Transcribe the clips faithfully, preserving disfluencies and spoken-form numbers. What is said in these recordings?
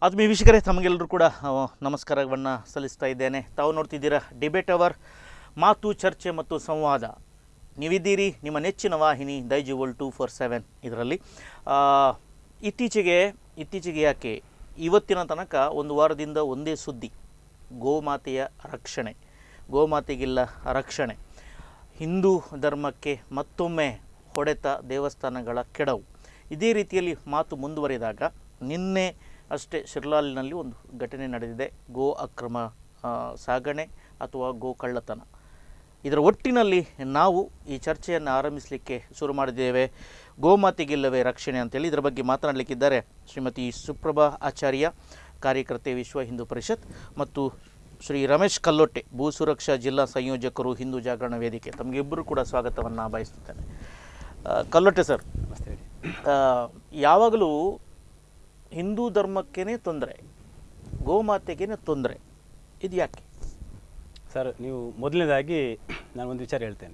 ಆತ್ಮೀಯ ವೀಕ್ಷಕರೇ, ತಮಗೆಲ್ಲರೂ ಕೂಡ ನಮಸ್ಕಾರವನ್ನು ಸಲ್ಲಿಸ್ತಾ ಇದ್ದೇನೆ. ತಾವು ನೋಡ್ತಿದ್ದೀರಾ ಡಿಬೇಟ್ ಅವರ್, ಮಾತು, ಚರ್ಚೆ ಮತ್ತು ಸಂವಾದ. ನೀವಿದ್ದೀರಿ ನಿಮ್ಮ ನೆಚ್ಚಿನ ವಾಹಿನಿ ದೈಜಿವಲ್ ಟೂ ಫೋರ್ ಸೆವೆನ್. ಇದರಲ್ಲಿ ಇತ್ತೀಚೆಗೆ ಇತ್ತೀಚೆಗೆ ಯಾಕೆ ಇವತ್ತಿನ ತನಕ ಒಂದು ವಾರದಿಂದ ಒಂದೇ ಸುದ್ದಿ, ಗೋಮಾತೆಯ ರಕ್ಷಣೆ, ಗೋಮಾತೆಗಿಲ್ಲ ರಕ್ಷಣೆ, ಹಿಂದೂ ಧರ್ಮಕ್ಕೆ ಮತ್ತೊಮ್ಮೆ ಹೊಡೆತ, ದೇವಸ್ಥಾನಗಳ ಕೆಡವು. ಇದೇ ರೀತಿಯಲ್ಲಿ ಮಾತು ಮುಂದುವರಿದಾಗ ನಿನ್ನೆ ಅಷ್ಟೇ ಶಿರ್ಲಾಲಿನಲ್ಲಿ ಒಂದು ಘಟನೆ ನಡೆದಿದೆ. ಗೋ ಅಕ್ರಮ ಸಾಗಣೆ ಅಥವಾ ಗೋ ಕಳ್ಳತನ. ಇದರ ಒಟ್ಟಿನಲ್ಲಿ ನಾವು ಈ ಚರ್ಚೆಯನ್ನು ಆರಂಭಿಸಲಿಕ್ಕೆ ಶುರು ಮಾಡಿದ್ದೇವೆ. ಗೋಮಾತೆಗಿಲ್ಲವೇ ರಕ್ಷಣೆ ಅಂತೇಳಿ ಇದರ ಬಗ್ಗೆ ಮಾತನಾಡಲಿಕ್ಕಿದ್ದಾರೆ ಶ್ರೀಮತಿ ಸುಪ್ರಭಾ ಆಚಾರ್ಯ, ಕಾರ್ಯಕರ್ತೆ ವಿಶ್ವ ಹಿಂದೂ ಪರಿಷತ್, ಮತ್ತು ಶ್ರೀ ರಮೇಶ್ ಕಲ್ಲೊಟ್ಟೆ, ಭೂ ಸುರಕ್ಷಾ ಜಿಲ್ಲಾ ಸಂಯೋಜಕರು, ಹಿಂದೂ ಜಾಗರಣ ವೇದಿಕೆ. ತಮಗಿಬ್ಬರು ಕೂಡ ಸ್ವಾಗತವನ್ನು ಬಯಸುತ್ತೇನೆ. ಕಲ್ಲೊಟ್ಟೆ ಸರ್, ಯಾವಾಗಲೂ ಹಿಂದೂ ಧರ್ಮಕ್ಕೇ ತೊಂದರೆ, ಗೋಮಾತೆಗೇ ತೊಂದರೆ, ಇದು ಯಾಕೆ ಸರ್? ನೀವು ಮೊದಲನೇದಾಗಿ ನಾನು ಒಂದು ವಿಚಾರ ಹೇಳ್ತೇನೆ.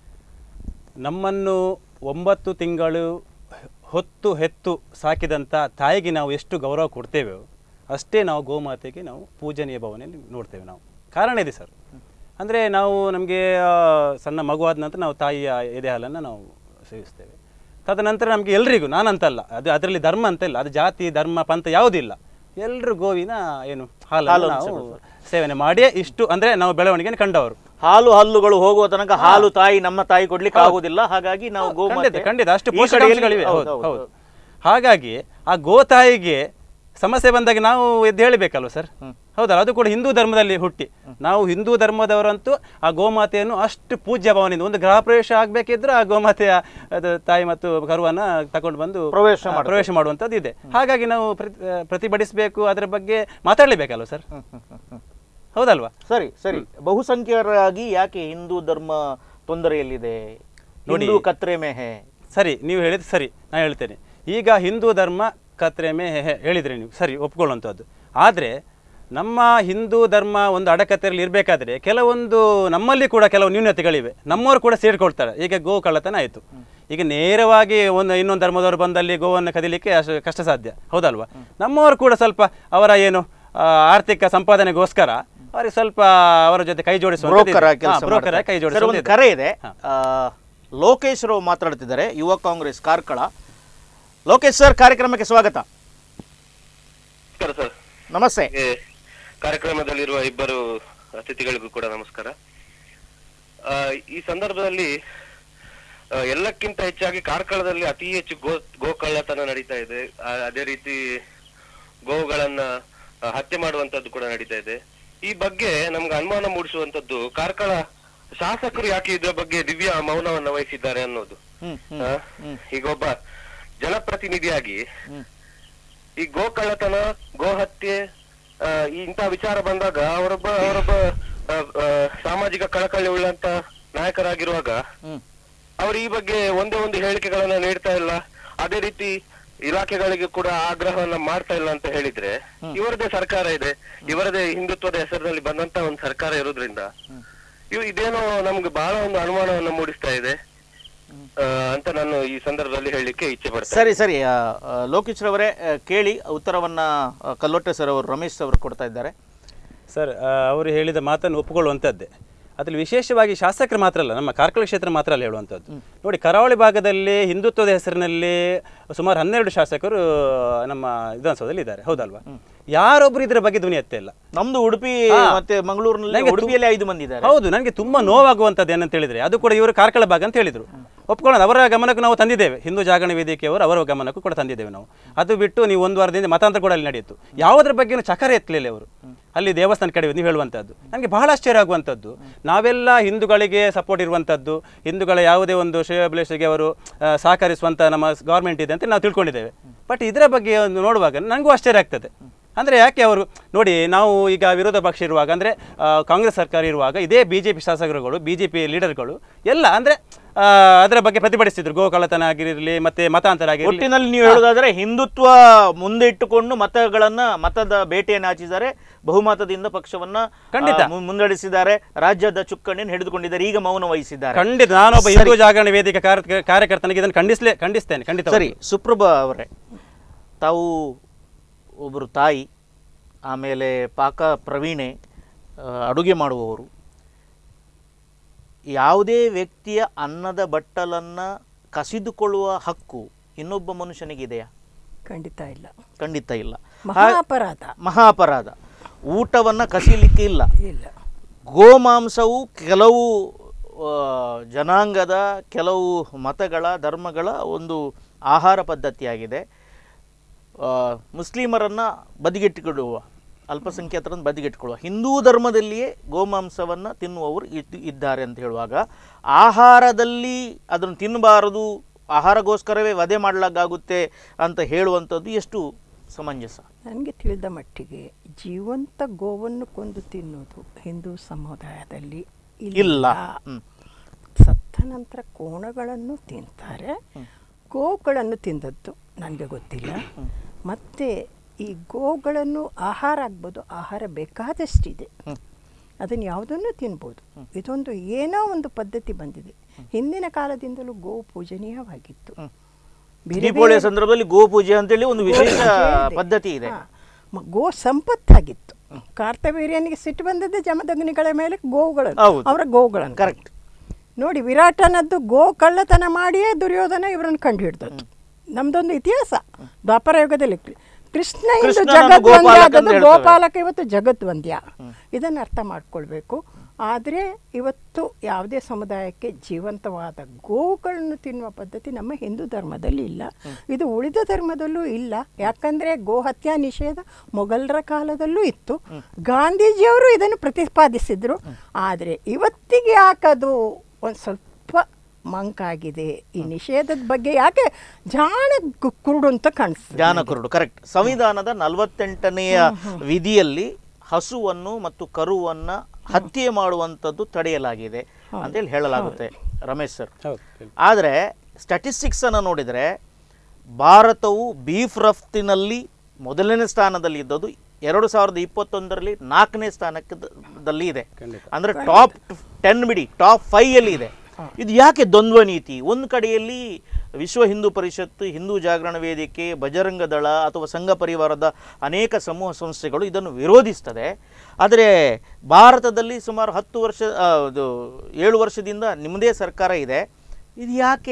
ನಮ್ಮನ್ನು ಒಂಬತ್ತು ತಿಂಗಳು ಹೊತ್ತು ಹೆತ್ತು ಸಾಕಿದಂಥ ತಾಯಿಗೆ ನಾವು ಎಷ್ಟು ಗೌರವ ಕೊಡ್ತೇವೆ ಅಷ್ಟೇ ನಾವು ಗೋಮಾತೆಗೆ ನಾವು ಪೂಜನೀಯ ಭಾವನೆಯಲ್ಲಿ ನೋಡ್ತೇವೆ. ನಾವು ಕಾರಣ ಇದೆ ಸರ್. ಅಂದರೆ ನಾವು ನಮಗೆ ಸಣ್ಣ ಮಗುವಾದ ನಂತರ ನಾವು ತಾಯಿಯ ಎದೆ ಹಾಲನ್ನು ನಾವು ಸೇವಿಸ್ತೇವೆ. ತದನಂತರ ನಮಗೆ ಎಲ್ರಿಗೂ, ನಾನಂತಲ್ಲ, ಅದು ಅದರಲ್ಲಿ ಧರ್ಮ ಅಂತ ಇಲ್ಲ, ಅದು ಜಾತಿ ಧರ್ಮ ಪಂಥ ಯಾವುದಿಲ್ಲ, ಎಲ್ಲರೂ ಗೋವಿನ ಏನು ಹಾಲನ್ನು ನಾವು ಸೇವನೆ ಮಾಡಿ ಇಷ್ಟು ಅಂದರೆ ನಾವು ಬೆಳವಣಿಗೆ ಕಂಡವರು. ಹಾಲು ಹಲ್ಲುಗಳು ಹೋಗುವ ತನಕ ಹಾಲು ತಾಯಿ ನಮ್ಮ ತಾಯಿ ಕೊಡ್ಲಿಕ್ಕೆ ಆಗುದಿಲ್ಲ, ಹಾಗಾಗಿ ನಾವು ಗೋಮಾತೆ ಖಂಡಿತ ಅಷ್ಟು ಪೋಷಕಾಂಶಗಳಿವೆ. ಹೌದು. ಹಾಗಾಗಿ ಆ ಗೋತಾಯಿಗೆ ಸಮಸ್ಯೆ ಬಂದಾಗ ನಾವು ಎದ್ದು ಹೇಳಬೇಕಲ್ವ ಸರ್? ಹೌದಲ್ಲ? ಅದು ಕೂಡ ಹಿಂದೂ ಧರ್ಮದಲ್ಲಿ ಹುಟ್ಟಿ ನಾವು ಹಿಂದೂ ಧರ್ಮದವರಂತೂ ಆ ಗೋಮಾತೆಯನ್ನು ಅಷ್ಟು ಪೂಜ್ಯ ಭಾವನೆಯಿಂದ, ಒಂದು ಗೃಹ ಪ್ರವೇಶ ಆಗಬೇಕಿದ್ರೆ ಆ ಗೋಮಾತೆಯ ತಾಯಿ ಮತ್ತು ಕರುವನ್ನು ತಗೊಂಡು ಬಂದು ಪ್ರವೇಶ ಪ್ರವೇಶ ಮಾಡುವಂಥದ್ದು ಇದೆ. ಹಾಗಾಗಿ ನಾವು ಪ್ರತಿಭಟಿಸಬೇಕು, ಅದರ ಬಗ್ಗೆ ಮಾತಾಡಲೇಬೇಕಲ್ವ ಸರ್? ಹೌದಲ್ವಾ? ಸರಿ ಸರಿ ಬಹುಸಂಖ್ಯರಾಗಿ ಯಾಕೆ ಹಿಂದೂ ಧರ್ಮ ತೊಂದರೆಯಲ್ಲಿದೆ? ನೋಡಿ, ಕತ್ರೆ ಮೇಹೆ. ಸರಿ, ನೀವು ಹೇಳಿದ ಸರಿ, ನಾನು ಹೇಳ್ತೇನೆ. ಈಗ ಹಿಂದೂ ಧರ್ಮ ಕತ್ರೆ ಮೇಹೆ ಹೇಳಿದ್ರಿ ನೀವು, ಸರಿ, ಒಪ್ಕೊಳ್ಳುವಂಥದ್ದು. ಆದರೆ ನಮ್ಮ ಹಿಂದೂ ಧರ್ಮ ಒಂದು ಅಡಕತೆಯಲ್ಲಿ ಇರಬೇಕಾದ್ರೆ ಕೆಲವೊಂದು ನಮ್ಮಲ್ಲಿ ಕೂಡ ಕೆಲವು ನ್ಯೂನತೆಗಳಿವೆ, ನಮ್ಮವರು ಕೂಡ ಸೇರಿಕೊಳ್ತಾರೆ. ಈಗ ಗೋ ಕಳ್ಳತನ ಆಯಿತು, ಈಗ ನೇರವಾಗಿ ಒಂದು ಇನ್ನೊಂದು ಧರ್ಮದವರು ಬಂದಲ್ಲಿ ಗೋವನ್ನು ಕದಿಲಿಕ್ಕೆ ಅಷ್ಟು ಕಷ್ಟ ಸಾಧ್ಯ, ಹೌದಲ್ವಾ? ನಮ್ಮವರು ಕೂಡ ಸ್ವಲ್ಪ ಅವರ ಏನು ಆರ್ಥಿಕ ಸಂಪಾದನೆಗೋಸ್ಕರ ಅವರಿಗೆ ಸ್ವಲ್ಪ ಅವರ ಜೊತೆ ಕೈ ಜೋಡಿಸುವ ಬ್ರೋಕರ್ ಕೈ ಜೋಡಿಸುವ ಕರೆ ಇದೆ. ಲೋಕೇಶ್ ರಾವ್ ಮಾತಾಡ್ತಿದ್ದಾರೆ, ಯುವ ಕಾಂಗ್ರೆಸ್ ಕಾರ್ಕಳ. ಲೋಕೇಶ್ ಸರ್, ಕಾರ್ಯಕ್ರಮಕ್ಕೆ ಸ್ವಾಗತ. ಸರ್ ನಮಸ್ತೆ. ಕಾರ್ಯಕ್ರಮದಲ್ಲಿರುವ ಇಬ್ಬರು ಅತಿಥಿಗಳಿಗೂ ಕೂಡ ನಮಸ್ಕಾರ. ಈ ಸಂದರ್ಭದಲ್ಲಿ ಎಲ್ಲಕ್ಕಿಂತ ಹೆಚ್ಚಾಗಿ ಕಾರ್ಕಳದಲ್ಲಿ ಅತಿ ಹೆಚ್ಚು ಗೋ ಗೋಕಳ್ಳತನ ನಡೀತಾ ಇದೆ. ಅದೇ ರೀತಿ ಗೋವುಗಳನ್ನ ಹತ್ಯೆ ಮಾಡುವಂತದ್ದು ಕೂಡ ನಡೀತಾ ಇದೆ. ಈ ಬಗ್ಗೆ ನಮ್ಗೆ ಅನುಮಾನ ಮೂಡಿಸುವಂತದ್ದು, ಕಾರ್ಕಳ ಶಾಸಕರು ಯಾಕೆ ಇದ್ರ ಬಗ್ಗೆ ದಿವ್ಯ ಮೌನವನ್ನ ವಹಿಸಿದ್ದಾರೆ ಅನ್ನೋದು. ಈಗ ಒಬ್ಬ ಜನಪ್ರತಿನಿಧಿಯಾಗಿ ಈ ಗೋ ಕಳ್ಳತನ, ಗೋ ಹತ್ಯೆ, ಇಂತಹ ವಿಚಾರ ಬಂದಾಗ ಅವರೊಬ್ಬ ಅವರೊಬ್ಬ ಸಾಮಾಜಿಕ ಕಳಕಳಿ ಉಳ್ಳಂತ ನಾಯಕರಾಗಿರುವಾಗ ಅವರು ಈ ಬಗ್ಗೆ ಒಂದೇ ಒಂದು ಹೇಳಿಕೆಗಳನ್ನ ನೀಡ್ತಾ ಇಲ್ಲ, ಅದೇ ರೀತಿ ಇಲಾಖೆಗಳಿಗೆ ಕೂಡ ಆಗ್ರಹವನ್ನ ಮಾಡ್ತಾ ಇಲ್ಲ ಅಂತ ಹೇಳಿದ್ರೆ, ಇವರದೇ ಸರ್ಕಾರ ಇದೆ, ಇವರದೇ ಹಿಂದುತ್ವದ ಹೆಸರಿನಲ್ಲಿ ಬಂದಂತ ಒಂದು ಸರ್ಕಾರ ಇರೋದ್ರಿಂದ ಇವು ಇದೇನೋ ನಮ್ಗೆ ಬಹಳ ಒಂದು ಅನುಮಾನವನ್ನ ಮೂಡಿಸ್ತಾ ಇದೆ ಅಂತ ನಾನು ಈ ಸಂದರ್ಭದಲ್ಲಿ ಹೇಳಲಿಕ್ಕೆ ಇಚ್ಛೆ ಪಡ್ತೇನೆ. ಸರಿ ಸರಿ ಲೋಕೇಶ್ ರವರೇ, ಕೇಳಿ ಉತ್ತರವನ್ನ ಕಲ್ಲೊಟ್ಟೆ ಸರ್ ಅವರು, ರಮೇಶ್ ಅವರು ಕೊಡ್ತಾ ಇದ್ದಾರೆ. ಸರ್, ಅವರು ಹೇಳಿದ ಮಾತನ್ನು ಒಪ್ಪಿಕೊಳ್ಳುವಂಥದ್ದೇ. ಅದರಲ್ಲಿ ವಿಶೇಷವಾಗಿ ಶಾಸಕರು ಮಾತ್ರ ಅಲ್ಲ, ನಮ್ಮ ಕಾರ್ಕಳ ಕ್ಷೇತ್ರ ಮಾತ್ರ ಅಲ್ಲ ಹೇಳುವಂಥದ್ದು. ನೋಡಿ, ಕರಾವಳಿ ಭಾಗದಲ್ಲಿ ಹಿಂದುತ್ವದ ಹೆಸರಿನಲ್ಲಿ ಸುಮಾರು ಹನ್ನೆರಡು ಶಾಸಕರು ನಮ್ಮ ವಿಧಾನಸೌಧದಲ್ಲಿ ಇದ್ದಾರೆ, ಹೌದಲ್ವಾ? ಯಾರೊಬ್ರು ಇದ್ರ ಬಗ್ಗೆ ಧ್ವನಿ ಎತ್ತೇ ಇಲ್ಲ. ನಮ್ದು ಉಡುಪಿ ಮತ್ತೆ ಮಂಗಳೂರಿನಲ್ಲಿ ಉಡುಪಿಯಲ್ಲಿ ಐದು ಮಂದಿ ಇದ್ದಾರೆ. ಹೌದು, ನನಗೆ ತುಂಬಾ ನೋವಾಗುವಂಥದ್ದು ಏನಂತ ಹೇಳಿದ್ರೆ, ಅದು ಕೂಡ ಇವರು ಕಾರ್ಕಳ ಭಾಗ ಅಂತ ಹೇಳಿದ್ರು. ಒಪ್ಕೊಳ್ಳೋದು, ಅವರ ಗಮನಕ್ಕೂ ನಾವು ತಂದಿದ್ದೇವೆ, ಹಿಂದೂ ಜಾಗರಣ ವೇದಿಕೆಯವರು ಅವರ ಗಮನಕ್ಕೂ ಕೂಡ ತಂದಿದ್ದೇವೆ ನಾವು. ಅದು ಬಿಟ್ಟು ನೀವು ಒಂದು ವಾರದಿಂದ ಮತಾಂತರ ಕೂಡ ಅಲ್ಲಿ ನಡೆಯಿತು, ಯಾವುದ್ರ ಬಗ್ಗೆ ಚಕರೆ ಎತ್ತಲಿಲ್ಲ ಅವರು. ಅಲ್ಲಿ ದೇವಸ್ಥಾನ ಕಡೆ ನೀವು ಹೇಳುವಂಥದ್ದು ನನಗೆ ಬಹಳ ಆಶ್ಚರ್ಯ ಆಗುವಂಥದ್ದು. ನಾವೆಲ್ಲ ಹಿಂದೂಗಳಿಗೆ ಸಪೋರ್ಟ್ ಇರುವಂಥದ್ದು, ಹಿಂದೂಗಳ ಯಾವುದೇ ಒಂದು ಶ್ರೇಯೋಭಿಲಾಷೆಗೆ ಅವರು ಸಹಕರಿಸುವಂಥ ನಮ್ಮ ಗೌರ್ಮೆಂಟ್ ಇದೆ ಅಂತ ನಾವು ತಿಳ್ಕೊಂಡಿದ್ದೇವೆ. ಬಟ್ ಇದರ ಬಗ್ಗೆ ಒಂದು ನೋಡುವಾಗ ನನಗೂ ಆಶ್ಚರ್ಯ ಆಗ್ತದೆ. ಅಂದರೆ ಯಾಕೆ ಅವರು ನೋಡಿ, ನಾವು ಈಗ ವಿರೋಧ ಪಕ್ಷ ಇರುವಾಗ, ಅಂದರೆ ಕಾಂಗ್ರೆಸ್ ಸರ್ಕಾರ ಇರುವಾಗ, ಇದೇ ಬಿ ಜೆ ಪಿ ಶಾಸಕರುಗಳು, ಬಿ ಜೆ ಪಿ ಲೀಡರ್ಗಳು ಎಲ್ಲ ಅಂದರೆ ಅದರ ಬಗ್ಗೆ ಪ್ರತಿಭಟಿಸಿದ್ರು. ಗೋ ಕಳ್ಳತನ ಆಗಿರಲಿ, ಮತ್ತೆ ಮತಾಂತರ ಆಗಿರಲಿ. ಒಟ್ಟಿನಲ್ಲಿ ನೀವು ಹೇಳೋದಾದ್ರೆ ಹಿಂದುತ್ವ ಮುಂದೆ ಇಟ್ಟುಕೊಂಡು ಮತಗಳನ್ನ, ಮತದ ಬೇಟೆಯನ್ನು ಹಾಚಿದ್ದಾರೆ, ಬಹುಮತದಿಂದ ಪಕ್ಷವನ್ನ ಖಂಡಿತ ಮುನ್ನಡೆಸಿದ್ದಾರೆ, ರಾಜ್ಯದ ಚುಕ್ಕಾಣಿಯನ್ನು ಹಿಡಿದುಕೊಂಡಿದ್ದಾರೆ, ಈಗ ಮೌನ ವಹಿಸಿದ್ದಾರೆ. ಖಂಡಿತ ನಾನೊಬ್ಬ ಹಿಂದೂ ಜಾಗರಣ ವೇದಿಕೆ ಕಾರ್ಯಕರ್ತನಿಗೆ ಇದನ್ನು ಖಂಡಿಸಲೇ ಖಂಡಿಸ್ತೇನೆ ಖಂಡಿತ. ಸರಿ, ಸುಪ್ರಭಾ ಅವರೇ, ತಾವು ಒಬ್ಬರು ತಾಯಿ, ಆಮೇಲೆ ಪಾಕ ಪ್ರವೀಣೆ, ಅಡುಗೆ ಮಾಡುವವರು, ಯಾವುದೇ ವ್ಯಕ್ತಿಯ ಅನ್ನದ ಬಟ್ಟಲನ್ನು ಕಸಿದುಕೊಳ್ಳುವ ಹಕ್ಕು ಇನ್ನೊಬ್ಬ ಮನುಷ್ಯನಿಗಿದೆಯಾ? ಖಂಡಿತ ಇಲ್ಲ, ಖಂಡಿತ ಇಲ್ಲ. ಮಹಾ ಅಪರಾಧ, ಮಹಾ ಅಪರಾಧ. ಊಟವನ್ನು ಕಸಿಲಿಕ್ಕೆ ಇಲ್ಲ. ಇಲ್ಲ. ಗೋಮಾಂಸವು ಕೆಲವು ಜನಾಂಗದ, ಕೆಲವು ಮತಗಳ, ಧರ್ಮಗಳ ಒಂದು ಆಹಾರ ಪದ್ಧತಿಯಾಗಿದೆ. ಮುಸ್ಲಿಮರನ್ನು ಬದಿಗೆಟ್ಟಿಕೊಳ್ಳುವ, ಅಲ್ಪಸಂಖ್ಯಾತರನ್ನು ಬದಿಗೆಟ್ಟಿಕೊಳ್ಳುವ, ಹಿಂದೂ ಧರ್ಮದಲ್ಲಿಯೇ ಗೋಮಾಂಸವನ್ನು ತಿನ್ನುವವರು ಇದ್ದಾರೆ ಅಂತ ಹೇಳುವಾಗ, ಆಹಾರದಲ್ಲಿ ಅದನ್ನು ತಿನ್ನಬಾರದು, ಆಹಾರಗೋಸ್ಕರವೇ ವಧೆ ಮಾಡಲಾಗುತ್ತೆ ಅಂತ ಹೇಳುವಂಥದ್ದು ಎಷ್ಟು ಸಮಂಜಸ? ನನಗೆ ತಿಳಿದ ಮಟ್ಟಿಗೆ ಜೀವಂತ ಗೋವನ್ನು ಕೊಂದು ತಿನ್ನುವುದು ಹಿಂದೂ ಸಮುದಾಯದಲ್ಲಿ ಇಲ್ಲ. ಸತ್ತ ನಂತರ ಕೋಣಗಳನ್ನು ತಿಂತಾರೆ. ಗೋಗಳನ್ನು ತಿಂದದ್ದು ನನಗೆ ಗೊತ್ತಿಲ್ಲ. ಮತ್ತು ಈ ಗೋಗಳನ್ನು ಆಹಾರ ಆಗ್ಬೋದು, ಆಹಾರ ಬೇಕಾದಷ್ಟಿದೆ, ಅದನ್ನು ಯಾವುದನ್ನು ತಿನ್ಬೋದು. ಇದೊಂದು ಏನೋ ಒಂದು ಪದ್ಧತಿ ಬಂದಿದೆ. ಹಿಂದಿನ ಕಾಲದಿಂದಲೂ ಗೋ ಪೂಜನೀಯವಾಗಿತ್ತು. ದೀಪಾವಳಿಯ ಸಂದರ್ಭದಲ್ಲಿ ಗೋ ಪೂಜೆ ಅಂತೇಳಿ ಒಂದು ವಿಶೇಷ ಪದ್ಧತಿ ಇದೆ. ಗೋ ಸಂಪತ್ತಾಗಿತ್ತು. ಕಾರ್ತವೀರ್ಯನಿಗೆ ಸಿಟ್ಟು ಬಂದದ್ದೇ ಜಮದಗ್ನಿಗಳ ಮೇಲೆ ಗೋಗಳು, ಅವರ ಗೋಗಳನ್ನು. ಕರೆಕ್ಟ್. ನೋಡಿ, ವಿರಾಟನದ್ದು ಗೋ ಕಳ್ಳತನ ಮಾಡಿಯೇ ದುರ್ಯೋಧನ ಇವರನ್ನು ಕಂಡು ಹಿಡಿದದ್ದು. ನಮ್ದೊಂದು ಇತಿಹಾಸ. ದ್ವಾಪರ ಯುಗದಲ್ಲಿ ಕೃಷ್ಣ ಇಂದು ಜಗದ್ವಂದ್ಯ ಆದದ್ದು, ಗೋಪಾಲಕ ಇವತ್ತು ಜಗದ್ವಂದ್ಯ. ಇದನ್ನು ಅರ್ಥ ಮಾಡ್ಕೊಳ್ಬೇಕು. ಆದರೆ ಇವತ್ತು ಯಾವುದೇ ಸಮುದಾಯಕ್ಕೆ ಜೀವಂತವಾದ ಗೋಗಳನ್ನು ತಿನ್ನುವ ಪದ್ಧತಿ ನಮ್ಮ ಹಿಂದೂ ಧರ್ಮದಲ್ಲಿ ಇಲ್ಲ. ಇದು ಉಳಿದ ಧರ್ಮದಲ್ಲೂ ಇಲ್ಲ. ಯಾಕಂದರೆ ಗೋ ಹತ್ಯಾ ನಿಷೇಧ ಮೊಘಲರ ಕಾಲದಲ್ಲೂ ಇತ್ತು. ಗಾಂಧೀಜಿಯವರು ಇದನ್ನು ಪ್ರತಿಪಾದಿಸಿದ್ರು. ಆದರೆ ಇವತ್ತಿಗೆ ಯಾಕದು ಒಂದು ಸ್ವಲ್ಪ ಮಂಕಾಗಿದೆ. ಈ ನಿಷೇಧದ ಬಗ್ಗೆ ಯಾಕೆ ಜಾಣ ಕುರುಡು ಅಂತ ಕಾಣಿಸ್ತದೆ. ಜಾಣ ಕುರುಡು, ಕರೆಕ್ಟ್. ಸಂವಿಧಾನದ ನಲವತ್ತೆಂಟನೆಯ ವಿಧಿಯಲ್ಲಿ ಹಸುವನ್ನು ಮತ್ತು ಕರುವನ್ನು ಹತ್ಯೆ ಮಾಡುವಂಥದ್ದು ತಡೆಯಲಾಗಿದೆ ಅಂತೇಳಿ ಹೇಳಲಾಗುತ್ತೆ ರಮೇಶ್ ಸರ್. ಆದರೆ ಸ್ಟ್ಯಾಟಿಸ್ಟಿಕ್ಸ್ ಅನ್ನು ನೋಡಿದರೆ ಭಾರತವು ಬೀಫ್ ರಫ್ತಿನಲ್ಲಿ ಮೊದಲನೇ ಸ್ಥಾನದಲ್ಲಿ ಇದ್ದದ್ದು ಎರಡು ಸಾವಿರದ ಇಪ್ಪತ್ತೊಂದರಲ್ಲಿ ನಾಲ್ಕನೇ ಸ್ಥಾನದಲ್ಲಿ ಇದೆ. ಅಂದರೆ ಟಾಪ್ ಟೆನ್ ಬಿಡಿ, ಟಾಪ್ ಫೈವ್ ಅಲ್ಲಿ ಇದೆ. ಇದು ಯಾಕೆ ದ್ವಂದ್ವ ನೀತಿ? ಒಂದು ಕಡೆಯಲ್ಲಿ ವಿಶ್ವ ಹಿಂದೂ ಪರಿಷತ್ತು, ಹಿಂದೂ ಜಾಗರಣ ವೇದಿಕೆ, ಬಜರಂಗ ದಳ ಅಥವಾ ಸಂಘ ಪರಿವಾರದ ಅನೇಕ ಸಮೂಹ ಸಂಸ್ಥೆಗಳು ಇದನ್ನು ವಿರೋಧಿಸ್ತದೆ. ಆದರೆ ಭಾರತದಲ್ಲಿ ಸುಮಾರು ಹತ್ತು ವರ್ಷ ಇದು ಏಳು ವರ್ಷದಿಂದ ನಿಮ್ಮದೇ ಸರ್ಕಾರ ಇದೆ. ಇದು ಯಾಕೆ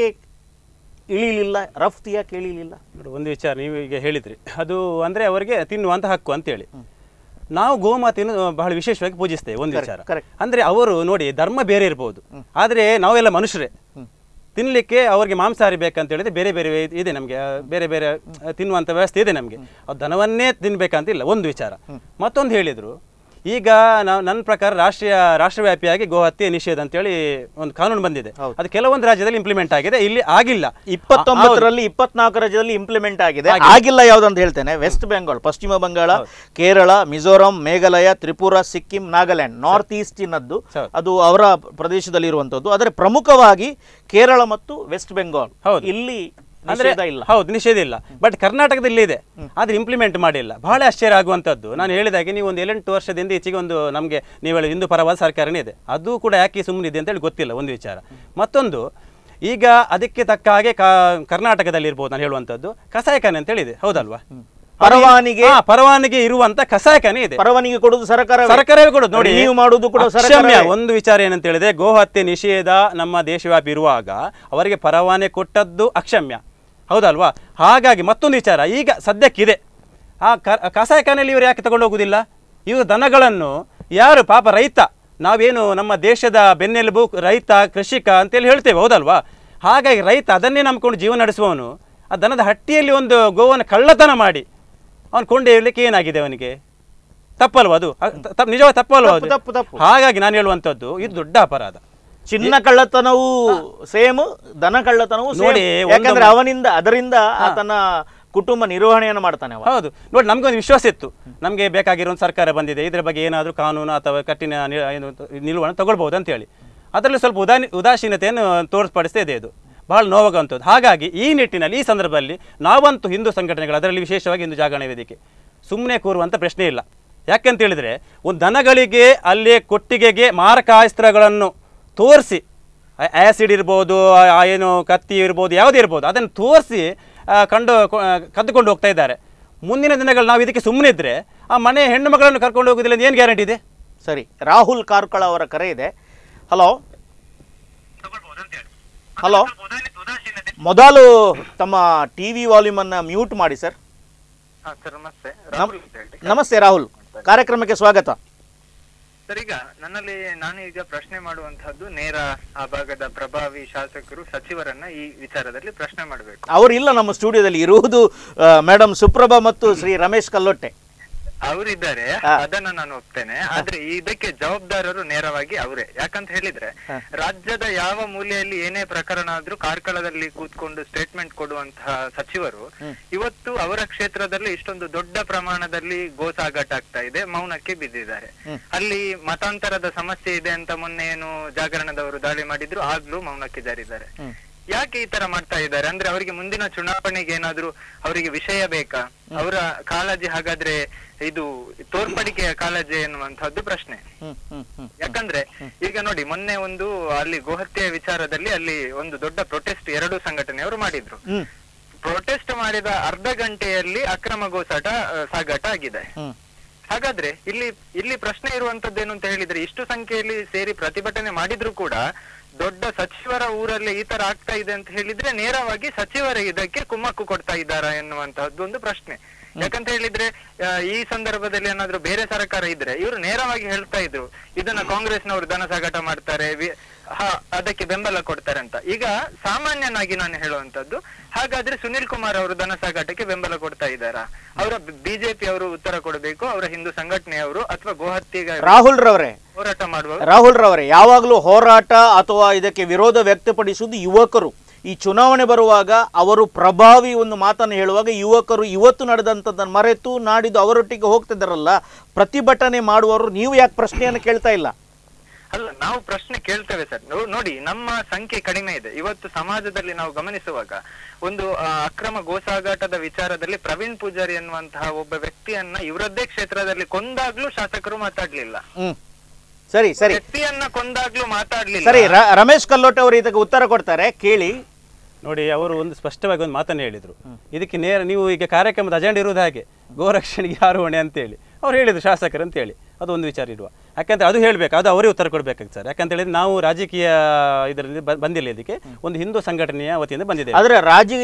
ಇಳಿಲಿಲ್ಲ? ರಫ್ತು ಯಾಕೆ ಇಳಿಲಿಲ್ಲ? ಒಂದು ವಿಚಾರ ನೀವು ಈಗ ಹೇಳಿದ್ರಿ, ಅದು ಅಂದರೆ ಅವರಿಗೆ ತಿನ್ನುವಂಥ ಹಕ್ಕು ಅಂತೇಳಿ. ನಾವು ಗೋಮಾತೆಯನ್ನು ಬಹಳ ವಿಶೇಷವಾಗಿ ಪೂಜಿಸ್ತೇವೆ. ಒಂದು ವಿಚಾರ ಅಂದರೆ ಅವರು ನೋಡಿ, ಧರ್ಮ ಬೇರೆ ಇರ್ಬೋದು, ಆದರೆ ನಾವೆಲ್ಲ ಮನುಷ್ಯರೇ. ತಿನ್ನಲಿಕ್ಕೆ ಅವ್ರಿಗೆ ಮಾಂಸಾಹಾರಿ ಬೇಕಂತ ಹೇಳಿದ್ರೆ ಬೇರೆ ಬೇರೆ ಇದೆ ನಮಗೆ, ಬೇರೆ ಬೇರೆ ತಿನ್ನುವಂಥ ವ್ಯವಸ್ಥೆ ಇದೆ ನಮಗೆ. ಅದು ದನವನ್ನೇ ತಿನ್ಬೇಕಂತಿಲ್ಲ, ಒಂದು ವಿಚಾರ. ಮತ್ತೊಂದು ಹೇಳಿದರು, ಈಗ ನಾವು ನನ್ನ ಪ್ರಕಾರ ರಾಷ್ಟ್ರೀಯ ರಾಷ್ಟ್ರವ್ಯಾಪಿಯಾಗಿ ಗೋಹತ್ಯೆ ನಿಷೇಧ ಅಂತೇಳಿ ಒಂದು ಕಾನೂನು ಬಂದಿದೆ. ಅದು ಕೆಲವೊಂದು ರಾಜ್ಯದಲ್ಲಿ ಇಂಪ್ಲಿಮೆಂಟ್ ಆಗಿದೆ, ಇಲ್ಲಿ ಆಗಿಲ್ಲ. ಇಪ್ಪತ್ತೊಂಬತ್ತರಲ್ಲಿ ಇಪ್ಪತ್ನಾಲ್ಕು ರಾಜ್ಯದಲ್ಲಿ ಇಂಪ್ಲಿಮೆಂಟ್ ಆಗಿದೆ. ಆಗಿಲ್ಲ ಯಾವುದಂತ ಹೇಳ್ತೇನೆ, ವೆಸ್ಟ್ ಬೆಂಗಾಲ್, ಪಶ್ಚಿಮ ಬಂಗಾಳ, ಕೇರಳ, ಮಿಜೋರಾಂ, ಮೇಘಾಲಯ, ತ್ರಿಪುರಾ, ಸಿಕ್ಕಿಂ, ನಾಗಾಲ್ಯಾಂಡ್, ನಾರ್ತ್ ಈಸ್ಟಿನದ್ದು ಅದು ಅವರ ಪ್ರದೇಶದಲ್ಲಿ ಇರುವಂತದ್ದು. ಆದರೆ ಪ್ರಮುಖವಾಗಿ ಕೇರಳ ಮತ್ತು ವೆಸ್ಟ್ ಬೆಂಗಾಲ್ ಇಲ್ಲಿ ಅಂದ್ರೆ ಹೌದು ನಿಷೇಧ ಇಲ್ಲ. ಬಟ್ ಕರ್ನಾಟಕದಲ್ಲಿ ಇದೆ, ಆದ್ರೆ ಇಂಪ್ಲಿಮೆಂಟ್ ಮಾಡಿಲ್ಲ. ಬಹಳ ಆಶ್ಚರ್ಯ ಆಗುವಂಥದ್ದು, ನಾನು ಹೇಳಿದಾಗೆ ನೀವು ಒಂದು ಏಳೆಂಟು ವರ್ಷದಿಂದ ಈಚೆಗೆ ಒಂದು ನಮಗೆ ನೀವು ಹೇಳಿ ಹಿಂದೂ ಪರವಾದ ಸರ್ಕಾರನೇ ಇದೆ, ಅದು ಕೂಡ ಯಾಕೆ ಸುಮ್ಮನೆ ಇದೆ ಅಂತೇಳಿ ಗೊತ್ತಿಲ್ಲ, ಒಂದು ವಿಚಾರ. ಮತ್ತೊಂದು, ಈಗ ಅದಕ್ಕೆ ತಕ್ಕ ಹಾಗೆ ಕರ್ನಾಟಕದಲ್ಲಿ ಇರ್ಬೋದು ನಾನು ಹೇಳುವಂಥದ್ದು ಕಸಾಯಖಾನೆ ಅಂತ ಹೇಳಿದೆ, ಹೌದಲ್ವಾ? ಪರವಾನಿಗೆ ಪರವಾನಿಗೆ ಇರುವಂತ ಕಸಾಯಖಾನೆ ಇದೆ. ಪರವಾನಿಗೆ ಕೊಡುವುದು ಸರ್ಕಾರ, ಸರ್ಕಾರವೇ ಕೊಡುದು. ನೋಡಿ, ನೀವು ಮಾಡುವುದು ಕೂಡ ಅಕ್ಷಮ್ಯ. ಒಂದು ವಿಚಾರ ಏನಂತ ಹೇಳಿದ್ರೆ, ಗೋಹತ್ಯೆ ನಿಷೇಧ ನಮ್ಮ ದೇಶವ್ಯಾಪಿ ಇರುವಾಗ ಅವರಿಗೆ ಪರವಾನೆ ಕೊಟ್ಟದ್ದು ಅಕ್ಷಮ್ಯ, ಹೌದಲ್ವಾ? ಹಾಗಾಗಿ ಮತ್ತೊಂದು ವಿಚಾರ ಈಗ ಸದ್ಯಕ್ಕಿದೆ, ಆ ಕಸಾಯಖಾನೆಯಲ್ಲಿ ಇವರು ಯಾಕೆ ತಗೊಂಡು ಹೋಗುದಿಲ್ಲ? ಇವರು ದನಗಳನ್ನು ಯಾರು ಪಾಪ ರೈತ, ನಾವೇನು ನಮ್ಮ ದೇಶದ ಬೆನ್ನೆಲುಬು ರೈತ, ಕೃಷಿಕ ಅಂತೇಳಿ ಹೇಳ್ತೇವೆ, ಹೌದಲ್ವಾ? ಹಾಗಾಗಿ ರೈತ ಅದನ್ನೇ ನಂಬ್ಕೊಂಡು ಜೀವನ ನಡೆಸುವವನು ಆ ದನದ ಹಟ್ಟಿಯಲ್ಲಿ ಒಂದು ಗೋವನ್ನು ಕಳ್ಳತನ ಮಾಡಿ ಅವನು ಕೊಂಡೊಯ್ಯಲಿಕ್ಕೆ ಏನಾಗಿದೆ ಅವನಿಗೆ? ತಪ್ಪಲ್ವಾ ಅದು? ನಿಜವಾಗ ತಪ್ಪಲ್ವಾ ಅದು? ಹಾಗಾಗಿ ನಾನು ಹೇಳುವಂಥದ್ದು ಇದು ದೊಡ್ಡ ಅಪರಾಧ. ಚಿನ್ನ ಕಳ್ಳತನವು ಸೇಮ್, ದನ ಕಳ್ಳತನವು ನೋಡಿ. ಯಾಕಂದ್ರೆ ಅವನಿಂದ ಅದರಿಂದ ಆತನ ಕುಟುಂಬ ನಿರ್ವಹಣೆಯನ್ನು ಮಾಡ್ತಾನೆ. ಹೌದು ನೋಡಿ, ನಮ್ಗೊಂದು ವಿಶ್ವಾಸ ಇತ್ತು, ನಮಗೆ ಬೇಕಾಗಿರೋ ಒಂದು ಸರ್ಕಾರ ಬಂದಿದೆ, ಇದ್ರ ಬಗ್ಗೆ ಏನಾದರೂ ಕಾನೂನು ಅಥವಾ ಕಠಿಣ ನಿಲುವನ್ನು ತಗೊಳ್ಬಹುದು ಅಂತ ಹೇಳಿ. ಅದರಲ್ಲಿ ಸ್ವಲ್ಪ ಉದಾ ಉದಾಸೀನತೆಯನ್ನು ತೋರ್ಪಡಿಸ್ತಾ ಇದೆ. ಇದು ಬಹಳ ನೋವಾಗುವಂಥದ್ದು. ಹಾಗಾಗಿ ಈ ನಿಟ್ಟಿನಲ್ಲಿ ಈ ಸಂದರ್ಭದಲ್ಲಿ ನಾವಂತೂ ಹಿಂದೂ ಸಂಘಟನೆಗಳು, ಅದರಲ್ಲಿ ವಿಶೇಷವಾಗಿ ಹಿಂದೂ ಜಾಗರಣ ವೇದಿಕೆ, ಸುಮ್ಮನೆ ಕೂರುವಂಥ ಪ್ರಶ್ನೆ ಇಲ್ಲ. ಯಾಕೆಂತ ಹೇಳಿದ್ರೆ, ಒಂದು ದನಗಳಿಗೆ ಅಲ್ಲಿ ಕೊಟ್ಟಿಗೆಗೆ ಮಾರಕಾಸ್ತ್ರಗಳನ್ನು ತೋರಿಸಿ, ಆ್ಯಸಿಡ್ ಇರ್ಬೋದು, ಏನು ಕತ್ತಿ ಇರ್ಬೋದು, ಯಾವುದೇ ಇರ್ಬೋದು, ಅದನ್ನು ತೋರಿಸಿ ಕಂಡು ಕದ್ದುಕೊಂಡು ಹೋಗ್ತಾ ಇದ್ದಾರೆ. ಮುಂದಿನ ದಿನಗಳು ನಾವು ಇದಕ್ಕೆ ಸುಮ್ಮನೆ ಇದ್ದರೆ ಆ ಮನೆ ಹೆಣ್ಣು ಮಗಳನ್ನು ಕರ್ಕೊಂಡು ಹೋಗೋದಿಲ್ಲ ಏನು ಗ್ಯಾರಂಟಿ ಇದೆ? ಸರಿ, ರಾಹುಲ್ ಕಾರ್ಕಳ ಅವರ ಕರೆ ಇದೆ. ಹಲೋ ಹಲೋ, ಮೊದಲು ತಮ್ಮ ಟಿ ವಿ ವಾಲ್ಯೂಮನ್ನು ಮ್ಯೂಟ್ ಮಾಡಿ ಸರ್. ನಮಸ್ತೆ ರಾಹುಲ್, ಕಾರ್ಯಕ್ರಮಕ್ಕೆ ಸ್ವಾಗತ ಸರ್. ಈಗ ನನ್ನಲ್ಲಿ ನಾನು ಈಗ ಪ್ರಶ್ನೆ ಮಾಡುವಂತಹದ್ದು ನೇರ ಆ ಭಾಗದ ಪ್ರಭಾವಿ ಶಾಸಕರು ಸಚಿವರನ್ನ ಈ ವಿಚಾರದಲ್ಲಿ ಪ್ರಶ್ನೆ ಮಾಡಬೇಕು. ಅವರಿಲ್ಲ ನಮ್ಮ ಸ್ಟುಡಿಯೋದಲ್ಲಿ, ಇರುವುದು ಮೇಡಮ್ ಸುಪ್ರಭಾ ಮತ್ತು ಶ್ರೀ ರಮೇಶ್ ಕಲ್ಲೊಟ್ಟೆ ಅವರಿದ್ದಾರೆ, ಅದನ್ನ ನಾನು ಒಪ್ತೇನೆ. ಆದ್ರೆ ಇದಕ್ಕೆ ಜವಾಬ್ದಾರರು ನೇರವಾಗಿ ಅವರೇ. ಯಾಕಂತ ಹೇಳಿದ್ರೆ ರಾಜ್ಯದ ಯಾವ ಮೂಲೆಯಲ್ಲಿ ಏನೇ ಪ್ರಕರಣ ಆದ್ರೂ ಕಾರ್ಕಳದಲ್ಲಿ ಕೂತ್ಕೊಂಡು ಸ್ಟೇಟ್ಮೆಂಟ್ ಕೊಡುವಂತಹ ಸಚಿವರು ಇವತ್ತು ಅವರ ಕ್ಷೇತ್ರದಲ್ಲಿ ಇಷ್ಟೊಂದು ದೊಡ್ಡ ಪ್ರಮಾಣದಲ್ಲಿ ಗೋ ಸಾಗಾಟ ಆಗ್ತಾ ಇದೆ, ಮೌನಕ್ಕೆ ಬಿದ್ದಿದ್ದಾರೆ. ಅಲ್ಲಿ ಮತಾಂತರದ ಸಮಸ್ಯೆ ಇದೆ ಅಂತ ಮೊನ್ನೆ ಏನು ಜಾಗರಣದವರು ದಾಳಿ ಮಾಡಿದ್ರು, ಆಗ್ಲೂ ಮೌನಕ್ಕೆ ಜಾರಿದ್ದಾರೆ. ಯಾಕೆ ಈ ತರ ಮಾಡ್ತಾ ಇದ್ದಾರೆ ಅಂದ್ರೆ ಅವರಿಗೆ ಮುಂದಿನ ಚುನಾವಣೆಗೆ ಏನಾದ್ರು ಅವರಿಗೆ ವಿಷಯ ಬೇಕಾ? ಅವರ ಕಾಳಜಿ ಹಾಗಾದ್ರೆ ಇದು ತೋರ್ಪಡಿಕೆಯ ಕಾಳಜಿ ಎನ್ನುವಂತಹದ್ದು ಪ್ರಶ್ನೆ. ಯಾಕಂದ್ರೆ ಈಗ ನೋಡಿ, ಮೊನ್ನೆ ಒಂದು ಅಲ್ಲಿ ಗೋಹತ್ಯೆ ವಿಚಾರದಲ್ಲಿ ಅಲ್ಲಿ ಒಂದು ದೊಡ್ಡ ಪ್ರೊಟೆಸ್ಟ್ ಎರಡು ಸಂಘಟನೆಯವರು ಮಾಡಿದ್ರು. ಪ್ರೊಟೆಸ್ಟ್ ಮಾಡಿದ ಅರ್ಧ ಗಂಟೆಯಲ್ಲಿ ಅಕ್ರಮ ಗೋಸಾಟ ಸಾಗಾಟ ಆಗಿದೆ. ಹಾಗಾದ್ರೆ ಇಲ್ಲಿ ಇಲ್ಲಿ ಪ್ರಶ್ನೆ ಇರುವಂತದ್ದೇನು ಅಂತ ಹೇಳಿದ್ರೆ, ಇಷ್ಟು ಸಂಖ್ಯೆಯಲ್ಲಿ ಸೇರಿ ಪ್ರತಿಭಟನೆ ಮಾಡಿದ್ರು ಕೂಡ ದೊಡ್ಡ ಸಚಿವರ ಊರಲ್ಲಿ ಈ ತರ ಆಗ್ತಾ ಇದೆ ಅಂತ ಹೇಳಿದ್ರೆ ನೇರವಾಗಿ ಸಚಿವರ ಇದಕ್ಕೆ ಕುಮ್ಮಕ್ಕು ಕೊಡ್ತಾ ಇದ್ದಾರಾ ಎನ್ನುವಂತಹದ್ದು ಒಂದು ಪ್ರಶ್ನೆ. ಯಾಕಂತ ಹೇಳಿದ್ರೆ ಈ ಸಂದರ್ಭದಲ್ಲಿ ಏನಾದ್ರು ಬೇರೆ ಸರ್ಕಾರ ಇದ್ರೆ ಇವರು ನೇರವಾಗಿ ಹೇಳ್ತಾ ಇದ್ರು, ಇದನ್ನ ಕಾಂಗ್ರೆಸ್ನವರು ಧನ ಸಾಗಾಟ ಮಾಡ್ತಾರೆ, ಅದಕ್ಕೆ ಬೆಂಬಲ ಕೊಡ್ತಾರೆ ಅಂತ. ಈಗ ಸಾಮಾನ್ಯನಾಗಿ ನಾನು ಹೇಳುವಂತದ್ದು, ಹಾಗಾದ್ರೆ ಸುನಿಲ್ ಕುಮಾರ್ ಅವರು ಧನ ಸಾಗಾಟಕ್ಕೆ ಬೆಂಬಲ ಕೊಡ್ತಾ ಇದ್ದಾರಾ? ಅವರ ಬಿಜೆಪಿ ಅವರು ಉತ್ತರ ಕೊಡಬೇಕು, ಅವರ ಹಿಂದೂ ಸಂಘಟನೆಯವರು ಅಥವಾ ಗೋಹತ್ಯೆಗೆ ರಾಹುಲ್ ರವರೇ ಹೋರಾಟ ಮಾಡುವ ರಾಹುಲ್ ರವರೇ ಯಾವಾಗಲೂ ಹೋರಾಟ ಅಥವಾ ಇದಕ್ಕೆ ವಿರೋಧ ವ್ಯಕ್ತಪಡಿಸುವುದು ಯುವಕರು. ಈ ಚುನಾವಣೆ ಬರುವಾಗ ಅವರು ಪ್ರಭಾವಿ ಒಂದು ಮಾತನ್ನು ಹೇಳುವಾಗ ಯುವಕರು ಇವತ್ತು ನಡೆದಂಥದ್ದನ್ನು ಮರೆತು ನಾಡಿದ್ದು ಅವರೊಟ್ಟಿಗೆ ಹೋಗ್ತಿದ್ದಾರಲ್ಲ, ಪ್ರತಿಭಟನೆ ಮಾಡುವವರು ನೀವು ಯಾಕೆ ಪ್ರಶ್ನೆಯನ್ನು ಕೇಳ್ತಾ ಇಲ್ಲ? ಅಲ್ಲ, ನಾವು ಪ್ರಶ್ನೆ ಕೇಳ್ತೇವೆ ಸರ್. ನೋಡಿ, ನಮ್ಮ ಸಂಖ್ಯೆ ಕಡಿಮೆ ಇದೆ. ಇವತ್ತು ಸಮಾಜದಲ್ಲಿ ನಾವು ಗಮನಿಸುವಾಗ ಒಂದು ಅಕ್ರಮ ಗೋಸಾಗಾಟದ ವಿಚಾರದಲ್ಲಿ ಪ್ರವೀಣ್ ಪೂಜಾರಿ ಎನ್ನುವಂತಹ ಒಬ್ಬ ವ್ಯಕ್ತಿಯನ್ನ ಇವರದ್ದೇ ಕ್ಷೇತ್ರದಲ್ಲಿ ಕೊಂದಾಗ್ಲೂ ಶಾಸಕರು ಮಾತಾಡ್ಲಿಲ್ಲ. ಸರಿ ಸರಿ ವ್ಯಕ್ತಿಯನ್ನ ಕೊಂದಾಗ್ಲೂ ಮಾತಾಡ್ಲಿಲ್ಲ. ಸರಿ, ರಮೇಶ್ ಕಲ್ಲೋಟೆ ಅವರು ಇದಕ್ಕೆ ಉತ್ತರ ಕೊಡ್ತಾರೆ, ಕೇಳಿ. ನೋಡಿ, ಅವರು ಒಂದು ಸ್ಪಷ್ಟವಾಗಿ ಒಂದು ಮಾತನ್ನು ಹೇಳಿದರು. ಇದಕ್ಕೆ ನೇರ ನೀವು ಈಗ ಕಾರ್ಯಕ್ರಮದ ಅಜೆಂಡ ಇರುವುದು ಹಾಗೆ, ಗೋರಕ್ಷಣೆಗೆ ಯಾರು ಹೊಣೆ ಅಂತೇಳಿ ಅವ್ರು ಹೇಳಿದರು, ಶಾಸಕರು ಅಂತೇಳಿ. ಅದು ಒಂದು ವಿಚಾರ ಇರುವ, ಯಾಕಂದ್ರೆ ಅದು ಹೇಳಬೇಕು, ಅದು ಅವರೇ ಉತ್ತರ ಕೊಡಬೇಕಾಗ್ತದೆ ಸರ್. ಯಾಕಂತ ಹೇಳಿದ್ರೆ ನಾವು ರಾಜಕೀಯ ಇದರಲ್ಲಿ ಬಂದಿಲ್ಲ, ಇದಕ್ಕೆ ಒಂದು ಹಿಂದೂ ಸಂಘಟನೆಯ ವತಿಯಿಂದ ಬಂದಿದ್ದೇವೆ. ಆದರೆ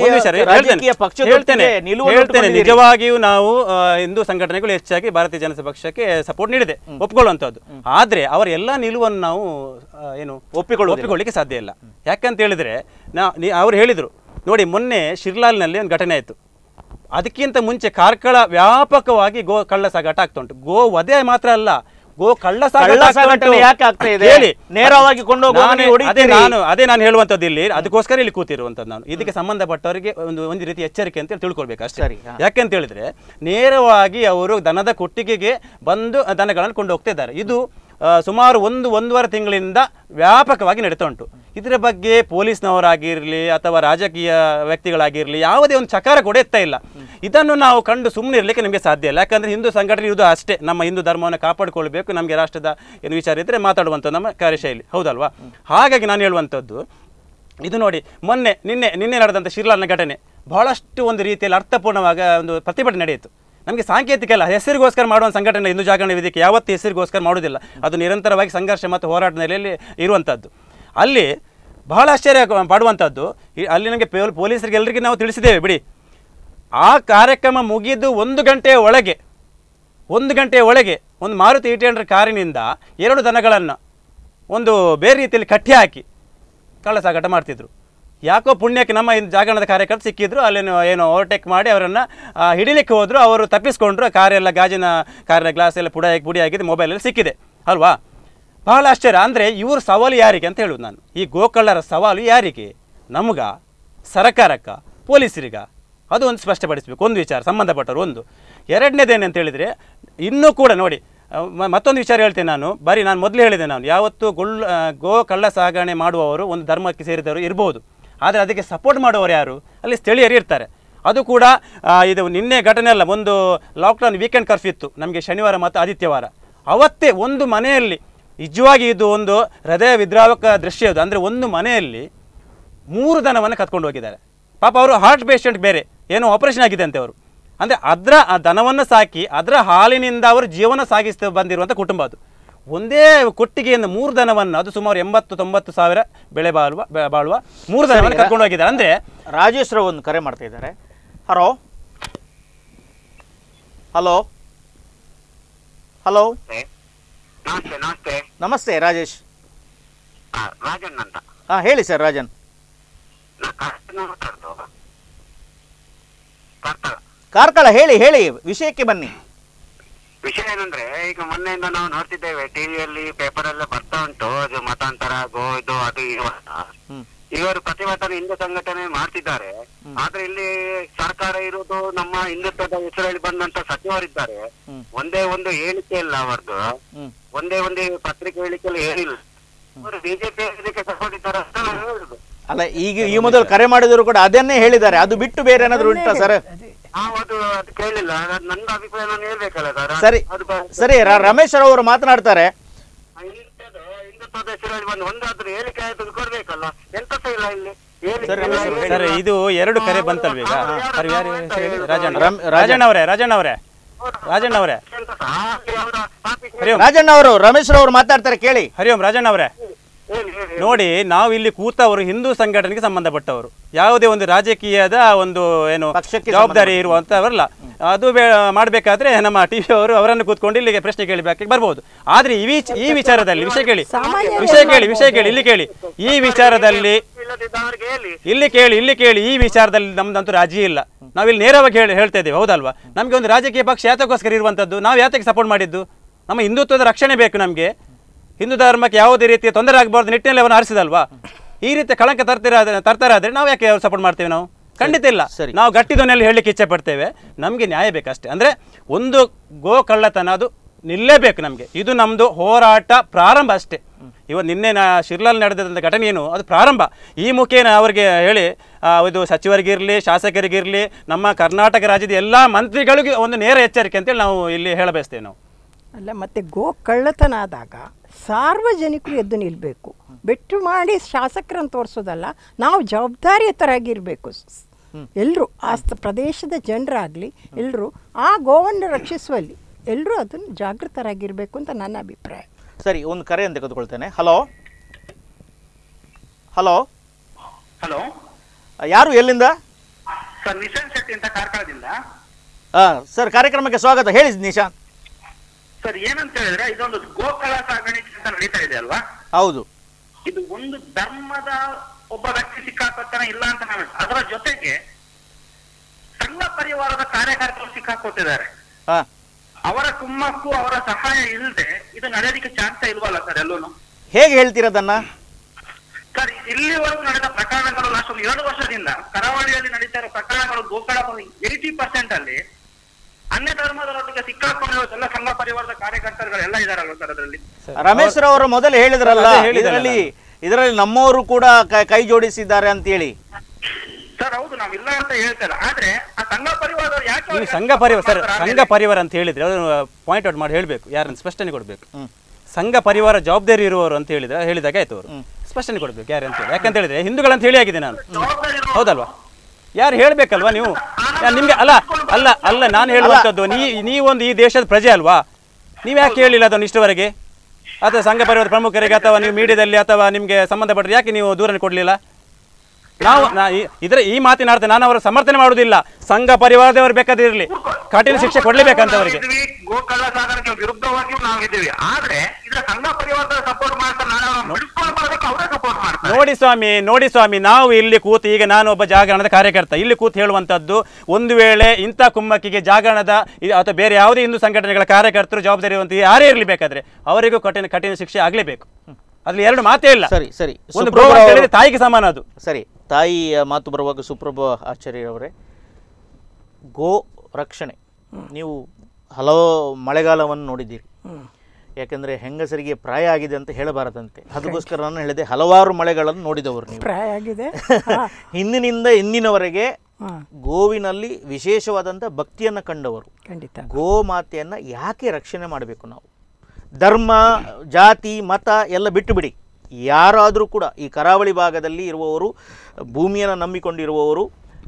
ಹೇಳ್ತೇನೆ ಹೇಳ್ತೇನೆ ನಿಜವಾಗಿಯೂ ನಾವು ಹಿಂದೂ ಸಂಘಟನೆಗಳು ಹೆಚ್ಚಾಗಿ ಭಾರತೀಯ ಜನತಾ ಪಕ್ಷಕ್ಕೆ ಸಪೋರ್ಟ್ ನೀಡಿದೆ, ಒಪ್ಕೊಳ್ಳುವಂಥದ್ದು. ಆದರೆ ಅವರ ಎಲ್ಲ ನಿಲುವನ್ನು ನಾವು ಏನು ಒಪ್ಪಿಕೊಳ್ಳ ಒಪ್ಪಿಕೊಳ್ಳಿಕ್ಕೆ ಸಾಧ್ಯ ಇಲ್ಲ. ಯಾಕಂತ ಹೇಳಿದ್ರೆ ನಾ ಅವ್ರು ಹೇಳಿದರು ನೋಡಿ, ಮೊನ್ನೆ ಶಿರ್ಲಾಲ್ನಲ್ಲಿ ಒಂದು ಘಟನೆ ಆಯಿತು. ಅದಕ್ಕಿಂತ ಮುಂಚೆ ಕಾರ್ಕಳ ವ್ಯಾಪಕವಾಗಿ ಗೋ ಕಳ್ಳ ಸಾಗಾಟ ಆಗ್ತಾ ಉಂಟು. ಗೋ ವಧೆ ಮಾತ್ರ ಅಲ್ಲ, ಗೋ ಕಳ್ಳ ಸಾಗಾಟ ಯಾಕೆ ಆಗ್ತಾ ಇದೆ ಹೇಳಿ, ನೇರವಾಗಿ ಅದೇ ನಾನು ಅದೇ ನಾನು ಹೇಳುವಂಥದ್ದು ಇಲ್ಲಿ. ಅದಕ್ಕೋಸ್ಕರ ಇಲ್ಲಿ ಕೂತಿರುವಂಥದ್ದು ನಾನು. ಇದಕ್ಕೆ ಸಂಬಂಧಪಟ್ಟವರಿಗೆ ಒಂದು ಒಂದು ರೀತಿ ಎಚ್ಚರಿಕೆ ಅಂತ ತಿಳ್ಕೊಳ್ಬೇಕು ಅಷ್ಟೇ. ಯಾಕೆಂತ ಹೇಳಿದ್ರೆ ನೇರವಾಗಿ ಅವರು ದನದ ಕೊಟ್ಟಿಗೆಗೆ ಬಂದು ದನಗಳನ್ನು ಕೊಂಡು ಹೋಗ್ತಾ ಇದ್ದಾರೆ. ಇದು ಸುಮಾರು ಒಂದು ಒಂದೂವರೆ ತಿಂಗಳಿಂದ ವ್ಯಾಪಕವಾಗಿ ನಡೀತಾ ಉಂಟು. ಇದರ ಬಗ್ಗೆ ಪೊಲೀಸ್ನವರಾಗಿರಲಿ ಅಥವಾ ರಾಜಕೀಯ ವ್ಯಕ್ತಿಗಳಾಗಿರಲಿ ಯಾವುದೇ ಒಂದು ಚಕಾರ ಕೂಡ ಎತ್ತಾ ಇಲ್ಲ. ಇದನ್ನು ನಾವು ಕಂಡು ಸುಮ್ಮನೆ ಇರಲಿಕ್ಕೆ ನಮಗೆ ಸಾಧ್ಯ ಇಲ್ಲ. ಯಾಕಂದರೆ ಹಿಂದೂ ಸಂಘಟನೆ ಇರುವುದು ಅಷ್ಟೇ, ನಮ್ಮ ಹಿಂದೂ ಧರ್ಮವನ್ನು ಕಾಪಾಡಿಕೊಳ್ಬೇಕು, ನಮಗೆ ರಾಷ್ಟ್ರದ ಏನು ವಿಚಾರ ಇದ್ದರೆ ಮಾತಾಡುವಂಥದ್ದು ನಮ್ಮ ಕಾರ್ಯಶೈಲಿ, ಹೌದಲ್ವಾ? ಹಾಗಾಗಿ ನಾನು ಹೇಳುವಂಥದ್ದು ಇದು ನೋಡಿ, ಮೊನ್ನೆ ನಿನ್ನೆ ನಿನ್ನೆ ನಡೆದಂಥ ಶಿರ್ಲಾಲ್ನ ಘಟನೆ ಬಹಳಷ್ಟು ಒಂದು ರೀತಿಯಲ್ಲಿ ಅರ್ಥಪೂರ್ಣವಾಗ ಒಂದು ಪ್ರತಿಭಟನೆ ನಡೆಯಿತು. ನಮಗೆ ಸಾಂಕೇತಿಕ ಅಲ್ಲ, ಹೆಸರಿಗೋಸ್ಕರ ಮಾಡುವ ಸಂಘಟನೆ ಹಿಂದೂ ಜಾಗರಣ ವೇದಿಕೆ ಯಾವತ್ತೂ ಹೆಸರಿಗೋಸ್ಕರ ಮಾಡುವುದಿಲ್ಲ. ಅದು ನಿರಂತರವಾಗಿ ಸಂಘರ್ಷ ಮತ್ತು ಹೋರಾಟ ನೆಲೆಯಲ್ಲಿ ಇರುವಂಥದ್ದು. ಅಲ್ಲಿ ಬಹಳ ಆಶ್ಚರ್ಯ ಪಡುವಂಥದ್ದು, ಅಲ್ಲಿ ನಮಗೆ ಪೊಲೀಸರಿಗೆ ಎಲ್ಲರಿಗೂ ನಾವು ತಿಳಿಸಿದ್ದೇವೆ ಬಿಡಿ. ಆ ಕಾರ್ಯಕ್ರಮ ಮುಗಿದು ಒಂದು ಗಂಟೆಯ ಒಳಗೆ ಒಂದು ಗಂಟೆಯ ಒಳಗೆ ಒಂದು ಮಾರುತಿ ಏಟ್ ಹಂಡ್ರೆಡ್ ಕಾರಿನಿಂದ ಎರಡು ದನಗಳನ್ನು ಒಂದು ಬೇರೆ ರೀತಿಯಲ್ಲಿ ಕಟ್ಟಿ ಹಾಕಿ ಕಳ್ಳ ಸಾಗಾಟ ಮಾಡ್ತಿದ್ರು. ಯಾಕೋ ಪುಣ್ಯಕ್ಕೆ ನಮ್ಮ ಜಾಗರಣದ ಕಾರ್ಯಕರ್ತರು ಸಿಕ್ಕಿದ್ರು, ಅಲ್ಲೇನು ಏನೋ ಓವರ್ಟೇಕ್ ಮಾಡಿ ಅವರನ್ನು ಹಿಡಿಲಿಕ್ಕೆ ಹೋದರು. ಅವರು ತಪ್ಪಿಸ್ಕೊಂಡ್ರು. ಕಾರೆಲ್ಲ ಗಾಜಿನ ಕಾರಿನ ಗ್ಲಾಸ್ ಎಲ್ಲ ಪುಡಿ ಪುಡಿ ಆಗಿದೆ, ಮೊಬೈಲಲ್ಲಿ ಸಿಕ್ಕಿದೆ ಅಲ್ವಾ? ಬಹಳ ಆಶ್ಚರ್ಯ. ಅಂದರೆ ಇವ್ರ ಸವಾಲು ಯಾರಿಗೆ ಅಂತ ಹೇಳುವುದು ನಾನು. ಈ ಗೋಕಳ್ಳರ ಸವಾಲು ಯಾರಿಗೆ? ನಮಗ, ಸರ್ಕಾರಕ್ಕ, ಪೊಲೀಸರಿಗ? ಅದು ಒಂದು ಸ್ಪಷ್ಟಪಡಿಸಬೇಕು. ಒಂದು ವಿಚಾರ ಸಂಬಂಧಪಟ್ಟರು. ಒಂದು ಎರಡನೇದೇನಂತ ಹೇಳಿದರೆ, ಇನ್ನೂ ಕೂಡ ನೋಡಿ ಮತ್ತೊಂದು ವಿಚಾರ ಹೇಳ್ತೇನೆ ನಾನು. ಬರೀ ನಾನು ಮೊದಲು ಹೇಳಿದೆ, ನಾನು ಯಾವತ್ತು ಗೊಳ್ಳ ಗೋ ಕಳ್ಳ ಸಾಗಣೆ ಮಾಡುವವರು ಒಂದು ಧರ್ಮಕ್ಕೆ ಸೇರಿದವರು ಇರ್ಬೋದು, ಆದರೆ ಅದಕ್ಕೆ ಸಪೋರ್ಟ್ ಮಾಡುವವರು ಯಾರು? ಅಲ್ಲಿ ಸ್ಥಳೀಯರು ಇರ್ತಾರೆ. ಅದು ಕೂಡ ಇದು ನಿನ್ನೆ ಘಟನೆ ಅಲ್ಲ, ಒಂದು ಲಾಕ್ಡೌನ್ ವೀಕೆಂಡ್ ಕರ್ಫ್ಯೂ ಇತ್ತು ನಮಗೆ ಶನಿವಾರ ಮತ್ತು ಆದಿತ್ಯವಾರ. ಅವತ್ತೇ ಒಂದು ಮನೆಯಲ್ಲಿ ನಿಜವಾಗಿ ಇದು ಒಂದು ಹೃದಯ ವಿದ್ರಾವಕ ದೃಶ್ಯ. ಇದು ಅಂದರೆ ಒಂದು ಮನೆಯಲ್ಲಿ ಮೂರು ದನವನ್ನು ಕತ್ಕೊಂಡು ಹೋಗಿದ್ದಾರೆ. ಪಾಪ ಅವರು ಹಾರ್ಟ್ ಪೇಷಂಟ್, ಬೇರೆ ಏನೋ ಆಪರೇಷನ್ ಆಗಿದೆ ಅಂತೆ ಅವರು. ಅಂದರೆ ಅದರ ಆ ದನವನ್ನು ಸಾಕಿ ಅದರ ಹಾಲಿನಿಂದ ಅವರು ಜೀವನ ಸಾಗಿಸ್ತಾ ಬಂದಿರುವಂಥ ಕುಟುಂಬ ಅದು. ಒಂದೇ ಕೊಟ್ಟಿಗೆಯಿಂದ ಮೂರು ದನವನ್ನು, ಅದು ಸುಮಾರು ಎಂಬತ್ತು ತೊಂಬತ್ತು ಸಾವಿರ ಬೆಳೆ ಬಾಳುವ ಬೆ- ಬಾಳುವ ಮೂರು ದನವನ್ನು ಕರ್ಕೊಂಡು ಹೋಗಿದ್ದಾರೆ. ಅಂದರೆ ರಾಜೇಶ್ ರಾವ್ ಒಂದು ಕರೆ ಮಾಡ್ತಾ ಇದ್ದಾರೆ. ಹಲೋ ಹಲೋ ಹಲೋ ನಮಸ್ತೆ ನಮಸ್ತೆ ನಮಸ್ತೆ ರಾಜೇಶ್. ಆ, ರಾಜನ್ ಅಂತ ಹಾಂ ಹೇಳಿ ಸರ್ ರಾಜನ್. ನಾ ಕಾರ್ಕಳ ಮಾತಾಡ್ದು. ಕಾರ್ಕಳ ಕಾರ್ಕಳ ಹೇಳಿ ಹೇಳಿ ವಿಷಯಕ್ಕೆ ಬನ್ನಿ. ವಿಷಯ ಏನಂದ್ರೆ ಈಗ ಮೊನ್ನೆಯಿಂದ ನಾವು ನೋಡ್ತಿದ್ದೇವೆ ಟಿವಿಯಲ್ಲಿ ಪೇಪರ್ ಎಲ್ಲ ಬರ್ತಾ ಉಂಟು, ಅದು ಮತಾಂತರ ಗೋ ಇದು ಅದು ಇದು ಅಂತ. ಹ್ಮ್. ಇವರು ಪ್ರತಿಭಟನೆ ಹಿಂದೂ ಸಂಘಟನೆ ಮಾಡ್ತಿದ್ದಾರೆ. ಆದ್ರೆ ಇಲ್ಲಿ ಸರ್ಕಾರ ಇರುವುದು ನಮ್ಮ ಹಿಂದುತ್ವದ ಹೆಸರಲ್ಲಿ ಬಂದಂತ ಸಚಿವರಿದ್ದಾರೆ. ಹ್ಮ್. ಒಂದೇ ಒಂದು ಹೇಳಿಕೆ ಇಲ್ಲ ಅವರದ್ದು, ಹ್ಮ್. ಒಂದೇ ಒಂದು ಪತ್ರಿಕೆ ಹೇಳಿಕೆಲ್ಲ ಹೇಳಿಲ್ಲ. ಅವರು ಬಿಜೆಪಿ ಇದಕ್ಕೆ ಸಪೋರ್ಟ್ ಇದ್ದಾರೆ ಅಂತ ನಾನು ಹೇಳುದು. ಅಲ್ಲ, ಈಗ ಈ ಮೊದಲು ಕರೆ ಮಾಡಿದ್ರು ಕೂಡ ಅದನ್ನೇ ಹೇಳಿದ್ದಾರೆ. ಅದು ಬಿಟ್ಟು ಬೇರೆ ಏನಾದ್ರು ಉಂಟಾ ಸರ್? ನಾವು ಅದು ಅದು ಕೇಳಿಲ್ಲ. ಅದು ನನ್ನ ಅಭಿಪ್ರಾಯ ನಾನು ಹೇಳ್ಬೇಕಲ್ಲ ಸರ್. ಸರಿ ಅದು ಬ- ಸರಿ ರ- ರಮೇಶ್ ಅವರು ಮಾತನಾಡ್ತಾರೆ. ಹಿಂದುತ್ವದ ಹಿಂದುತ್ವದ ಹೆಸರಲ್ಲಿ ಬಂದು ಒಂದಾದ್ರೂ ಹೇಳಿಕೆ ಆಯ್ತು ಕೊಡ್ಬೇಕಲ್ಲ. ಎಂತ ಸಹ ಇಲ್ಲ ಇಲ್ಲಿ ಹೇಳಿಕೆ ಸರಿ, ಇಲ್ಲ, ಸರಿ, ಏನಿಲ್ಲ. ಸರ್ ಇದು ಎರಡು ಕರೆ ಬಂತಲ್ವ ಈಗ? ಹಾ, ಯಾರು- ಅವ್ರು ಯಾರು ನಾವು ಹೇಳಿ? ಅಂತ ರಾಜಣ್ಣ ರಾಮ್- ರಾಜಣ್ಣ. ರಾಜಣ್ಣ ಅವರೇ ರಾಜಣ್ಣ ಅವರೇ ರಾಜಣ್ಣ ಅವರೇ ಎಂತ ಸಹ ಹಾಗೆ ಅವರ ಆಫೀಸ್ ಹರಿ ಓಂ ರಾಜಣ್ಣ ಅವರು ರಮೇಶ್ ಅವರು ಮಾತಾಡ್ತಾರೆ ಕೇಳಿ. ಹರಿ ಓಂ ರಾಜಣ್ಣ ಅವರೇ ಹೇಳಿ, ಹೇಳಿ. ನೋಡಿ, ನಾವು ಇಲ್ಲಿ ಕೂತವರು ಹಿಂದೂ ಸಂಘಟನೆಗೆ ಸಂಬಂಧಪಟ್ಟವರು, ಯಾವುದೇ ಒಂದು ರಾಜಕೀಯದ ಒಂದು ಏನು ಪಕ್ಷಕ್ಕೆ ಜವಾಬ್ದಾರಿ ಇರುವಂತವರಲ್ಲ. ಅದು ಬೇ- ಮಾಡ್ಬೇಕಾದ್ರೆ ನಮ್ಮ ಟಿವಿ ಅವರು ಅವರನ್ನು ಕೂತ್ಕೊಂಡು ಇಲ್ಲಿಗೆ ಪ್ರಶ್ನೆ ಕೇಳಬೇಕು ಬರ್ಬೋದು. ಆದ್ರೆ ಈ ವಿಚ- ಈ ವಿಚಾರದಲ್ಲಿ ವಿಷಯ ಕೇಳಿ ಸಾಮಾನ್ಯ ವಿಷಯ ಕೇಳಿ ವಿಷಯ ಕೇಳಿ ಇಲ್ಲಿ ಕೇಳಿ ಈ ವಿಚಾರದಲ್ಲಿ ಇಲ್ಲದಿದ್ದವರಿಗೆ ಹೇಳಿ. ಇಲ್ಲಿ ಕೇಳಿ ಇಲ್ಲಿ ಕೇಳಿ ಈ ವಿಚಾರದಲ್ಲಿ ನಮ್ದಂತೂ ರಾಜಿ ಇಲ್ಲ. ನಾವಿಲ್ಲಿ ನೇರವಾಗಿ ಹೇಳಿ ಹೇಳ್ತಾ ಇದ್ದೇವೆ, ಹೌದಲ್ವಾ? ನಮಗೆ ಒಂದು ರಾಜಕೀಯ ಪಕ್ಷ ಯಾತಕ್ಕೋಸ್ಕರ ಇರುವಂಥದ್ದು? ನಾವು ಯಾತಕ್ಕೆ ಸಪೋರ್ಟ್ ಮಾಡಿದ್ದು? ನಮ್ಮ ಹಿಂದುತ್ವದ ರಕ್ಷಣೆ ಬೇಕು ನಮಗೆ. ಹಿಂದೂ ಧರ್ಮಕ್ಕೆ ಯಾವುದೇ ರೀತಿಯ ತೊಂದರೆ ಆಗಬಾರ್ದು ನಿಟ್ಟಿನಲ್ಲಿ ಅವನು ಆರಿಸಿದಲ್ವಾ? ಈ ರೀತಿಯ ಕಳಂಕ ತರ್ತೀರ ತರ್ತಾರಾದ್ರೆ ನಾವು ಯಾಕೆ ಅವ್ರು ಸಪೋರ್ಟ್ ಮಾಡ್ತೇವೆ? ನಾವು ಖಂಡಿತ ಇಲ್ಲ. ಸರಿ. ನಾವು ಗಟ್ಟಿದನ್ನೆಲ್ಲ ಹೇಳಲಿಕ್ಕೆ ಇಚ್ಛೆ ಪಡ್ತೇವೆ. ನಮಗೆ ನ್ಯಾಯ ಬೇಕಷ್ಟೇ. ಅಂದರೆ ಒಂದು ಗೋ ಕಳ್ಳತನ ಅದು ನಿಲ್ಲೇಬೇಕು ನಮಗೆ. ಇದು ನಮ್ಮದು ಹೋರಾಟ ಪ್ರಾರಂಭ ಅಷ್ಟೇ. ಇವತ್ತು ನಿನ್ನೆ ನಾ ಶಿರ್ಲಾಲ್ ನಡೆದಂಥ ಘಟನೆ ಏನು, ಅದು ಪ್ರಾರಂಭ. ಈ ಮುಖೇನ ಅವರಿಗೆ ಹೇಳಿ ಆ, ಇದು ಸಚಿವರಿಗಿರಲಿ ಶಾಸಕರಿಗಿರಲಿ ನಮ್ಮ ಕರ್ನಾಟಕ ರಾಜ್ಯದ ಎಲ್ಲ ಮಂತ್ರಿಗಳಿಗೂ ಒಂದು ನೇರ ಎಚ್ಚರಿಕೆ ಅಂತೇಳಿ ನಾವು ಇಲ್ಲಿ ಹೇಳಬಯಸ್ತೇವೆ ನಾವು. ಅಲ್ಲ, ಮತ್ತೆ ಗೋ ಕಳ್ಳತನ ಆದಾಗ ಸಾರ್ವಜನಿಕರು ಎದ್ದು ನಿಲ್ಲಬೇಕು. ಬೆಟ್ಟು ಮಾಡಿ ಶಾಸಕರನ್ನು ತೋರಿಸೋದಲ್ಲ, ನಾವು ಜವಾಬ್ದಾರಿಯುತರಾಗಿರಬೇಕು. ಎಲ್ಲರೂ ಆ ಸ್ಥ- ಪ್ರದೇಶದ ಜನರಾಗಲಿ ಎಲ್ಲರೂ ಆ ಗೋವನ್ನು ರಕ್ಷಿಸುವಲ್ಲಿ ಎಲ್ಲರೂ ಅದನ್ನು ಜಾಗೃತರಾಗಿರಬೇಕು ಅಂತ ನನ್ನ ಅಭಿಪ್ರಾಯ. ಸರಿ, ಒಂದು ಕರೆ ಅಂತ ತೆಗೆದುಕೊಳ್ತೇನೆ. ಹಲೋ ಹಲೋ ಹಲೋ ಯಾರು, ಎಲ್ಲಿಂದ? ಸರ್, ನಿಶಾಂತ್ ಶೆಟ್ಟಿ ಅಂತ ಕಾರ್ಕಳದಿಂದ. ಹಾಂ ಸರ್, ಕಾರ್ಯಕ್ರಮಕ್ಕೆ ಸ್ವಾಗತ. ಹೇಳಿ ನಿಶಾಂತ್. ಸರ್, ಏನಂತ ಹೇಳಿದ್ರೆ ಇದೊಂದು ಗೋಕಳ ಸಾಗಾಣಿಕೆ ಅಂತ ನಡೀತಾ ಇದೆ ಅಲ್ವಾ? ಹೌದು. ಇದು ಒಂದು ಧರ್ಮದ ಒಬ್ಬ ವ್ಯಕ್ತಿ ಸಿಕ್ಕಾಕೋತಾನೆ ಇಲ್ಲ ಅಂತ ನಾವು, ಅದರ ಜೊತೆಗೆ ಸಂಘ ಪರಿವಾರದ ಕಾರ್ಯಕರ್ತರು ಸಿಕ್ಕಾಕೋತಿದ್ದಾರೆ. ಹಾಂ ಅವರ ಕುಮ್ಮಕ್ಕು ಅವರ ಸಹಾಯ ಇಲ್ಲದೆ ಇದು ನಡೆಯೋದಕ್ಕೆ ಚಾನ್ಸ್ ಇಲ್ವಲ್ಲ ಸರ್ ಎಲ್ಲೂನು? ಹೇಗೆ ಹೇಳ್ತೀರದನ್ನ? ಸರ್, ಇಲ್ಲಿವರೆಗೂ ನಡೆದ ಪ್ರಕರಣಗಳು ಲಾಸ್ಟ್ ಒಂದು ಎರಡು ವರ್ಷದಿಂದ ಕರಾವಳಿಯಲ್ಲಿ ನಡೀತಾ ಇರೋ ಪ್ರಕರಣಗಳು ಗೋಕಳ ಏಯ್ಟಿ ಪರ್ಸೆಂಟ್ ಅಲ್ಲಿ ಅನ್ಯ ಧರ್ಮದವರೊಟ್ಟಿಗೆ ಸಿಕ್ಕಾಕೊಂಡಿರೋ ಎಲ್ಲ ಸಂಘ ಪರಿವಾರದ ಕಾರ್ಯಕರ್ತರುಗಳೆಲ್ಲ ಇದಾರಲ್ವ ಸರ್ ಅದರಲ್ಲಿ? ರಮೇಶ್ ರವರು ಮೊದಲು ಹೇಳಿದ್ರಲ್ಲ, ಅದೇ ಹೇಳಿದ್ರಲ್ಲ ಇದರಲ್ಲಿ ಇದರಲ್ಲಿ ನಮ್ಮವರು ಕೂಡ ಕೈ- ಕೈ ಜೋಡಿಸಿದ್ದಾರೆ ಅಂತೇಳಿ. ಸರ್ ಹೌದು, ನಾವು ಇಲ್ಲ ಅಂತ ಹೇಳ್ತೇವೆ. ಆದ್ರೆ ಆ ಸಂಘ ಪರಿವಾರದವರು ಯಾಕೆ ನೀವು ಅವ್ರಿಗೆ ಸಂಘ ಪರಿವಾರ ಸರ್, ಮಾಡ್ತಾರೆ ಸಂಘ ಪರಿವಾರ ಅಂತ ಹೇಳಿದ್ರೆ ಅದನ್ನು ಪಾಯಿಂಟ್ ಔಟ್ ಮಾಡಿ ಹೇಳಬೇಕು, ಯಾರನ್ನು ಸ್ಪಷ್ಟನೆ ಕೊಡಬೇಕು. ಹ್ಮ್. ಸಂಘ ಪರಿವಾರ ಜವಾಬ್ದಾರಿ ಇರುವವರು ಅಂತ ಹೇಳಿದ್ರೆ ಹೇಳಿದಾಗ ಆಯ್ತು ಅವರು ಸ್ಪಷ್ಟನೆ ಕೊಡಬೇಕು ಯಾರು ಅಂತ ಹೇಳಿ. ಯಾಕಂತ ಹೇಳಿದ್ರೆ ಹಿಂದೂಗಳಂತ ಹೇಳಿ ಆಗಿದೆ ನಾನು, ಜವಾಬ್ದಾರಿ ಇರೋ- ಹೌದಲ್ವಾ? ಯಾರು ಹೇಳ್ಬೇಕಲ್ವಾ ನೀವು? ಯಾ- ನಿಮ್ಗೆ ಅಲ್ಲ ಅಲ್ಲ ಅಲ್ಲ ನಾನು ಹೇಳುವಂಥದ್ದು, ನೀ ನೀವೊಂದು ಈ ದೇಶದ ಪ್ರಜೆ ಅಲ್ವಾ? ನೀವು ಯಾಕೆ ಹೇಳಿಲ್ಲ ಅದನ್ನು ಇಷ್ಟವರೆಗೆ? ಅಥವಾ ಸಂಘ ಪರಿವಾರ ಪ್ರಮುಖರಿಗೆ ಅಥವಾ ನೀವು ಮೀಡಿಯಾದಲ್ಲಿ ಅಥವಾ ನಿಮಗೆ ಸಂಬಂಧಪಟ್ಟರೆ ಯಾಕೆ ನೀವು ದೂರನ್ನು ಕೊಡಲಿಲ್ಲ? ನಾವು ನಾ ಈ- ಇದರ ಈ ಮಾತಿನ ಅರ್ಥ ನಾನು ಅವರ ಸಮರ್ಥನೆ ಮಾಡುವುದಿಲ್ಲ. ಸಂಘ ಪರಿವಾರದವರು ಬೇಕಾದಿರಲಿ, ಕಠಿಣ ಶಿಕ್ಷೆ ಕೊಡ್ಲೇಬೇಕಂತ ಅವರಿಗೆ. ನಾವಿದ್ವಿ, ಗೋಕಳ್ಳ ಸಾಗಾಣಿಕೆ ವಿರುದ್ಧವಾಗಿಯೂ ನಾವಿದ್ದೀವಿ. ಆದ್ರೆ ಇದ್ರ ಸಂಘ ಪರಿವಾರದ ಸಪೋರ್ಟ್ ಮಾಡ್ತಾರೆ, ನಾನು ಅವ್ರನ್ನ ಬಿಡಿಸ್ಕೊಂಡು ಬರೋದಕ್ಕೆ ಅವರೇ ಸಪೋರ್ಟ್ ಮಾಡ್ತಾರೆ. ನೋಡಿ ಸ್ವಾಮಿ, ನೋಡಿ ಸ್ವಾಮಿ, ನಾವು ಇಲ್ಲಿ ಕೂತು ಈಗ ನಾನು ಒಬ್ಬ ಜಾಗರಣದ ಕಾರ್ಯಕರ್ತ ಇಲ್ಲಿ ಕೂತು ಹೇಳುವಂಥದ್ದು, ಒಂದು ವೇಳೆ ಇಂಥ ಕುಮ್ಮಕ್ಕಿಗೆ ಜಾಗರಣದ ಇ- ಅಥವಾ ಬೇರೆ ಯಾವುದೇ ಹಿಂದೂ ಸಂಘಟನೆಗಳ ಕಾರ್ಯಕರ್ತರು ಜವಾಬ್ದಾರಿ ಇರುವಂಥ ಯಾರೇ ಇರಲಿ ಬೇಕಾದ್ರೆ ಅವರಿಗೂ ಕಠಿಣ ಕಠಿಣ ಶಿಕ್ಷೆ ಆಗಲೇಬೇಕು. ಅದ್ರಲ್ಲಿ ಎರಡು ಮಾತೇ ಇಲ್ಲ. ಸರಿ ಸರಿ ಒಂದು ಸುಪ್ರಭಾ ಗೋ ಅಂತ ಅವರು- ಹೇಳಿದ್ರೆ ತಾಯಿಗೆ ಸಮಾನ ಅದು. ಸರಿ, ತಾಯಿಯ ಮಾತು ಬರುವಾಗ ಸುಪ್ರಭಾ ಆಚಾರ್ಯವರೇ, ಗೋ ರಕ್ಷಣೆ ನೀವು ಹಲವು ಮಳೆಗಾಲವನ್ನು ನೋಡಿದ್ದೀರಿ. ಯಾಕೆಂದರೆ ಹೆಂಗಸರಿಗೆ ಪ್ರಾಯ ಆಗಿದೆ ಅಂತ ಹೇಳಬಾರದಂತೆ, ಅದಕ್ಕೋಸ್ಕರ ನಾನು ಹೇಳಿದೆ ಹಲವಾರು ಮಳೆಗಳನ್ನು ನೋಡಿದವರು ನೀವು. ಪ್ರಾಯ ಆಗಿದೆ. ಹಿಂದಿನಿಂದ ಇಂದಿನವರೆಗೆ ಹಾಂ, ಗೋವಿನಲ್ಲಿ ವಿಶೇಷವಾದಂಥ ಭಕ್ತಿಯನ್ನು ಕಂಡವರು. ಖಂಡಿತ. ಗೋಮಾತೆಯನ್ನು ಯಾಕೆ ರಕ್ಷಣೆ ಮಾಡಬೇಕು ನಾವು? ಧರ್ಮ, ಜಾತಿ, ಮತ ಎಲ್ಲ ಬಿಟ್ಟು ಬಿಡಿ. ಯಾರಾದರೂ ಕೂಡ ಈ ಕರಾವಳಿ ಭಾಗದಲ್ಲಿ ಇರುವವರು, ಭೂಮಿಯನ್ನು ನಂಬಿಕೊಂಡಿರುವವರು,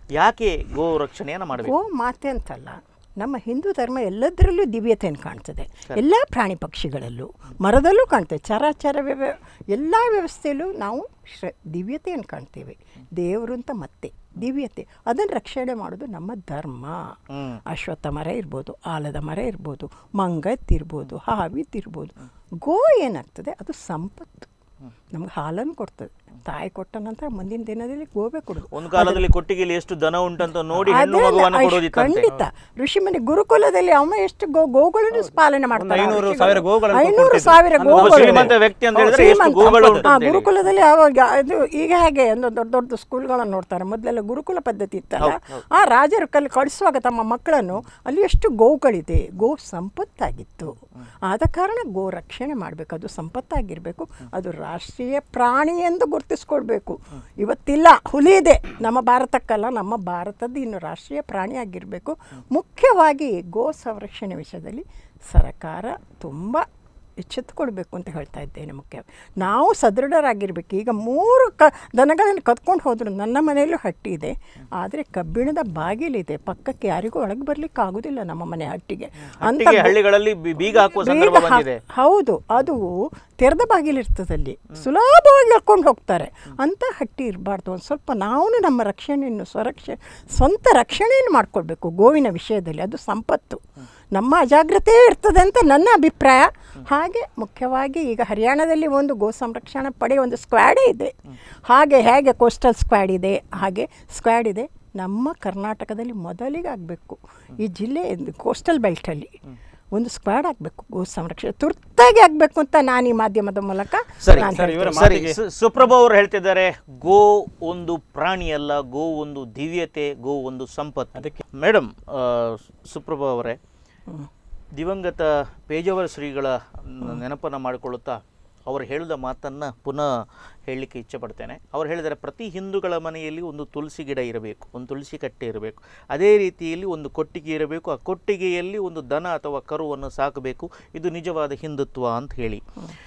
ಯಾಕೆ ಗೋ ರಕ್ಷಣೆಯನ್ನು ಮಾಡಬೇಕು? ಗೋ ಮಾತೆ ಅಂತಲ್ಲ, ನಮ್ಮ ಹಿಂದೂ ಧರ್ಮ ಎಲ್ಲದರಲ್ಲೂ ದಿವ್ಯತೆಯನ್ನು ಕಾಣ್ತದೆ. ಎಲ್ಲ ಪ್ರಾಣಿ ಪಕ್ಷಿಗಳಲ್ಲೂ, ಮರದಲ್ಲೂ ಕಾಣ್ತೇವೆ. ಚರಾಚರ ವ್ಯವ ಎಲ್ಲ ವ್ಯವಸ್ಥೆಯಲ್ಲೂ ನಾವು ಶ್ರ ದಿವ್ಯತೆಯನ್ನು ಕಾಣ್ತೇವೆ. ದೇವರು ಅಂತ ಮತ್ತೆ ದಿವ್ಯತೆ, ಅದನ್ನು ರಕ್ಷಣೆ ಮಾಡೋದು ನಮ್ಮ ಧರ್ಮ. ಅಶ್ವತ್ಥ ಮರ ಇರ್ಬೋದು, ಆಲದ ಮರ ಇರ್ಬೋದು, ಮಂಗತ್ತಿರ್ಬೋದು, ಹಾವಿತ್ತಿರ್ಬೋದು. ಗೋ ಏನಾಗ್ತದೆ, ಅದು ಸಂಪತ್ತು. ನಮ್ಗೆ ಹಾಲನ್ನು ಕೊಡ್ತದೆ. ತಾಯಿ ಕೊಟ್ಟ ನಂತರ ಮುಂದಿನ ದಿನದಲ್ಲಿ ಗೋವೆ ಕೊಡೋದು. ಒಂದು ಕಾಲದಲ್ಲಿ ಕೊಟ್ಟಿಗೆಯಲ್ಲಿ ಎಷ್ಟು ದನ ಉಂಟಂತ ನೋಡಿ ಹೆಣ್ಣು ಮಗುವನ್ನು ಕೊಡೋದಿತ್ತಂತೆ. ಖಂಡಿತ. ಋಷಿಮುನಿ ಗುರುಕುಲದಲ್ಲಿ ಅಮ್ಮ ಎಷ್ಟು ಗೋ ಗೋಗಳನ್ನು ಪಾಲನೆ ಮಾಡ್ತಾರೆ. ಐನೂರು ಸಾವಿರ ಗೋಗಳನ್ನು ಐನೂರು ಸಾವಿರ ಒಬ್ಬ ಶ್ರೀಮಂತ ವ್ಯಕ್ತಿ ಅಂತ ಹೇಳಿದ್ರೆ ಎಷ್ಟು ಗೋಗಳು ಉಂಟು ಅಂತ ಹೇಳಿ. ಗುರುಕುಲದಲ್ಲಿ ಅವಾಗ ಅದು ಈಗ ಹೇಗೆ ಒಂದು ದೊಡ್ಡ ದೊಡ್ಡ ಸ್ಕೂಲ್ಗಳನ್ನು ನೋಡ್ತಾರೆ. ಮೊದಲೆಲ್ಲ ಗುರುಕುಲ ಪದ್ಧತಿ ಇತ್ತಲ್ಲ, ಆ ರಾಜರು ಕಲ್ಲಿ ಕಳಿಸುವಾಗ ತಮ್ಮ ಮಕ್ಕಳನ್ನು ಅಲ್ಲಿ ಎಷ್ಟು ಗೋಗಳಿದೆ, ಗೋ ಸಂಪತ್ತಾಗಿತ್ತು. ಆದ ಕಾರಣ ಗೋ ರಕ್ಷಣೆ ಮಾಡಬೇಕು. ಅದು ಸಂಪತ್ತಾಗಿರಬೇಕು. ಅದು ರಾಷ್ಟ್ರೀಯ ಪ್ರಾಣಿ ಎಂದು ಗುರುತಿಸ್ಕೊಳ್ಬೇಕು. ಇವತ್ತಿಲ್ಲ, ಹುಲಿ ಇದೆ ನಮ್ಮ ಭಾರತಕ್ಕಲ್ಲ, ನಮ್ಮ ಭಾರತದ ಇನ್ನು ರಾಷ್ಟ್ರೀಯ ಪ್ರಾಣಿ ಆಗಿರಬೇಕು. ಮುಖ್ಯವಾಗಿ ಗೋ ಸಂರಕ್ಷಣೆ ವಿಷಯದಲ್ಲಿ ಸರ್ಕಾರ ತುಂಬ ಎಚ್ಚೆತ್ತುಕೊಳ್ಬೇಕು ಅಂತ ಹೇಳ್ತಾ ಇದ್ದೇನೆ. ಮುಖ್ಯ ನಾವು ಸದೃಢರಾಗಿರ್ಬೇಕು. ಈಗ ಮೂರು ಕ ದನಗಳನ್ನು ಕತ್ಕೊಂಡು ಹೋದ್ರು. ನನ್ನ ಮನೆಯಲ್ಲೂ ಹಟ್ಟಿ ಇದೆ, ಆದರೆ ಕಬ್ಬಿಣದ ಬಾಗಿಲಿದೆ. ಪಕ್ಕಕ್ಕೆ ಯಾರಿಗೂ ಒಳಗೆ ಬರ್ಲಿಕ್ಕೆ ಆಗುದಿಲ್ಲ ನಮ್ಮ ಮನೆ ಹಟ್ಟಿಗೆ ಅಂತ ಹಳ್ಳಿಗಳಲ್ಲಿ ಬೀಗ ಹಾಕುವ ಸಂದರ್ಭ ಬಂದಿದೆ. ಹೌದು, ಅದು ತೆರೆದ ಬಾಗಿಲಿರ್ತದಲ್ಲಿ ಸುಲಭವಾಗಿ ಹಾಕೊಂಡು ಹೋಗ್ತಾರೆ. ಅಂತ ಹಟ್ಟಿ ಇರಬಾರ್ದು. ಒಂದು ಸ್ವಲ್ಪ ನಾವು ನಮ್ಮ ರಕ್ಷಣೆಯನ್ನು ಸ್ವರಕ್ಷೆ ಸ್ವಂತ ರಕ್ಷಣೆಯನ್ನು ಮಾಡಿಕೊಳ್ಬೇಕು ಗೋವಿನ ವಿಷಯದಲ್ಲಿ. ಅದು ಸಂಪತ್ತು. ನಮ್ಮ ಅಜಾಗ್ರತೆ ಇರ್ತದೆ ಅಂತ ನನ್ನ ಅಭಿಪ್ರಾಯ. ಹಾಗೆ ಮುಖ್ಯವಾಗಿ ಈಗ ಹರಿಯಾಣದಲ್ಲಿ ಒಂದು ಗೋ ಸಂರಕ್ಷಣಾ ಪಡೆ ಒಂದು ಸ್ಕ್ವಾಡೇ ಇದೆ. ಹಾಗೆ ಹೇಗೆ ಕೋಸ್ಟಲ್ ಸ್ಕ್ವಾಡ್ ಇದೆ, ಹಾಗೆ ಸ್ಕ್ವಾಡ್ ಇದೆ. ನಮ್ಮ ಕರ್ನಾಟಕದಲ್ಲಿ ಮೊದಲಿಗೆ ಆಗಬೇಕು. ಈ ಜಿಲ್ಲೆ ಕೋಸ್ಟಲ್ ಬೆಲ್ಟಲ್ಲಿ ಒಂದು ಸ್ಕ್ವಾಡ್ ಆಗಬೇಕು. ಗೋ ಸಂರಕ್ಷಣೆ ತುರ್ತಾಗಿ ಆಗಬೇಕು ಅಂತ ನಾನು ಈ ಮಾಧ್ಯಮದ ಮೂಲಕ ಸರಿ ಸರಿ ಸುಪ್ರಭಾ ಅವರು ಹೇಳ್ತಿದ್ದಾರೆ, ಗೋ ಒಂದು ಪ್ರಾಣಿ ಅಲ್ಲ, ಗೋ ಒಂದು ದಿವ್ಯತೆ, ಗೋ ಒಂದು ಸಂಪತ್ತು. ಅದಕ್ಕೆ ಮೇಡಮ್ ಸುಪ್ರಭಾ ಅವರೇ, ದಿವಂಗತ ಪೇಜಾವರ ಶ್ರೀಗಳ ನೆನಪನ್ನು ಮಾಡಿಕೊಳ್ಳುತ್ತಾ ಅವರು ಹೇಳಿದ ಮಾತನ್ನು ಪುನಃ ಹೇಳಲಿಕ್ಕೆ ಇಚ್ಛೆ ಪಡ್ತೇನೆ. ಅವರು ಹೇಳಿದರೆ ಪ್ರತಿ ಹಿಂದೂಗಳ ಮನೆಯಲ್ಲಿ ಒಂದು ತುಳಸಿ ಗಿಡ ಇರಬೇಕು, ಒಂದು ತುಳಸಿ ಕಟ್ಟೆ ಇರಬೇಕು. ಅದೇ ರೀತಿಯಲ್ಲಿ ಒಂದು ಕೊಟ್ಟಿಗೆ ಇರಬೇಕು. ಆ ಕೊಟ್ಟಿಗೆಯಲ್ಲಿ ಒಂದು ದನ ಅಥವಾ ಕರುವನ್ನು ಸಾಕಬೇಕು. ಇದು ನಿಜವಾದ ಹಿಂದುತ್ವ ಅಂತ ಹೇಳಿ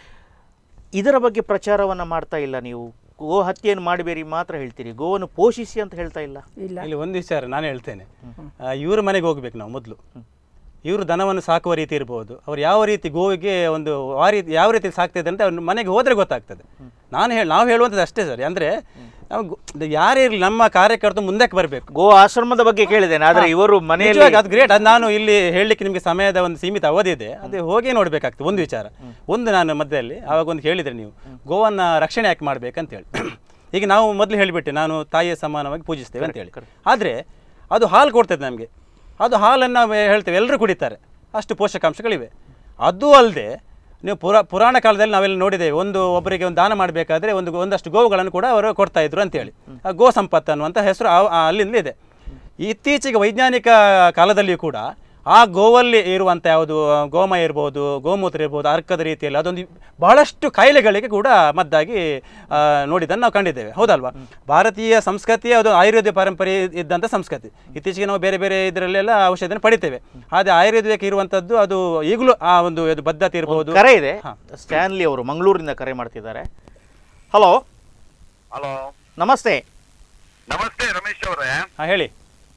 ಇದರ ಬಗ್ಗೆ ಪ್ರಚಾರವನ್ನು ಮಾಡ್ತಾ ಇಲ್ಲ ನೀವು. ಗೋ ಹತ್ಯೆಯನ್ನು ಮಾಡಬೇಡಿ ಮಾತ್ರ ಹೇಳ್ತೀರಿ, ಗೋವನ್ನು ಪೋಷಿಸಿ ಅಂತ ಹೇಳ್ತಾ ಇಲ್ಲ. ಇಲ್ಲಿ ಒಂದು ವಿಚಾರ ನಾನು ಹೇಳ್ತೇನೆ. ಇವ್ರ ಮನೆಗೆ ಹೋಗ್ಬೇಕು ನಾವು ಮೊದಲು. ಇವರು ದನವನ್ನು ಸಾಕುವ ರೀತಿ ಇರ್ಬೋದು, ಅವ್ರು ಯಾವ ರೀತಿ ಗೋವಿಗೆ ಒಂದು ಆ ರೀತಿ ಯಾವ ರೀತಿ ಸಾಕ್ತಿದೆ ಅಂತ ಅವ್ರ ಮನೆಗೆ ಹೋದರೆ ಗೊತ್ತಾಗ್ತದೆ. ನಾನು ಹೇಳಿ ನಾವು ಹೇಳುವಂಥದ್ದು ಅಷ್ಟೇ ಸರ್. ಅಂದರೆ ನಾವು ಯಾರೇ ಇರಲಿ ನಮ್ಮ ಕಾರ್ಯಕರ್ತರು ಮುಂದಕ್ಕೆ ಬರಬೇಕು. ಗೋ ಆಶ್ರಮದ ಬಗ್ಗೆ ಕೇಳಿದ್ದೇನೆ, ಆದರೆ ಇವರು ಮನೆಯಲ್ಲಿ ಅದು ಗ್ರೇಟ್. ಅದು ನಾನು ಇಲ್ಲಿ ಹೇಳಲಿಕ್ಕೆ ನಿಮಗೆ ಸಮಯದ ಒಂದು ಸೀಮಿತ ಅವಧಿ ಇದೆ, ಅದು ಹೋಗೇ ನೋಡಬೇಕಾಗ್ತದೆ. ಒಂದು ವಿಚಾರ ಒಂದು ನಾನು ಮಧ್ಯದಲ್ಲಿ ಆವಾಗ ಒಂದು ಹೇಳಿದರೆ ನೀವು ಗೋವನ್ನು ರಕ್ಷಣೆ ಯಾಕೆ ಮಾಡಬೇಕಂತ ಹೇಳಿ. ಈಗ ನಾವು ಮೊದಲು ಹೇಳಿಬಿಟ್ಟೆ ನಾನು ತಾಯಿಯ ಸಮಾನವಾಗಿ ಪೂಜಿಸ್ತೇವೆ ಅಂತ ಹೇಳಿ. ಆದರೆ ಅದು ಹಾಲು ಕೊಡ್ತದೆ ನಮಗೆ. ಅದು ಹಾಲನ್ನು ನಾವು ಹೇಳ್ತೇವೆ ಎಲ್ಲರೂ ಕುಡಿತಾರೆ, ಅಷ್ಟು ಪೋಷಕಾಂಶಗಳಿವೆ. ಅದು ಅಲ್ಲದೆ ನೀವು ಪುರಾ ಪುರಾಣ ಕಾಲದಲ್ಲಿ ನಾವೆಲ್ಲ ನೋಡಿದ್ದೇವೆ, ಒಂದು ಒಬ್ಬರಿಗೆ ಒಂದು ದಾನ ಮಾಡಬೇಕಾದ್ರೆ ಒಂದು ಒಂದಷ್ಟು ಗೋವುಗಳನ್ನು ಕೂಡ ಅವರು ಕೊಡ್ತಾ ಇದ್ರು ಅಂತೇಳಿ. ಗೋ ಸಂಪತ್ತು ಅನ್ನುವಂಥ ಹೆಸರು ಅಲ್ಲಿಂದಲೇ ಇದೆ. ಇತ್ತೀಚೆಗೆ ವೈಜ್ಞಾನಿಕ ಕಾಲದಲ್ಲಿಯೂ ಕೂಡ ಆ ಗೋವಲ್ಲಿ ಇರುವಂಥ ಯಾವುದು ಗೋಮಯ ಇರ್ಬೋದು, ಗೋಮೂತ್ರ ಇರ್ಬೋದು, ಅರ್ಕದ ರೀತಿಯಲ್ಲಿ ಅದೊಂದು ಬಹಳಷ್ಟು ಕಾಯಿಲೆಗಳಿಗೆ ಕೂಡ ಮದ್ದಾಗಿ ನೋಡಿದ್ದನ್ನು ನಾವು ಕಂಡಿದ್ದೇವೆ. ಹೌದಲ್ವಾ? ಭಾರತೀಯ ಸಂಸ್ಕೃತಿ ಅದು ಆಯುರ್ವೇದ ಪರಂಪರೆ ಇದ್ದಂಥ ಸಂಸ್ಕೃತಿ. ಇತ್ತೀಚೆಗೆ ನಾವು ಬೇರೆ ಬೇರೆ ಇದರಲ್ಲೆಲ್ಲ ಔಷಧಿಯನ್ನು ಪಡಿತೇವೆ. ಆದರೆ ಆಯುರ್ವೇದಕ್ಕೆ ಇರುವಂಥದ್ದು ಅದು ಈಗಲೂ ಆ ಒಂದು ಬದ್ಧತೆ ಇರ್ಬೋದು. ಕರೆ ಇದೆ. ಸ್ಟ್ಯಾನ್ಲಿ ಅವರು ಮಂಗಳೂರಿನಿಂದ ಕರೆ ಮಾಡ್ತಿದ್ದಾರೆ. ಹಲೋ ಹಲೋ, ನಮಸ್ತೆ. ನಮಸ್ತೆ ರಮೇಶ್ ಅವರೇ. ಹಾಂ ಹೇಳಿ.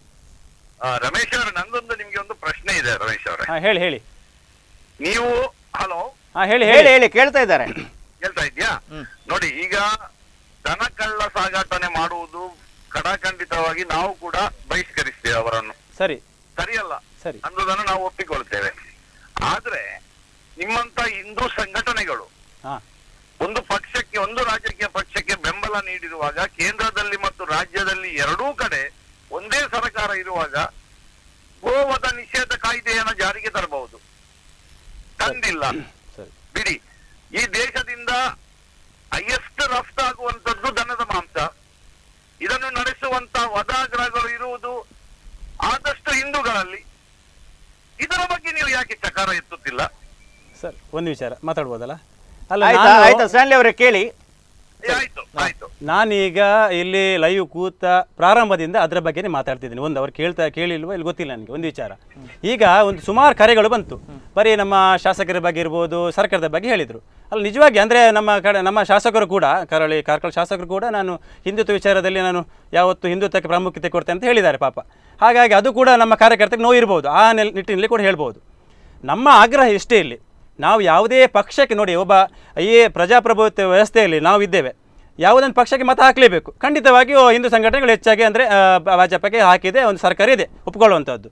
ರಮೇಶ್ ಅವರೇ, ನಂದೊಂದು ನಿಮ್ಗೆ ಒಂದು ಪ್ರಶ್ನೆ ಇದೆ ರಮೇಶ್ ಅವರೇ. ಹಾಂ ಹೇಳಿ ಹೇಳಿ. ನೀವು ಹಲೋ ಹಾಂ ಹೇಳಿ ಹೇಳಿ ಹೇಳಿ ಕೇಳ್ತಾ ಇದ್ದಾರೆ. ಕೇಳ್ತಾ ಇದ್ಯಾ? ನೋಡಿ, ಈಗ ದನ ಕಳ್ಳ ಸಾಗಾಟನೆ ಮಾಡುವುದು ಕಡಾಖಂಡಿತವಾಗಿ ನಾವು ಕೂಡ ಬಹಿಷ್ಕರಿಸ್ತೇವೆ ಅವರನ್ನು. ಸರಿ ಸರಿಯಲ್ಲ, ಸರಿ, ಅನ್ನೋದನ್ನು ನಾವು ಒಪ್ಪಿಕೊಳ್ತೇವೆ. ಆದ್ರೆ ನಿಮ್ಮಂತ ಹಿಂದೂ ಸಂಘಟನೆಗಳು ಒಂದು ಪಕ್ಷಕ್ಕೆ, ಒಂದು ರಾಜಕೀಯ ಪಕ್ಷಕ್ಕೆ ಬೆಂಬಲ ನೀಡಿರುವಾಗ, ಕೇಂದ್ರದಲ್ಲಿ ಮತ್ತು ರಾಜ್ಯದಲ್ಲಿ ಎರಡೂ ಕಡೆ ಒಂದೇ ಸರ್ಕಾರ ಇರುವಾಗ ಗೋವಧ ನಿಷೇಧ ಕಾಯ್ದೆಯನ್ನು ಜಾರಿಗೆ ತರಬಹುದು. ತಂದಿಲ್ಲ, ಬಿಡಿ. ಈ ದೇಶದಿಂದ ಹೈಯೆಸ್ಟ್ ರಫ್ತಾಗುವಂತದ್ದು ದನದ ಮಾಂಸ. ಇದನ್ನು ನಡೆಸುವಂತ ವಧಾಗ್ರಹಗಳು ಇರುವುದು ಆದಷ್ಟು ಹಿಂದೂಗಳಲ್ಲಿ. ಇದರ ಬಗ್ಗೆ ನೀವು ಯಾಕೆ ಚಕಾರ ಎತ್ತುತ್ತಿಲ್ಲ? ಸರ್ ಒಂದು ವಿಚಾರ ಮಾತಾಡ್ಬೋದಲ್ಲ? ಅಲ್ಲ, ಆಯ್ತಾ ಸ್ಟ್ಯಾನ್ಲಿ ಅವರೇ ಕೇಳಿ. ಆಯ್ತು ಆಯ್ತು ನಾನೀಗ ಇಲ್ಲಿ ಲೈವ್ ಕೂತ ಪ್ರಾರಂಭದಿಂದ ಅದರ ಬಗ್ಗೆನೇ ಮಾತಾಡ್ತಿದ್ದೀನಿ. ಒಂದು ಅವ್ರು ಕೇಳ್ತಾ ಕೇಳಿಲ್ವೋ ಇಲ್ಲಿ ಗೊತ್ತಿಲ್ಲ ನನಗೆ ಒಂದು ವಿಚಾರ. ಈಗ ಒಂದು ಸುಮಾರು ಕರೆಗಳು ಬಂತು, ಬರೀ ನಮ್ಮ ಶಾಸಕರ ಬಗ್ಗೆ ಇರ್ಬೋದು, ಸರ್ಕಾರದ ಬಗ್ಗೆ ಹೇಳಿದರು. ಅಲ್ಲಿ ನಿಜವಾಗಿ ಅಂದರೆ ನಮ್ಮ ಕಡೆ ನಮ್ಮ ಶಾಸಕರು ಕೂಡ, ಕರಾವಳಿ ಕಾರ್ಕಳ ಶಾಸಕರು ಕೂಡ ನಾನು ಹಿಂದುತ್ವ ವಿಚಾರದಲ್ಲಿ ನಾನು ಯಾವತ್ತು ಹಿಂದುತ್ವಕ್ಕೆ ಪ್ರಾಮುಖ್ಯತೆ ಕೊಡ್ತೇನೆ ಅಂತ ಹೇಳಿದ್ದಾರೆ ಪಾಪ. ಹಾಗಾಗಿ ಅದು ಕೂಡ ನಮ್ಮ ಕಾರ್ಯಕರ್ತರಿಗೆ ನೋವು ಇರ್ಬೋದು, ಆ ನೆಲ್ ನಿಟ್ಟಿನಲ್ಲಿ ಕೂಡ ಹೇಳ್ಬೋದು. ನಮ್ಮ ಆಗ್ರಹ ಇಷ್ಟೇ, ಇಲ್ಲಿ ನಾವು ಯಾವುದೇ ಪಕ್ಷಕ್ಕೆ ನೋಡಿ, ಒಬ್ಬ ಈ ಪ್ರಜಾಪ್ರಭುತ್ವ ವ್ಯವಸ್ಥೆಯಲ್ಲಿ ನಾವು ಇದ್ದೇವೆ, ಯಾವುದೊಂದು ಪಕ್ಷಕ್ಕೆ ಮತ ಹಾಕಲೇಬೇಕು. ಖಂಡಿತವಾಗಿಯೂ ಹಿಂದೂ ಸಂಘಟನೆಗಳು ಹೆಚ್ಚಾಗಿ ಅಂದರೆ ಭಾಜಪಕ್ಕೆ ಹಾಕಿದೆ, ಒಂದು ಸರ್ಕಾರ ಇದೆ ಒಪ್ಕೊಳ್ಳುವಂಥದ್ದು.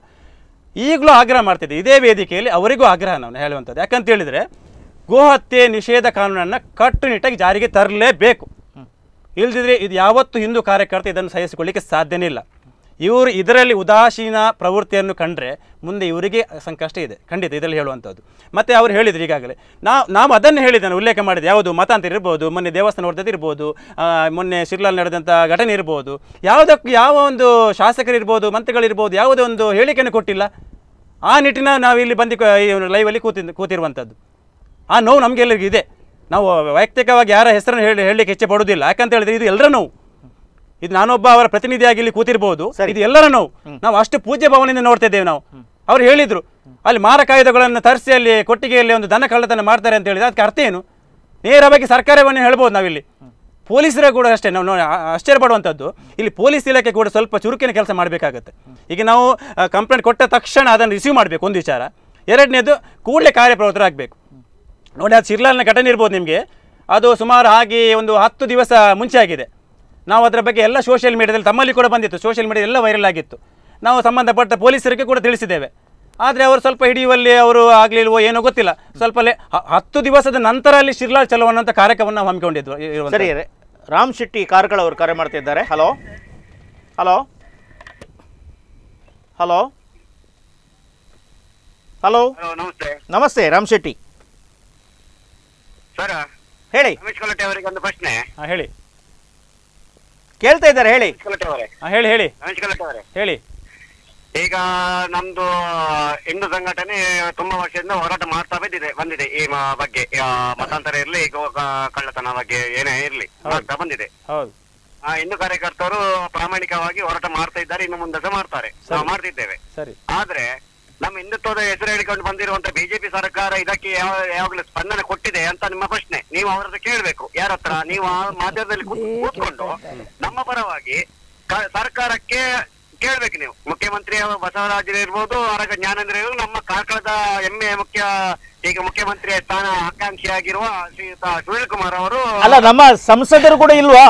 ಈಗಲೂ ಆಗ್ರಹ ಮಾಡ್ತಿದ್ದೆ ಇದೇ ವೇದಿಕೆಯಲ್ಲಿ, ಅವರಿಗೂ ಆಗ್ರಹ ನಾವು ಹೇಳುವಂಥದ್ದು. ಯಾಕಂತ ಹೇಳಿದರೆ ಗೋಹತ್ಯೆ ನಿಷೇಧ ಕಾನೂನನ್ನು ಕಟ್ಟುನಿಟ್ಟಾಗಿ ಜಾರಿಗೆ ತರಲೇಬೇಕು. ಇಲ್ಲದಿದ್ದರೆ ಇದು ಯಾವತ್ತೂ ಹಿಂದೂ ಕಾರ್ಯಕರ್ತ ಇದನ್ನು ಸಹಿಸಿಕೊಳ್ಳಿಕ್ಕೆ ಸಾಧ್ಯನೇ ಇಲ್ಲ. ಇವರು ಇದರಲ್ಲಿ ಉದಾಸೀನ ಪ್ರವೃತ್ತಿಯನ್ನು ಕಂಡ್ರೆ ಮುಂದೆ ಇವರಿಗೆ ಸಂಕಷ್ಟ ಇದೆ, ಖಂಡಿತ ಇದರಲ್ಲಿ ಹೇಳುವಂಥದ್ದು. ಮತ್ತು ಅವರು ಹೇಳಿದ್ರು ಈಗಾಗಲೇ, ನಾವು ನಾವು ಅದನ್ನು ಹೇಳಿದ್ದೇನೆ, ಉಲ್ಲೇಖ ಮಾಡಿದೆ. ಯಾವುದು ಮತಾಂತರ ಇರ್ಬೋದು, ಮೊನ್ನೆ ದೇವಸ್ಥಾನ ಹೊಡೆದದ್ದು ಇರ್ಬೋದು, ಮೊನ್ನೆ ಶಿರ್ಲಾಲ್ ನಡೆದಂಥ ಘಟನೆ ಇರ್ಬೋದು, ಯಾವುದಕ್ಕೂ ಯಾವ ಒಂದು ಶಾಸಕರಿರ್ಬೋದು, ಮಂತ್ರಿಗಳಿರ್ಬೋದು, ಯಾವುದೇ ಒಂದು ಹೇಳಿಕೆಯನ್ನು ಕೊಟ್ಟಿಲ್ಲ. ಆ ನಿಟ್ಟಿನ ನಾವು ಇಲ್ಲಿ ಬಂದು ಲೈವಲ್ಲಿ ಕೂತಿ ಕೂತಿರುವಂಥದ್ದು. ಆ ನೋವು ನಮಗೆಲ್ಲರಿಗೂ ಇದೆ. ನಾವು ವೈಯಕ್ತಿಕವಾಗಿ ಯಾರ ಹೆಸರನ್ನು ಹೇಳಿ ಹೇಳಲಿಕ್ಕೆ ಹೆಚ್ಚೆ ಪಡೋದಿಲ್ಲ. ಯಾಕಂತ ಹೇಳಿದ್ರೆ ಇದು ಎಲ್ಲರ ನೋವು. ಇದು ನಾನೊಬ್ಬ ಅವರ ಪ್ರತಿನಿಧಿಯಾಗಿ ಇಲ್ಲಿ ಕೂತಿರ್ಬೋದು, ಇದು ಎಲ್ಲರ ನೋವು. ನಾವು ಅಷ್ಟು ಪೂಜ್ಯ ಭಾವನೆಯಿಂದ ನೋಡ್ತಾ ಇದ್ದೇವೆ ನಾವು. ಅವ್ರು ಹೇಳಿದರು ಅಲ್ಲಿ ಮಾರಕಾಯುಧಗಳನ್ನು ತರಿಸಿ ಅಲ್ಲಿ ಕೊಟ್ಟಿಗೆಯಲ್ಲಿ ಒಂದು ದನ ಕಳ್ಳತನ ಮಾಡ್ತಾರೆ ಅಂತ ಹೇಳಿದ್ರೆ ಅದಕ್ಕೆ ಅರ್ಥ ಏನು? ನೇರವಾಗಿ ಸರ್ಕಾರವನ್ನೇ ಹೇಳ್ಬೋದು ನಾವಿಲ್ಲಿ. ಪೊಲೀಸರ ಕೂಡ ಅಷ್ಟೇ ನಾವು ನೋಡಿ ಆಶ್ಚರ್ಯ ಪಡುವಂಥದ್ದು, ಇಲ್ಲಿ ಪೊಲೀಸ್ ಇಲಾಖೆ ಕೂಡ ಸ್ವಲ್ಪ ಚುರುಕಿನ ಕೆಲಸ ಮಾಡಬೇಕಾಗತ್ತೆ. ಈಗ ನಾವು ಕಂಪ್ಲೇಂಟ್ ಕೊಟ್ಟ ತಕ್ಷಣ ಅದನ್ನು ರಿಸೀವ್ ಮಾಡಬೇಕು ಒಂದು ವಿಚಾರ. ಎರಡನೇದು ಕೂಡಲೇ ಕಾರ್ಯಪ್ರವೃತ್ತರಾಗಬೇಕು. ನೋಡಿ, ಅದು ಶಿರ್ಲಾಲ್ನ ಘಟನೆ ಇರ್ಬೋದು ನಿಮಗೆ, ಅದು ಸುಮಾರು ಹಾಗೆ ಒಂದು ಹತ್ತು ದಿವಸ ಮುಂಚೆ ಆಗಿದೆ. ನಾವು ಅದರ ಬಗ್ಗೆ ಎಲ್ಲ ಸೋಷಿಯಲ್ ಮೀಡಿಯಾದಲ್ಲಿ, ತಮ್ಮಲ್ಲಿ ಕೂಡ ಬಂದಿತ್ತು, ಸೋಷಿಯಲ್ ಮೀಡಿಯಾ ಎಲ್ಲ ವೈರಲ್ ಆಗಿತ್ತು. ನಾವು ಸಂಬಂಧಪಟ್ಟ ಪೊಲೀಸರಿಗೆ ಕೂಡ ತಿಳಿಸಿದ್ದೇವೆ. ಆದರೆ ಅವರು ಸ್ವಲ್ಪ ಹಿಡಿಯುವಲ್ಲಿ ಅವರು ಆಗಲಿಲ್ವೋ ಏನೋ ಗೊತ್ತಿಲ್ಲ. ಸ್ವಲ್ಪ ಹತ್ತು ದಿವಸದ ನಂತರ ಅಲ್ಲಿ ಶಿರ್ಲಾಲ್ ಚಲೋ ಅನ್ನೋಂಥ ಕಾರ್ಯಕ್ರಮವನ್ನು ನಾವು ಹಮ್ಮಿಕೊಂಡಿದ್ವು. ಸರಿ, ರಾಮ್ ಶೆಟ್ಟಿ ಕಾರ್ಕಳ ಅವರು ಕರೆ ಮಾಡ್ತಿದ್ದಾರೆ. ಹಲೋ ಹಲೋ ಹಲೋ ಹಲೋ ನಮಸ್ತೆ. ನಮಸ್ತೆ ರಾಮ್ ಶೆಟ್ಟಿ ಸರ್, ಹೇಳಿ. ರಮೇಶ್ ಕಲಟೆ ಅವರಿಗೆ ಒಂದು ಪ್ರಶ್ನೆ. ಹಾಂ ಹೇಳಿ, ಕೇಳ್ತಾ ಇದ್ದಾರೆ, ಹೇಳಿ. ಕಲಟೆ ಅವರೇ, ಹಾಂ ಹೇಳಿ ಹೇಳಿ ರಮೇಶ್ ಕಲಟೆ ಅವರೇ, ಹೇಳಿ. ಈಗ ನಮ್ದು ಹಿಂದೂ ಸಂಘಟನೆ ತುಂಬಾ ವರ್ಷದಿಂದ ಹೋರಾಟ ಮಾಡ್ತಾ ಬಂದಿದೆ ಬಂದಿದೆ ಈ ಮ- ಬಗ್ಗೆ ಆ, ಮತಾಂತರ ಇರ್ಲಿ, ಗೋ ಕ- ಕಳ್ಳತನ ಬಗ್ಗೆ ಏನೇ ಇರ್ಲಿ ಮಾಡ್ತಾ ಬಂದಿದೆ. ಹೌದು, ಆ, ಹಿಂದೂ ಕಾರ್ಯಕರ್ತರು ಪ್ರಾಮಾಣಿಕವಾಗಿ ಹೋರಾಟ ಮಾಡ್ತಾ ಇದ್ದಾರೆ, ಇನ್ನು ಮುಂದೆ ಸಹ ಮಾಡ್ತಾರೆ, ನಾವು ಮಾಡ್ತಿದ್ದೇವೆ. ಸರಿ. ಆದ್ರೆ ನಮ್ಮ ಹಿಂದುತ್ವದ ಹೆಸರು ಹೇಳಿಕೊಂಡು ಬಂದಿರುವಂತ ಬಿಜೆಪಿ ಸರ್ಕಾರ ಇದಕ್ಕೆ ಯಾವ ಯಾವಾಗಲೂ ಸ್ಪಂದನೆ ಕೊಟ್ಟಿದೆ ಅಂತ ನಿಮ್ಮ ಪ್ರಶ್ನೆ. ನೀವು ಅವ್ರ ಹತ್ರ ಕೇಳ್ಬೇಕು, ಯಾರ ಹತ್ರ. ನೀವು ಆ ಮಾಧ್ಯಮದಲ್ಲಿ ಕೂತ್- ಕೂತ್ಕೊಂಡು ನಮ್ಮ ಪರವಾಗಿ ಕ- ಸರ್ಕಾರಕ್ಕೆ ಕೇಳ್ಬೇಕು. ನೀವು ಮುಖ್ಯಮಂತ್ರಿ ಬಸವರಾಜ್ ಇರ್ಬೋದು, ಆರೋಗ್ಯ ಜ್ಞಾನೇಂದ್ರ ಇರ್ಬೋದು, ನಮ್ಮ ಕಾರ್ಕಳದ ಹೆಮ್ಮೆ ಮುಖ್ಯ ಈಗ ಮುಖ್ಯಮಂತ್ರಿ ಸ್ಥಾನ ಆಕಾಂಕ್ಷಿಯಾಗಿರುವ ಶ್ರೀಯುತ ಸುನೀಲ್ ಕುಮಾರ್ ಅವರು. ಅಲ್ಲ, ನಮ್ಮ ಸಂಸದರು ಕೂಡ ಇಲ್ವಾ?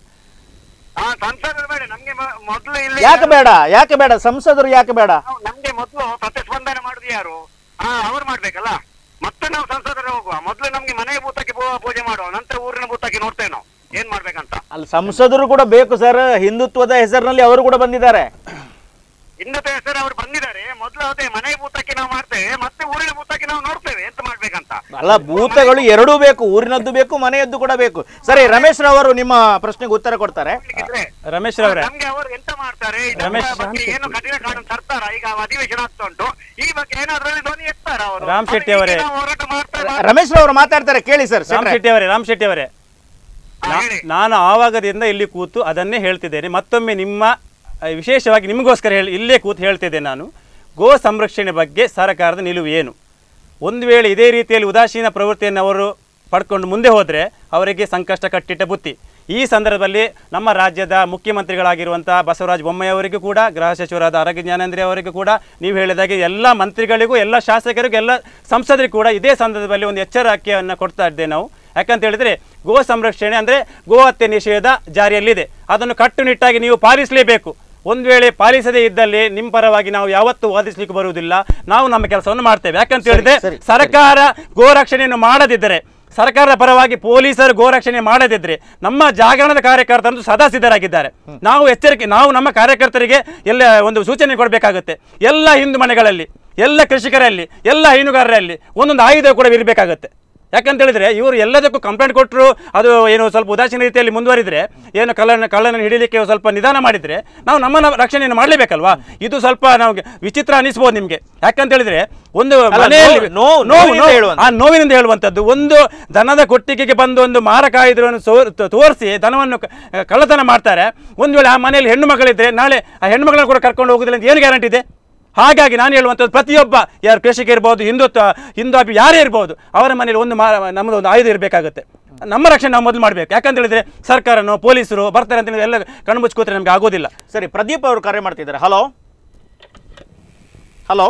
ಆ ಸಂಸದರು ಬೇಡ ನಮ್ಗೆ ಮ- ಮೊದ್ಲು ಇಲ್ಲಿ ಯಾಕೆ ಬೇಡ? ಯಾಕೆ ಬೇಡ ಸಂಸದರು? ಯಾಕೆ ಬೇಡ? ನಾವು- ನಮ್ಗೆ ಮೊದ್ಲು ಪ್ರತಿಸ್ಪಂದನೆ ಮಾಡುದು ಯಾರು? ಹಾ, ಅವ್ರು ಮಾಡ್ಬೇಕಲ್ಲ. ಮತ್ತೆ ನಾವು ಸಂಸದರು ಹೋಗುವ ಮೊದ್ಲು ನಮ್ಗೆ ಮನೆ ಭೂತಕ್ಕೆ ಪೂ- ಪೂಜೆ ಮಾಡುವ, ನಂತರ ಊರಿನ ಭೂತಕ್ಕೆ ನೋಡ್ತೇವೆ ನಾವು ಏನ್ ಮಾಡ್ಬೇಕಂತ. ಅಲ್ಲಿ ಸಂಸದರು ಕೂಡ ಬೇಕು ಸರ್. ಹಿಂದುತ್ವದ ಹೆಸರಿನಲ್ಲಿ ಅವರು ಕೂಡ ಬಂದಿದ್ದಾರೆ. ಹಿಂದುತ್ವ ಹೆಸರು ಅವ್ರು ಬಂದಿದ್ದಾರೆ. ಮೊದ್ಲು ಅದೇ ಮನೆ ಭೂತಕ್ಕೆ ನಾವು ಮಾಡ್ತೇವೆ, ಮತ್ತೆ ಊರಿನ ಭೂತಕ್ಕೆ ನಾವು ನೋಡ್ತೇವೆ ಎಂತ ಮಾಡ್ಬೇಕಂತ. ಅಲ್ಲ, ಭೂತಗಳು ಎರಡೂ ಬೇಕು, ಊರಿನದ್ದು ಬೇಕು, ಮನೆಯದ್ದು ಕೂಡ ಬೇಕು. ಸರಿ, ರಮೇಶ್ ರವರು ನಿಮ್ಮ ಪ್ರಶ್ನೆಗೆ ಉತ್ತರ ಕೊಡ್ತಾರೆ. ಇದ್ರೆ ರಮೇಶ್ ರವರೇ, ನಮ್ಗೆ ಅವರು ಎಂತ ಮಾಡ್ತಾರೆ ಇದರ ರಮೇಶ್ ಬಗ್ಗೆ ಏನು ಕಠಿಣ ಕಾನೂನು ತರ್ತಾರ? ಈಗ ಅಧಿವೇಶನ ಆಗ್ತಾ ಉಂಟು, ಈ ಬಗ್ಗೆ ಏನಾದ್ರೂ ಧ್ವನಿ ಎತ್ತಾರ ಅವರು? ರಾಮ್ ಶೆಟ್ಟಿ ಅವರೇ. ನಾವು ಹೋರಾಟ ಮಾಡ್ತಾರೆ. ರಮೇಶ್ ರವರು ಮಾತಾಡ್ತಾರೆ, ಕೇಳಿ ಸರ್. ರಾಮ್ ಶೆಟ್ಟಿ ಅವರೇ, ರಾಮ್ ಶೆಟ್ಟಿ ಅವರೇ, ಹಾ, ಹೇಳಿ. ನಾನು ಆವಾಗದಿಂದ ಇಲ್ಲಿ ಕೂತು ಅದನ್ನೇ ಹೇಳ್ತಿದ್ದೇನೆ. ಮತ್ತೊಮ್ಮೆ ನಿಮ್ಮ ವಿಶೇಷವಾಗಿ ನಿಮಗೋಸ್ಕರ ಹೇಳಿ ಇಲ್ಲೇ ಕೂತು ಹೇಳ್ತಿದ್ದೆ ನಾನು. ಗೋ ಸಂರಕ್ಷಣೆ ಬಗ್ಗೆ ಸರ್ಕಾರದ ನಿಲುವು ಏನು? ಒಂದು ವೇಳೆ ಇದೇ ರೀತಿಯಲ್ಲಿ ಉದಾಸೀನ ಪ್ರವೃತ್ತಿಯನ್ನು ಅವರು ಪಡ್ಕೊಂಡು ಮುಂದೆ ಹೋದರೆ ಅವರಿಗೆ ಸಂಕಷ್ಟ ಕಟ್ಟಿಟ್ಟ ಬುತ್ತಿ. ಈ ಸಂದರ್ಭದಲ್ಲಿ ನಮ್ಮ ರಾಜ್ಯದ ಮುಖ್ಯಮಂತ್ರಿಗಳಾಗಿರುವಂಥ ಬಸವರಾಜ ಬೊಮ್ಮಾಯಿ ಅವರಿಗೂ ಕೂಡ, ಗೃಹ ಸಚಿವರಾದ ಆರೋಗ್ಯ ಜ್ಞಾನೇಂದ್ರ ಅವರಿಗೂ ಕೂಡ, ನೀವು ಹೇಳಿದಾಗೆ ಎಲ್ಲ ಮಂತ್ರಿಗಳಿಗೂ, ಎಲ್ಲ ಶಾಸಕರಿಗೂ, ಎಲ್ಲ ಸಂಸದರಿಗೂ ಕೂಡ ಇದೇ ಸಂದರ್ಭದಲ್ಲಿ ಒಂದು ಎಚ್ಚರಿಕೆಯನ್ನು ಕೊಡ್ತಾ ಇದ್ದೇವೆ ನಾವು. ಯಾಕಂತ ಹೇಳಿದರೆ ಗೋ ಸಂರಕ್ಷಣೆ ಅಂದರೆ ಗೋ ಹತ್ಯೆ ನಿಷೇಧ ಜಾರಿಯಲ್ಲಿದೆ, ಅದನ್ನು ಕಟ್ಟುನಿಟ್ಟಾಗಿ ನೀವು ಪಾಲಿಸಲೇಬೇಕು. ಒಂದು ವೇಳೆ ಪಾಲಿಸದೇ ಇದ್ದಲ್ಲಿ ನಿಮ್ಮ ಪರವಾಗಿ ನಾವು ಯಾವತ್ತೂ ವಾದಿಸಲಿಕ್ಕೆ ಬರುವುದಿಲ್ಲ. ನಾವು ನಮ್ಮ ಕೆಲಸವನ್ನು ಮಾಡ್ತೇವೆ. ಯಾಕಂತ ಹೇಳಿದ್ರೆ ಸರ್ಕಾರ ಗೋ ರಕ್ಷಣೆಯನ್ನು ಮಾಡದಿದ್ದರೆ, ಸರ್ಕಾರದ ಪರವಾಗಿ ಪೊಲೀಸರು ಗೋ ರಕ್ಷಣೆ ಮಾಡದಿದ್ದರೆ ನಮ್ಮ ಜಾಗರಣದ ಕಾರ್ಯಕರ್ತರು ಸದಾ ಸಿದ್ಧರಾಗಿದ್ದಾರೆ. ನಾವು ಎಚ್ಚರಿಕೆ ನಾವು ನಮ್ಮ ಕಾರ್ಯಕರ್ತರಿಗೆ ಎಲ್ಲ ಒಂದು ಸೂಚನೆ ಕೊಡಬೇಕಾಗುತ್ತೆ. ಎಲ್ಲ ಹಿಂದೂ ಮನೆಗಳಲ್ಲಿ, ಎಲ್ಲ ಕೃಷಿಕರಲ್ಲಿ, ಎಲ್ಲ ಹೈನುಗಾರರಲ್ಲಿ ಒಂದೊಂದು ಆಯುಧ ಕೂಡ ಇರಬೇಕಾಗುತ್ತೆ. ಯಾಕಂತ ಹೇಳಿದ್ರೆ ಇವರು ಎಲ್ಲದಕ್ಕೂ ಕಂಪ್ಲೇಂಟ್ ಕೊಟ್ಟರು, ಅದು ಏನು ಸ್ವಲ್ಪ ಉದಾಸೀನ ರೀತಿಯಲ್ಲಿ ಮುಂದುವರಿದ್ರೆ, ಏನು ಕಳ್ಳನ ಕಳ್ಳನ ಹಿಡಿಲಿಕ್ಕೆ ಸ್ವಲ್ಪ ನಿಧಾನ ಮಾಡಿದ್ರೆ ನಾವು ನಮ್ಮ ರಕ್ಷಣೆಯನ್ನು ಮಾಡಲೇಬೇಕಲ್ವಾ. ಇದು ಸ್ವಲ್ಪ ನಮಗೆ ವಿಚಿತ್ರ ಅನಿಸ್ಬೋದು ನಿಮಗೆ. ಯಾಕಂತ ಹೇಳಿದ್ರೆ ಒಂದು ಮನೆಯಲ್ಲಿ ಆ ನೋವಿನಿಂದ ಹೇಳುವಂಥದ್ದು, ಒಂದು ದನದ ಕೊಟ್ಟಿಗೆಗೆ ಬಂದು ಒಂದು ಮಾರಕ ಆಯುಧವನ್ನು ತೋರಿಸಿ ದನವನ್ನು ಕಳ್ಳತನ ಮಾಡ್ತಾರೆ. ಒಂದು ವೇಳೆ ಆ ಮನೆಯಲ್ಲಿ ಹೆಣ್ಣು ಮಗಳಿದ್ರೆ ನಾಳೆ ಆ ಹೆಣ್ಣು ಮಗಳನ್ನು ಕೂಡ ಕರ್ಕೊಂಡು ಹೋಗುದಿಲ್ಲ ಅಂತ ಏನು ಗ್ಯಾರಂಟಿ ಇದೆ? ಹಾಗಾಗಿ ನಾನು ಹೇಳುವಂಥದ್ದು, ಪ್ರತಿಯೊಬ್ಬ ಯಾರು ಕೃಷಿಕ ಇರ್ಬೋದು, ಹಿಂದುತ್ವ ಹಿಂದೂ ಅಭಿ ಯಾರೇ ಇರ್ಬೋದು, ಅವರ ಮನೇಲಿ ಒಂದು ಮಾ ನಮ್ಮದು ಒಂದು ಆಯುಧ ಇರಬೇಕಾಗುತ್ತೆ. ನಮ್ಮ ರಕ್ಷಣೆ ನಾವು ಮೊದಲು ಮಾಡಬೇಕು. ಯಾಕಂತ ಹೇಳಿದ್ರೆ ಸರ್ಕಾರನೋ ಪೊಲೀಸರು ಬರ್ತಾರೆ ಅಂತ ಎಲ್ಲ ಕಣ್ಣು ಮುಚ್ಕೋತಾರೆ, ನಮಗೆ ಆಗೋದಿಲ್ಲ. ಸರಿ, ಪ್ರದೀಪ್ ಅವರು ಕರೆ ಮಾಡ್ತಿದ್ದಾರೆ. ಹಲೋ ಹಲೋ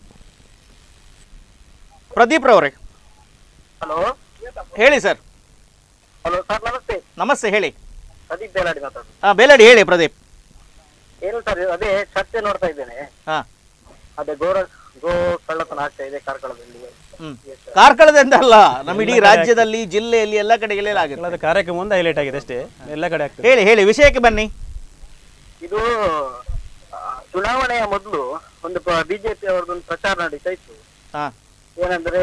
ಪ್ರದೀಪ್ ರವರೇ, ಹಲೋ ಹೇಳಿ sir. Hello sir, namaste. Namaste, ಹೇಳಿ. ಪ್ರದೀಪ್ ಬೇಲಾಡಿ ಮಾತಾಡೋದು. ಹಾ, ಬೇಲಾಡಿ ಹೇಳಿ ಪ್ರದೀಪ್. ಏನು ಸರ್, ಅದೇ ಚರ್ಚೆ ನೋಡ್ತಾ ಇದ್ದೇನೆ. ಹಾ, ಅದೇ ಗೋರ ಗೋ ಕಳ್ಳತನ ಆಗ್ತಾ ಇದೆ ಕಾರ್ಕಳದಲ್ಲಿ. ಹ್ಮ್ ಕಾರ್ಕಳದಿಂದ ಅಲ್ಲ, ನಮ್ಮ ಇಡೀ ರಾಜ್ಯದಲ್ಲಿ, ಜಿಲ್ಲೆಯಲ್ಲಿ ಎಲ್ಲ ಕಡೆಗೆಲ್ಲ ಆಗುತ್ತೆ. ಕಾರ್ಯಕ್ರಮ ಒಂದು ಹೈಲೈಟ್ ಆಗಿದೆ ಅಷ್ಟೇ, ಎಲ್ಲ ಕಡೆ ಆಗ್ತದೆ. ಹೇಳಿ ಹೇಳಿ ವಿಷಯಕ್ಕೆ ಬನ್ನಿ. ಇದು ಚುನಾವಣೆಯ ಮೊದಲು ಒಂದು ಬಿಜೆಪಿ ಅವರದೊಂದು ಪ್ರಚಾರ ನಡೀತಾ ಇತ್ತು. ಹಾ, ಏನಂದ್ರೆ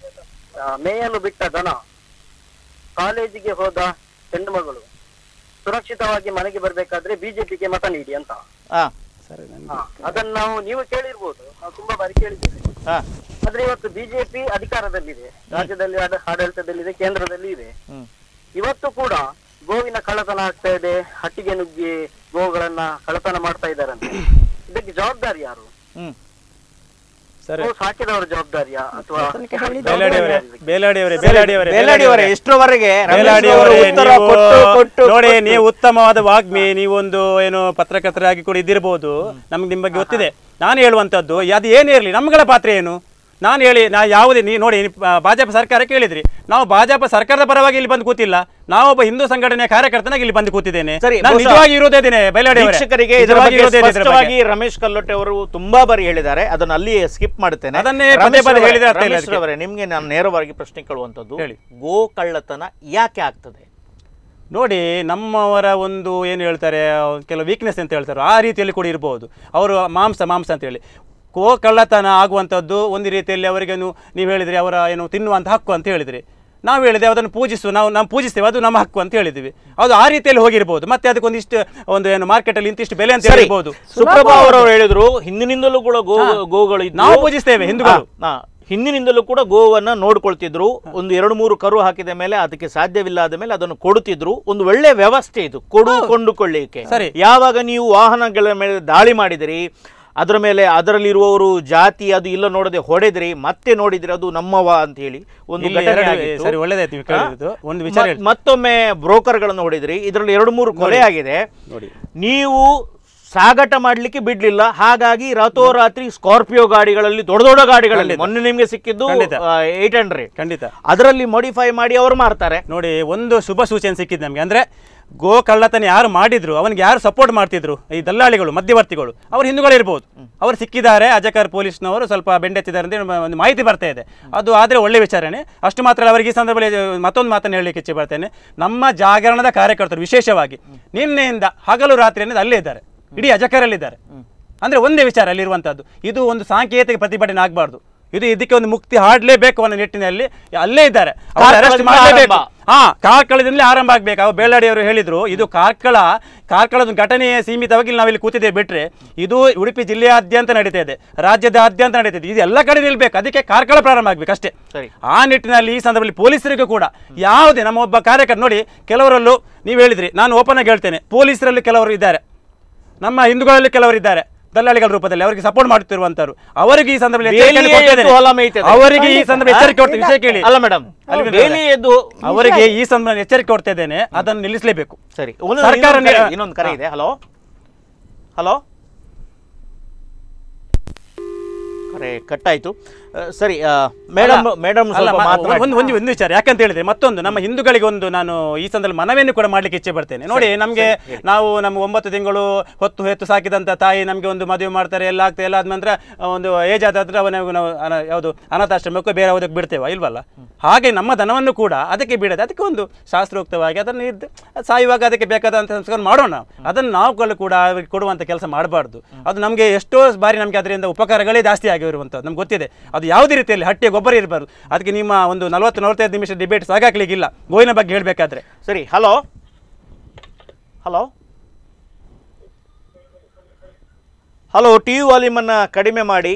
ಮೇಯಲು ಬಿಟ್ಟ ದನ, ಕಾಲೇಜಿಗೆ ಹೋದ ಹೆಣ್ಣು ಮಗಳು ಸುರಕ್ಷಿತವಾಗಿ ಮನೆಗೆ ಬರ್ಬೇಕಾದ್ರೆ ಬಿಜೆಪಿಗೆ ಮತ ನೀಡಿ ಅಂತ. ಹಾ, ಅದನ್ನ ನಾವು ನೀವು ಕೇಳಿರ್ಬೋದು, ನಾವು ತುಂಬಾ ಬಾರಿ ಕೇಳಿದ್ದೇವೆ. ಹಾ, ಆದ್ರೆ ಇವತ್ತು ಬಿಜೆಪಿ ಅಧಿಕಾರದಲ್ಲಿದೆ, ರಾಜ್ಯದಲ್ಲಿ ಆಡ- ಆಡಳಿತದಲ್ಲಿದೆ, ಕೇಂದ್ರದಲ್ಲಿ ಇದೆ. ಹ್ಮ್ ಇವತ್ತು ಕೂಡ ಗೋವಿನ ಕಳ್ಳತನ ಆಗ್ತಾ ಇದೆ, ಹಟ್ಟಿಗೆ ನುಗ್ಗಿ ಗೋಗಳನ್ನ ಕಳ್ಳತನ ಮಾಡ್ತಾ ಇದ್ದಾರಂತೆ. ಇದಕ್ಕೆ ಜವಾಬ್ದಾರಿ ಯಾರು? ಹ್ಮ್ ಸರಿ, ಗೋ ಸಾಕಿದವರ ಜವಾಬ್ದಾರಿಯಾ ಅಥವಾ ಬೇಲಾಡಿಯವರೇ ಬೇಲಾಡಿಯವರೇ ಬೇಲಾಡಿಯವರೇ ಬೇಲಾಡಿಯವರೇ ಎಷ್ಟರವರೆಗೆ ಬೇಲಾಡಿಯವರೇ, ಉತ್ತರ ನೀವು ಕೊಟ್ಟು ಕೊಟ್ಟು ನೋಡಿ, ನೀವು ಉತ್ತಮವಾದ ವಾಗ್ಮಿ, ನೀವೊಂದು ಏನು ಪತ್ರಕರ್ತರಾಗಿ ಕೂಡ ಇದ್ದಿರಬಹುದು, ನಮ್ಗೆ ನಿಮ್ಮ ಬಗ್ಗೆ ಗೊತ್ತಿದೆ. ನಾನು ಹೇಳುವಂಥದ್ದು ಅದು ಏನೇ ಇರಲಿ, ನಮ್ಗಳ ಪಾತ್ರ ಏನು? ನಾನು ಹೇಳಿ ನಾ ಯಾವುದೇ ನೀ ನೋಡಿ ಭಾಜಪ ಸರ್ಕಾರ ಕೇಳಿದ್ರಿ, ನಾವು ಭಾಜಪ ಸರ್ಕಾರದ ಪರವಾಗಿ ಇಲ್ಲಿ ಬಂದು ಕೂತಿಲ್ಲ, ನಾವೊಬ್ಬ ಹಿಂದೂ ಸಂಘಟನೆಯ ಕಾರ್ಯಕರ್ತನಾಗಿ ಇಲ್ಲಿ ಬಂದು ಕೂತಿದ್ದೇನೆ. ನಾನು ನಿಜವಾಗಿ ಇರೋದೇ ಬೇಲಾಡಿ ವೀಕ್ಷಕರಿಗೆ ರಮೇಶ್ ಕಲ್ಲೋಟೆ ಅವರು ತುಂಬಾ ಬಾರಿ ಹೇಳಿದ್ದಾರೆ, ಅದನ್ನ ಅಲ್ಲಿ ಸ್ಕಿಪ್ ಮಾಡುತ್ತೇನೆ. ಅದನ್ನೇ ಪದೇ ಪದೇ ಹೇಳಿದ್ರೆ ನಿಮ್ಗೆ ನಾನು ನೇರವಾಗಿ ಪ್ರಶ್ನೆ ಕೇಳುವಂತದ್ದು, ಗೋ ಕಳ್ಳತನ ಯಾಕೆ ಆಗ್ತದೆ? ನೋಡಿ, ನಮ್ಮವರ ಒಂದು ಏನು ಹೇಳ್ತಾರೆ, ಕೆಲವು ವೀಕ್ನೆಸ್ ಅಂತ ಹೇಳ್ತಾರೆ, ಆ ರೀತಿಯಲ್ಲಿ ಕೂಡ ಇರಬಹುದು. ಅವರು ಮಾಂಸ ಮಾಂಸ ಅಂತ ಹೇಳಿ ಗೋ ಕಳ್ಳತನ ಆಗುವಂಥದ್ದು ಒಂದು ರೀತಿಯಲ್ಲಿ ಅವರಿಗೇನು ನೀವು ಹೇಳಿದ್ರಿ, ಅವರ ಏನು ತಿನ್ನುವಂಥ ಹಕ್ಕು ಅಂತ ಹೇಳಿದ್ರಿ. ನಾವು ಹೇಳಿದೆ ಅದನ್ನು ಪೂಜಿಸುವ, ನಾವು ನಾವು ಪೂಜಿಸ್ತೇವೆ, ಅದು ನಮ್ಮ ಹಕ್ಕು ಅಂತ ಹೇಳಿದ್ವಿ. ಅದು ಆ ರೀತಿಯಲ್ಲಿ ಹೋಗಿರ್ಬೋದು. ಮತ್ತೆ ಅದಕ್ಕೊಂದಿಷ್ಟು ಒಂದು ಏನು ಮಾರ್ಕೆಟಲ್ಲಿ ಇಂತಿಷ್ಟು ಬೆಲೆ ಅಂತ ಹೇಳ್ಬೋದು. ಸುಪ್ರಭಾ ಅವರು ಹೇಳಿದ್ರು, ಹಿಂದಿನಿಂದಲೂ ಕೂಡ ಗೋ ಗೋಗಳು ನಾವು ಪೂಜಿಸ್ತೇವೆ ಹಿಂದೂಗಳು. ಹಿಂದಿನಿಂದಲೂ ಕೂಡ ಗೋವನ್ನ ನೋಡ್ಕೊಳ್ತಿದ್ರು. ಒಂದು ಎರಡು ಮೂರು ಕರು ಹಾಕಿದ ಮೇಲೆ ಅದಕ್ಕೆ ಸಾಧ್ಯವಿಲ್ಲದ ಮೇಲೆ ಅದನ್ನು ಕೊಡುತ್ತಿದ್ರು. ಒಂದು ಒಳ್ಳೆ ವ್ಯವಸ್ಥೆ ಇದು, ಕೊಡು ಕೊಂಡುಕೊಳ್ಳಿಕ್ಕೆ. ಸರಿ, ಯಾವಾಗ ನೀವು ವಾಹನಗಳ ಮೇಲೆ ದಾಳಿ ಮಾಡಿದಿರಿ, ಅದರ ಮೇಲೆ ಅದರಲ್ಲಿರುವವರು ಜಾತಿ ಅದು ಇಲ್ಲ ನೋಡದೆ ಹೊಡೆದ್ರಿ, ಮತ್ತೆ ನೋಡಿದ್ರಿ ಅದು ನಮ್ಮವ ಅಂತ ಹೇಳಿ ಒಂದು ಒಂದು ವಿಚಾರ. ಮತ್ತೊಮ್ಮೆ ಬ್ರೋಕರ್ಗಳನ್ನು ಹೊಡೆದ್ರಿ, ಇದರಲ್ಲಿ ಎರಡು ಮೂರು ಕೊಲೆ ಆಗಿದೆ. ನೀವು ಸಾಗಾಟ ಮಾಡ್ಲಿಕ್ಕೆ ಬಿಡ್ಲಿಲ್ಲ, ಹಾಗಾಗಿ ರಾತೋರಾತ್ರಿ ಸ್ಕಾರ್ಪಿಯೋ ಗಾಡಿಗಳಲ್ಲಿ, ದೊಡ್ಡ ದೊಡ್ಡ ಗಾಡಿಗಳಲ್ಲಿ, ಮೊನ್ನೆ ನಿಮ್ಗೆ ಸಿಕ್ಕಿದ್ದು ಏಟ್ ಹಂಡ್ರೆಡ್ ಖಂಡಿತ ಅದರಲ್ಲಿ ಮಾಡಿಫೈ ಮಾಡಿ ಅವರು ಮಾರ್ತಾರೆ. ನೋಡಿ, ಒಂದು ಶುಭ ಸೂಚನೆ ಸಿಕ್ಕಿದ್ದು ನಮ್ಗೆ. ಅಂದ್ರೆ ಗೋ ಕಳ್ಳತನ ಯಾರು ಮಾಡಿದ್ರು, ಅವನಿಗೆ ಯಾರು ಸಪೋರ್ಟ್ ಮಾಡ್ತಿದ್ರು, ಈ ದಲ್ಲಾಳಿಗಳು, ಮಧ್ಯವರ್ತಿಗಳು, ಅವ್ರು ಹಿಂದೂಗಳು ಇರ್ಬೋದು. ಅವರು ಸಿಕ್ಕಿದ್ದಾರೆ, ಅಜಕರ್ ಪೊಲೀಸ್ನವರು ಸ್ವಲ್ಪ ಬೆಂಡೆತ್ತಿದ್ದಾರೆ ಅಂತ ಒಂದು ಮಾಹಿತಿ ಬರ್ತಾ ಇದೆ. ಅದು ಆದರೆ ಒಳ್ಳೆ ವಿಚಾರಣೆ. ಅಷ್ಟು ಮಾತ್ರ ಅವರಿಗೆ ಈ ಸಂದರ್ಭದಲ್ಲಿ ಮತ್ತೊಂದು ಮಾತನ್ನು ಹೇಳಲಿಕ್ಕೆ ಇಚ್ಛೆ ಪಡ್ತೇನೆ. ನಮ್ಮ ಜಾಗರಣದ ಕಾರ್ಯಕರ್ತರು ವಿಶೇಷವಾಗಿ ನಿನ್ನೆಯಿಂದ ಹಗಲು ರಾತ್ರಿ ಅನ್ನೋದು ಅಲ್ಲೇ ಇದ್ದಾರೆ, ಇಡೀ ಅಜಕರಲ್ಲಿದ್ದಾರೆ. ಅಂದ್ರೆ ಒಂದೇ ವಿಚಾರ ಅಲ್ಲಿರುವಂತದ್ದು, ಇದು ಒಂದು ಸಾಂಕೇತಿಕ ಪ್ರತಿಭಟನೆ ಆಗಬಾರ್ದು. ಇದು ಇದಕ್ಕೆ ಒಂದು ಮುಕ್ತಿ ಹಾಡಲೇಬೇಕು ಅನ್ನೋ ನಿಟ್ಟಿನಲ್ಲಿ ಅಲ್ಲೇ ಇದ್ದಾರೆ. ಅರೆಸ್ಟ್ ಮಾಡಲೇಬೇಕು. ಹಾ, ಕಾರ್ಕಳದಿಂದಲೇ ಆರಂಭ ಆಗ್ಬೇಕು. ಅವ್ರು ಬೇಲಾಡಿ ಅವರು ಹೇಳಿದ್ರು, ಇದು ಕಾರ್ಕಳ ಕಾರ್ಕಳದ ಘಟನೆಯೇ ಸೀಮಿತವಾಗಿ ನಾವಿಲ್ಲಿ ಕೂತಿದ್ದೇವೆ ಬಿಟ್ರೆ, ಇದು ಉಡುಪಿ ಜಿಲ್ಲೆಯಾದ್ಯಂತ ನಡೀತಾ ಇದೆ, ರಾಜ್ಯದಾದ್ಯಂತ ನಡೀತಾ ಇದೆ. ಇದು ಎಲ್ಲ ಕಡೆ ನಿಲ್ಬೇಕು, ಅದಕ್ಕೆ ಕಾರ್ಕಳ ಪ್ರಾರಂಭ ಆಗ್ಬೇಕು ಅಷ್ಟೇ. ಆ ನಿಟ್ಟಿನಲ್ಲಿ ಈ ಸಂದರ್ಭದಲ್ಲಿ ಪೊಲೀಸರಿಗೂ ಕೂಡ ಯಾವುದೇ ನಮ್ಮ ಒಬ್ಬ ಕಾರ್ಯಕರ್ತ ನೋಡಿ, ಕೆಲವರಲ್ಲೂ ನೀವು ಹೇಳಿದ್ರಿ, ನಾನು ಓಪನ್ ಆಗಿ ಹೇಳ್ತೇನೆ, ಪೊಲೀಸರಲ್ಲಿ ಕೆಲವರು ಇದ್ದಾರೆ, ನಮ್ಮ ಹಿಂದೂಗಳಲ್ಲಿ ಕೆಲವರು ಇದ್ದಾರೆ, ದಲ್ಲಾಳಿಗಳ ರೂಪದಲ್ಲಿ ಅವರಿಗೆ ಸಪೋರ್ಟ್ ಮಾಡುತ್ತಿರುವಂತರು. ಅವರಿಗೆ ಈ ಸಂದರ್ಭದಲ್ಲಿ ಅವರಿಗೆ ಈ ಸಂದರ್ಭ ಎಚ್ಚರಿಕೆ ಕೊಡ್ತೇನೆ. ವಿಷಯ ಕೇಳಿ ಅಲ್ಲ ಮೇಡಮ್, ಅವರಿಗೆ ಈ ಸಂದರ್ಭ ಎಚ್ಚರಿಕೆ ಕೊಡ್ತಾ ಇದ್ದೇನೆ, ಅದನ್ನು ನಿಲ್ಲಿಸಲೇಬೇಕು. ಸರಿ, ಸರ್ಕಾರ ಇನ್ನೊಂದು ಕರೆ ಇದೆ. ಹಲೋ ಹಲೋ ಕರೆ ಕಟ್ಟಾಯ್ತು. ಸರಿ ಮೇಡಮ್, ಮೇಡಮ್ ಒಂದು ಒಂದು ಒಂದು ವಿಚಾರ ಯಾಕಂತ ಹೇಳಿದ್ರೆ, ಮತ್ತೊಂದು ನಮ್ಮ ಹಿಂದೂಗಳಿಗೆ ಒಂದು ನಾನು ಈ ಸಂದರ್ಭ ಮನವಿಯನ್ನು ಕೂಡ ಮಾಡ್ಲಿಕ್ಕೆ ಇಚ್ಛೆ ಪಡ್ತೇನೆ. ನೋಡಿ, ನಮಗೆ ನಾವು ನಮ್ಮ ಒಂಬತ್ತು ತಿಂಗಳು ಹೊತ್ತು ಹೆತ್ತು ಸಾಕಿದಂತ ತಾಯಿ ನಮಗೆ ಒಂದು ಮದುವೆ ಮಾಡ್ತಾರೆ, ಎಲ್ಲ ಆಗ್ತದೆ, ಎಲ್ಲ ಆದ ನಂತರ ಒಂದು ಏಜ್ ಆದ ಹತ್ರ ನಾವು ನಾವು ಯಾವುದು ಅನಾಥಾಶ್ರಮಕ್ಕೂ ಬೇರೆ ಯಾವುದಕ್ಕೆ ಬಿಡ್ತೇವೆ ಇಲ್ವಲ್ಲ. ಹಾಗೆ ನಮ್ಮ ಧನವನ್ನು ಕೂಡ ಅದಕ್ಕೆ ಬಿಡದೆ, ಅದಕ್ಕೆ ಒಂದು ಶಾಸ್ತ್ರೋಕ್ತವಾಗಿ ಅದನ್ನು ಇದ್ದು ಸಾಯುವಾಗ ಅದಕ್ಕೆ ಬೇಕಾದಂಥ ಸಂಸ್ಕಾರ ಮಾಡೋಣ. ಅದನ್ನು ನಾವು ಕೂಡ ಅವರಿಗೆ ಕೊಡುವಂಥ ಕೆಲಸ ಮಾಡಬಾರ್ದು. ಅದು ನಮಗೆ ಎಷ್ಟೋ ಬಾರಿ ನಮಗೆ ಅದರಿಂದ ಉಪಕಾರಗಳೇ ಜಾಸ್ತಿ ಆಗಿ ಇರುವಂಥದ್ದು ನಮ್ಗೆ ಗೊತ್ತಿದೆ. ಅದು ಯಾವುದೇ ರೀತಿಯಲ್ಲಿ ಹಟ್ಟಿಯ ಗೊಬ್ಬರ ಇರಬಾರ್ದು. ಅದಕ್ಕೆ ನಿಮ್ಮ ಒಂದು ನಲವತ್ತು ನಲವತ್ತೈದು ನಿಮಿಷ ಡಿಬೇಟ್ ಸಾಗಾಗ್ಲಿಕ್ಕಿಲ್ಲ ಗೋವಿನ ಬಗ್ಗೆ ಹೇಳಬೇಕಾದ್ರೆ. ಸರಿ, hello hello hello T V ವಾಲ್ಯೂಮನ್ನು ಕಡಿಮೆ ಮಾಡಿ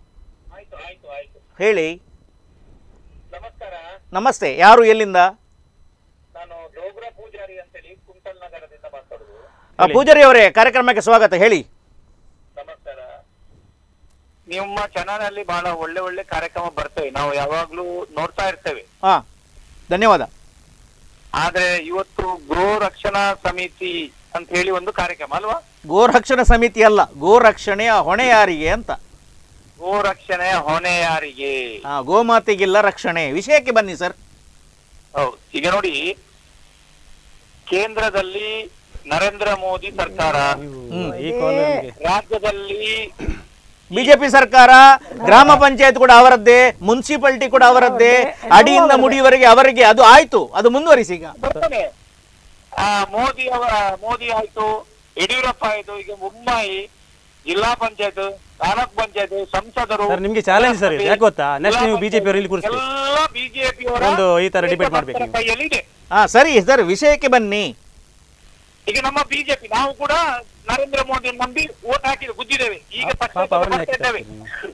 ಹೇಳಿ. ನಮಸ್ಕಾರ, ನಮಸ್ತೆ, ಯಾರು ಎಲ್ಲಿಂದ? ನಾನು ಡೋಗ್ರಾ ಪೂಜಾರಿ ಅಂತೇಳಿ ಕುಂಟಲ್ ನಗರದಿಂದ ಮಾತಾಡುದು. ಆ, ಪೂಜಾರಿ ಅವರೇ, ಕಾರ್ಯಕ್ರಮಕ್ಕೆ ಸ್ವಾಗತ, ಹೇಳಿ. ನಮಸ್ಕಾರ. ನಿಮ್ಮ ಚಾನಲ್ ಅಲ್ಲಿ ಬಹಳ ಒಳ್ಳೆ ಒಳ್ಳೆ ಕಾರ್ಯಕ್ರಮ ಬರ್ತೇವೆ, ನಾವು ಯಾವಾಗ್ಲೂ ನೋಡ್ತಾ ಇರ್ತೇವೆ. ಹಾ, ಧನ್ಯವಾದ. ಆದ್ರೆ ಇವತ್ತು ಗೋ ರಕ್ಷಣಾ ಸಮಿತಿ ಅಂತ ಹೇಳಿ ಒಂದು ಕಾರ್ಯಕ್ರಮ ಅಲ್ವಾ? ಗೋರಕ್ಷಣಾ ಸಮಿತಿ ಅಲ್ಲ, ಗೋರಕ್ಷಣೆಯ ಹೊಣೆ ಯಾರಿಗೆ ಅಂತ. ಗೋ ರಕ್ಷಣೆಯ ಹೊಣೆ ಯಾರಿಗೆ? ಹಾ, ಗೋಮಾತೆಗಿಲ್ಲ ರಕ್ಷಣೆ. ವಿಷಯಕ್ಕೆ ಬನ್ನಿ ಸರ್. ಹೌದು, ಈಗ ನೋಡಿ, ಕೇಂದ್ರದಲ್ಲಿ ನರೇಂದ್ರ ಮೋದಿ ಸರ್ಕಾರ, ರಾಜ್ಯದಲ್ಲಿ ಬಿಜೆಪಿ ಸರ್ಕಾರ, ಗ್ರಾಮ ಪಂಚಾಯತ್ ಕೂಡ ಅವರದ್ದೇ, ಮುನ್ಸಿಪಾಲಿಟಿ ಕೂಡ ಅವರದ್ದೇ, ಅಡಿಯಿಂದ ಮುಡಿಯವರೆಗೆ ಅವರಿಗೆ. ಅದು ಆಯ್ತು, ಅದು ಮುಂದುವರಿಸಿ. ಈಗ ಬರ್ತಾನೆ ಆ ಮೋದಿ ಅವರ ಮೋದಿ ಆಯ್ತು, ಯಡಿಯೂರಪ್ಪ ಆಯ್ತು, ಈಗ ಮುಂಬೈ ಜಿಲ್ಲಾ ಪಂಚಾಯತ್, ತಾಲೂಕ್ ಪಂಚಾಯತ್, ಸಂಸದರು. ಸರ್ ನಿಮ್ಗೆ ಚಾಲೆಂಜ್ ಸರ್ ಇದು, ಯಾಕೆ ಗೊತ್ತಾ? ನೆಕ್ಸ್ಟ್ ನೀವು ಬಿಜೆಪಿ ಅವರು ಇಲ್ಲಿ ಕೂರಿಸ್ತೀವಿ, ಎಲ್ಲ ಬಿಜೆಪಿ ಒಂದು ಈ ತರ ಡಿಬೇಟ್ ಮಾಡ್ಬೇಕು. ಕೈಯಲ್ಲಿದೆ. ಹಾ ಸರಿ ಸರ್, ವಿಷಯಕ್ಕೆ ಬನ್ನಿ. ಈಗ ನಮ್ಮ ಬಿಜೆಪಿ ನಾವು ಕೂಡ ನರೇಂದ್ರ ಮೋದಿ ನಂಬಿ ಓಟ್ ಹಾಕಿ ಗುದ್ದಿದ್ದೇವೆ. ಈಗ ಪಕ್ಷ ಇದ್ದೇವೆ.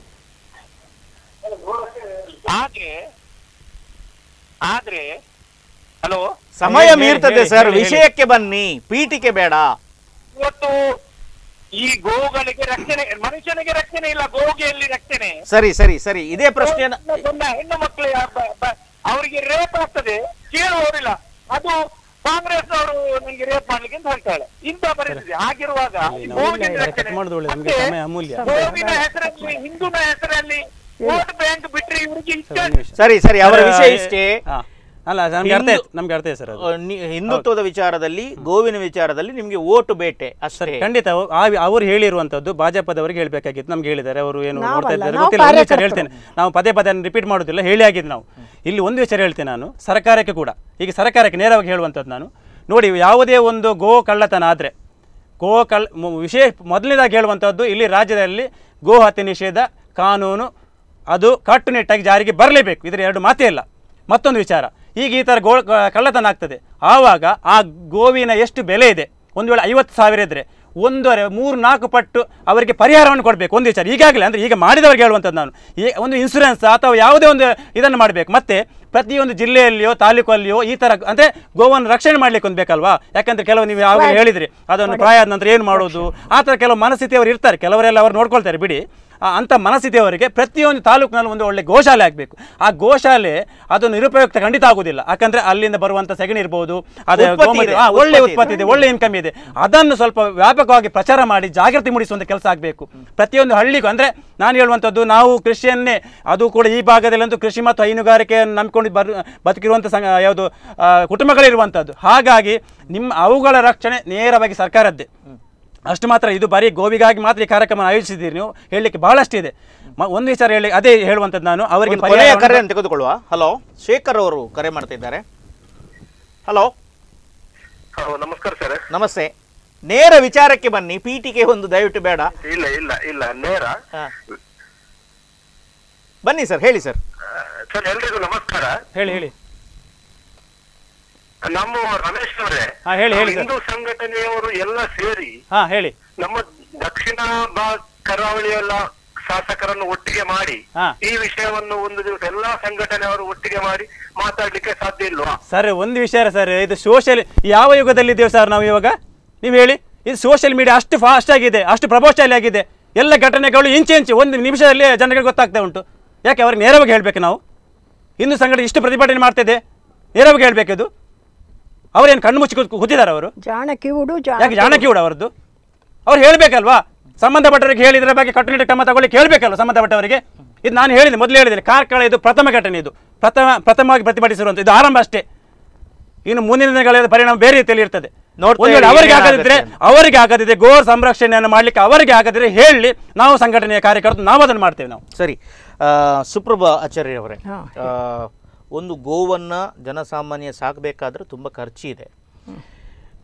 ಆದ್ರೆ ಆದ್ರೆ ಹಲೋ, ಸಮಯ ಮೀರ್ತದೆ ಸರ್, ವಿಷಯಕ್ಕೆ ಬನ್ನಿ, ಪೀಠಿಕೆ ಬೇಡ. ಇವತ್ತು ಈ ಗೋಗಳಿಗೆ ರಕ್ಷಣೆ, ಮನುಷ್ಯನಿಗೆ ರಕ್ಷಣೆ ಇಲ್ಲ, ಗೋಗೆ ಎಲ್ಲಿ ರಕ್ಷಣೆ? ಸರಿ ಸರಿ ಸರಿ, ಇದೇ ಪ್ರಶ್ನೆಯನ್ನ ಸಣ್ಣ ಹೆಣ್ಣು ಮಕ್ಕಳು ಅವರಿಗೆ ರೇಪ್ ಆಗ್ತದೆ, ಕೇಳುವವರಿಲ್ಲ. ಅದು ಕಾಂಗ್ರೆಸ್ ಅವರು ನನಗೆ ರೇಪ್ ಮಾಡ್ಲಿಕ್ಕೆ ಅಂತ ಹೇಳ್ತಾಳೆ. ಇಂಥ ಪರಿಸ್ಥಿತಿ ಆಗಿರುವಾಗ ಗೋವಿನ ರಕ್ಷಣೆ, ಗೋವಿನ ಹೆಸರಲ್ಲಿ, ಹಿಂದೂನ ಹೆಸರಲ್ಲಿ ವೋಟ್ ಬ್ಯಾಂಕ್ ಬಿಟ್ರೆ ಇವರಿಗೆ ಇಷ್ಟ. ಸರಿ ಸರಿ, ಅವರ ವಿಷಯ ಇಷ್ಟೇ. ಅಲ್ಲ, ನಮ್ಗೆ ಅರ್ಥ ಆಯ್ತು, ನಮ್ಗೆ ಅರ್ಥ ಆಯ್ತು ಸರ್. ಹಿಂದುತ್ವದ ವಿಚಾರದಲ್ಲಿ, ಗೋವಿನ ವಿಚಾರದಲ್ಲಿ ನಿಮ್ಗೆ ಓಟು ಬೇಟೆ ಅಷ್ಟೇ. ಖಂಡಿತ ಅವ್ರು ಹೇಳಿರುವಂತದ್ದು ಭಾಜಪದವರಿಗೆ ಹೇಳ್ಬೇಕಾಗಿತ್ತು, ನಮ್ಗೆ ಹೇಳಿದ್ದಾರೆ. ಅವರು ಏನು ನೋಡ್ತಾ ಇದ್ದಾರೆ ಗೊತ್ತಿಲ್ಲ. ಒಂದು ವಿಚಾರ ಹೇಳ್ತೇನೆ, ನಾವು ಪದೇ ಪದೇ ರಿಪೀಟ್ ಮಾಡೋದಿಲ್ಲ, ಹೇಳಿ ಆಗಿದ್ದು ನಾವು. ಇಲ್ಲಿ ಒಂದು ವಿಚಾರ ಹೇಳ್ತೇನೆ ನಾನು, ಸರ್ಕಾರಕ್ಕೆ ಕೂಡ, ಈಗ ಸರ್ಕಾರಕ್ಕೆ ನೇರವಾಗಿ ಹೇಳುವಂಥದ್ದು ನಾನು. ನೋಡಿ, ಯಾವುದೇ ಒಂದು ಗೋ ಕಳ್ಳತನ ಆದರೆ, ಗೋ ಕಳ್ ವಿಶೇಷ ಮೊದಲನೇದಾಗಿ ಹೇಳುವಂಥದ್ದು, ಇಲ್ಲಿ ರಾಜ್ಯದಲ್ಲಿ ಗೋ ಹತ್ಯೆ ನಿಷೇಧ ಕಾನೂನು ಅದು ಕಟ್ಟುನಿಟ್ಟಾಗಿ ಜಾರಿಗೆ ಬರಲೇಬೇಕು, ಇದರ ಎರಡು ಮಾತೇ ಇಲ್ಲ. ಮತ್ತೊಂದು ವಿಚಾರ, ಈಗ ಈ ಥರ ಗೋ ಕಳ್ಳತನ ಆಗ್ತದೆ, ಆವಾಗ ಆ ಗೋವಿನ ಎಷ್ಟು ಬೆಲೆ ಇದೆ, ಒಂದು ವೇಳೆ ಐವತ್ತು ಸಾವಿರ ಇದ್ದರೆ ಒಂದೂವರೆ ಮೂರು ನಾಲ್ಕು ಪಟ್ಟು ಅವರಿಗೆ ಪರಿಹಾರವನ್ನು ಕೊಡಬೇಕು. ಒಂದು ವಿಚಾರ ಈಗಾಗಲೇ, ಅಂದರೆ ಈಗ ಮಾಡಿದವರಿಗೆ ಹೇಳುವಂಥದ್ದು ನಾನು, ಈ ಒಂದು ಇನ್ಸೂರೆನ್ಸ್ ಅಥವಾ ಯಾವುದೇ ಒಂದು ಇದನ್ನು ಮಾಡಬೇಕು. ಮತ್ತು ಪ್ರತಿಯೊಂದು ಜಿಲ್ಲೆಯಲ್ಲಿಯೋ ತಾಲೂಕಲ್ಲಿಯೋ ಈ ಥರ ಅಂದರೆ ಗೋವನ್ನು ರಕ್ಷಣೆ ಮಾಡಲಿಕ್ಕೆ ಒಂದು ಬೇಕಲ್ವಾ? ಯಾಕಂದರೆ ಕೆಲವು ನೀವು ಯಾವಾಗ ಹೇಳಿದ್ರಿ ಅದನ್ನು ಪ್ರಾಯ ಆದ ನಂತರ ಏನು ಮಾಡೋದು, ಆ ಥರ ಕೆಲವು ಮನಸ್ಥಿತಿಯವರು ಇರ್ತಾರೆ, ಕೆಲವರೆಲ್ಲ ಅವರು ನೋಡ್ಕೊಳ್ತಾರೆ ಬಿಡಿ. ಅಂಥ ಮನಸ್ಥಿತಿಯವರಿಗೆ ಪ್ರತಿಯೊಂದು ತಾಲೂಕಿನಲ್ಲಿ ಒಂದು ಒಳ್ಳೆ ಗೋಶಾಲೆ ಆಗಬೇಕು. ಆ ಗೋಶಾಲೆ ಅದು ನಿರುಪಯುಕ್ತ ಖಂಡಿತ ಆಗುವುದಿಲ್ಲ, ಯಾಕಂದರೆ ಅಲ್ಲಿಂದ ಬರುವಂಥ ಸಗಣಿ ಇರ್ಬೋದು, ಅದೇ ಒಳ್ಳೆ ಉತ್ಪತ್ತಿ ಇದೆ, ಒಳ್ಳೆ ಇನ್ಕಮ್ ಇದೆ, ಅದನ್ನು ಸ್ವಲ್ಪ ವ್ಯಾಪಕವಾಗಿ ಪ್ರಚಾರ ಮಾಡಿ ಜಾಗೃತಿ ಮೂಡಿಸುವಂಥ ಕೆಲಸ ಆಗಬೇಕು ಪ್ರತಿಯೊಂದು ಹಳ್ಳಿಗೂ. ಅಂದರೆ ನಾನು ಹೇಳುವಂಥದ್ದು, ನಾವು ಕೃಷಿಯನ್ನೇ, ಅದು ಕೂಡ ಈ ಭಾಗದಲ್ಲಂತೂ ಕೃಷಿ ಮತ್ತು ಹೈನುಗಾರಿಕೆಯನ್ನು ನಂಬಿಕೊಂಡು ಬರ್ ಬದುಕಿರುವಂಥ ಸಂಘ ಯಾವುದು ಕುಟುಂಬಗಳಿರುವಂಥದ್ದು. ಹಾಗಾಗಿ ನಿಮ್ಮ ಅವುಗಳ ರಕ್ಷಣೆ ನೇರವಾಗಿ ಸರ್ಕಾರದ್ದೇ. ಅಷ್ಟು ಮಾತ್ರ, ಇದು ಬರೀ ಗೋವಿಗಾಗಿ ಮಾತ್ರ ಈ ಕಾರ್ಯಕ್ರಮ ಆಯೋಜಿಸಿದ್ದೀರಿ ನೀವು, ಹೇಳಲಿಕ್ಕೆ ಬಹಳಷ್ಟಿದೆ. ಒಂದು ವಿಚಾರ ಹೇಳಿ, ಅದೇ ಹೇಳುವಂಥದ್ದು ನಾನು ಅವರಿಗೆ ಕರೆ ತೆಗೆದುಕೊಳ್ಳುವ. ಹಲೋ, ಶೇಖರ್ ಅವರು ಕರೆ ಮಾಡ್ತಾ ಇದ್ದಾರೆ. ಹಲೋ ನಮಸ್ಕಾರ ಸರ್. ನಮಸ್ತೆ, ನೇರ ವಿಚಾರಕ್ಕೆ ಬನ್ನಿ, ಪೀಠಿಕೆ ಒಂದು ದಯವಿಟ್ಟು ಬೇಡ. ಇಲ್ಲ ಇಲ್ಲ ಇಲ್ಲ ನೇರ ಬನ್ನಿ ಸರ್, ಹೇಳಿ ಸರ್. ಸರ್ ಎಲ್ರಿಗೂ ನಮಸ್ಕಾರ. ಹೇಳಿ ಹೇಳಿ. ನಮ್ಮ ರಮೇಶ್ ಅವರೇ, ಹೇಳಿ ಹೇಳಿ. ಹಿಂದೂ ಸಂಘಟನೆಯವರು ಎಲ್ಲ ಸೇರಿ ಹಾ ಹೇಳಿ, ನಮ್ಮ ದಕ್ಷಿಣ ಕರಾವಳಿಯಲ್ಲ ಶಾಸಕರನ್ನು ಒಟ್ಟಿಗೆ ಮಾಡಿ ಈ ವಿಷಯವನ್ನು ಒಂದು ದಿವಸ ಎಲ್ಲಾ ಸಂಘಟನೆಯವರು ಒಟ್ಟಿಗೆ ಮಾಡಿ ಮಾತಾಡ್ಲಿಕ್ಕೆ ಸಾಧ್ಯ ಇಲ್ವಾ ಸರ್? ಒಂದು ವಿಷಯ ಸರ್, ಇದು ಸೋಷಿಯಲ್ ಯಾವ ಯುಗದಲ್ಲಿ ಇದ್ದೇವೆ ಸರ್ ನಾವು ಇವಾಗ? ನೀವು ಹೇಳಿ. ಇದು ಸೋಷಿಯಲ್ ಮೀಡಿಯಾ ಅಷ್ಟು ಫಾಸ್ಟ್ ಆಗಿದೆ, ಅಷ್ಟು ಪ್ರಭಾವಶಾಲಿ ಆಗಿದೆ, ಎಲ್ಲ ಘಟನೆಗಳು ಇಂಚೆ ಇಂಚೆ ಒಂದು ನಿಮಿಷದಲ್ಲಿ ಜನರಿಗೆ ಗೊತ್ತಾಗ್ತಾ ಉಂಟು. ಯಾಕೆ ಅವ್ರಿಗೆ ನೇರವಾಗಿ ಹೇಳಬೇಕು ನಾವು? ಹಿಂದೂ ಸಂಘಟನೆ ಇಷ್ಟು ಪ್ರತಿಭಟನೆ ಮಾಡ್ತಿದೆ, ನೇರವಾಗಿ ಹೇಳಬೇಕಿದು. ಅವ್ರೇನು ಕಣ್ಣು ಮುಚ್ಚಿ ಕೂತಿದ್ದಾರೆ ಅವರು? ಜಾಣಕಿವುಡು. ಯಾಕೆ ಜಾಣಕಿವುಡು ಅವರದ್ದು? ಅವ್ರು ಹೇಳಬೇಕಲ್ವಾ? ಸಂಬಂಧಪಟ್ಟವರಿಗೆ ಹೇಳಿದ್ರ ಬಗ್ಗೆ ಕಟ್ಟುನಿಟ್ಟು ಕ್ರಮ ತಗೊಳ್ಳಿಕ್ಕೆ ಹೇಳಬೇಕಲ್ವ ಸಂಬಂಧಪಟ್ಟವರಿಗೆ? ಇದು ನಾನು ಹೇಳಿದೆ, ಮೊದಲು ಹೇಳಿದ್ದೇನೆ, ಕಾರ್ಕಳ ಇದು ಪ್ರಥಮ ಘಟನೆ, ಇದು ಪ್ರಥಮ ಪ್ರಥಮವಾಗಿ ಪ್ರತಿಭಟಿಸಿರುವಂಥ ಇದು ಆರಂಭ ಅಷ್ಟೇ. ಇನ್ನು ಮುಂದಿನ ದಿನಗಳ ಪರಿಣಾಮ ಬೇರೆ ರೀತಿಯಲ್ಲಿ ಇರ್ತದೆ. ಅವರಿಗೆ ಆಗದಿದ್ರೆ ಅವರಿಗೆ ಆಗದಿದ್ರೆ ಗೋ ಸಂರಕ್ಷಣೆಯನ್ನು ಮಾಡಲಿಕ್ಕೆ ಅವರಿಗೆ ಆಗದಿದ್ರೆ ಹೇಳಿ, ನಾವು ಸಂಘಟನೆಯ ಕಾರ್ಯಕರ್ತರು ನಾವು ಅದನ್ನು ಮಾಡ್ತೇವೆ ನಾವು. ಸರಿ, ಸುಪ್ರಭಾ ಆಚಾರ್ಯ ಅವರೇ, ಒಂದು ಗೋವನ್ನು ಜನಸಾಮಾನ್ಯ ಸಾಕಬೇಕಾದ್ರೆ ತುಂಬ ಖರ್ಚಿದೆ.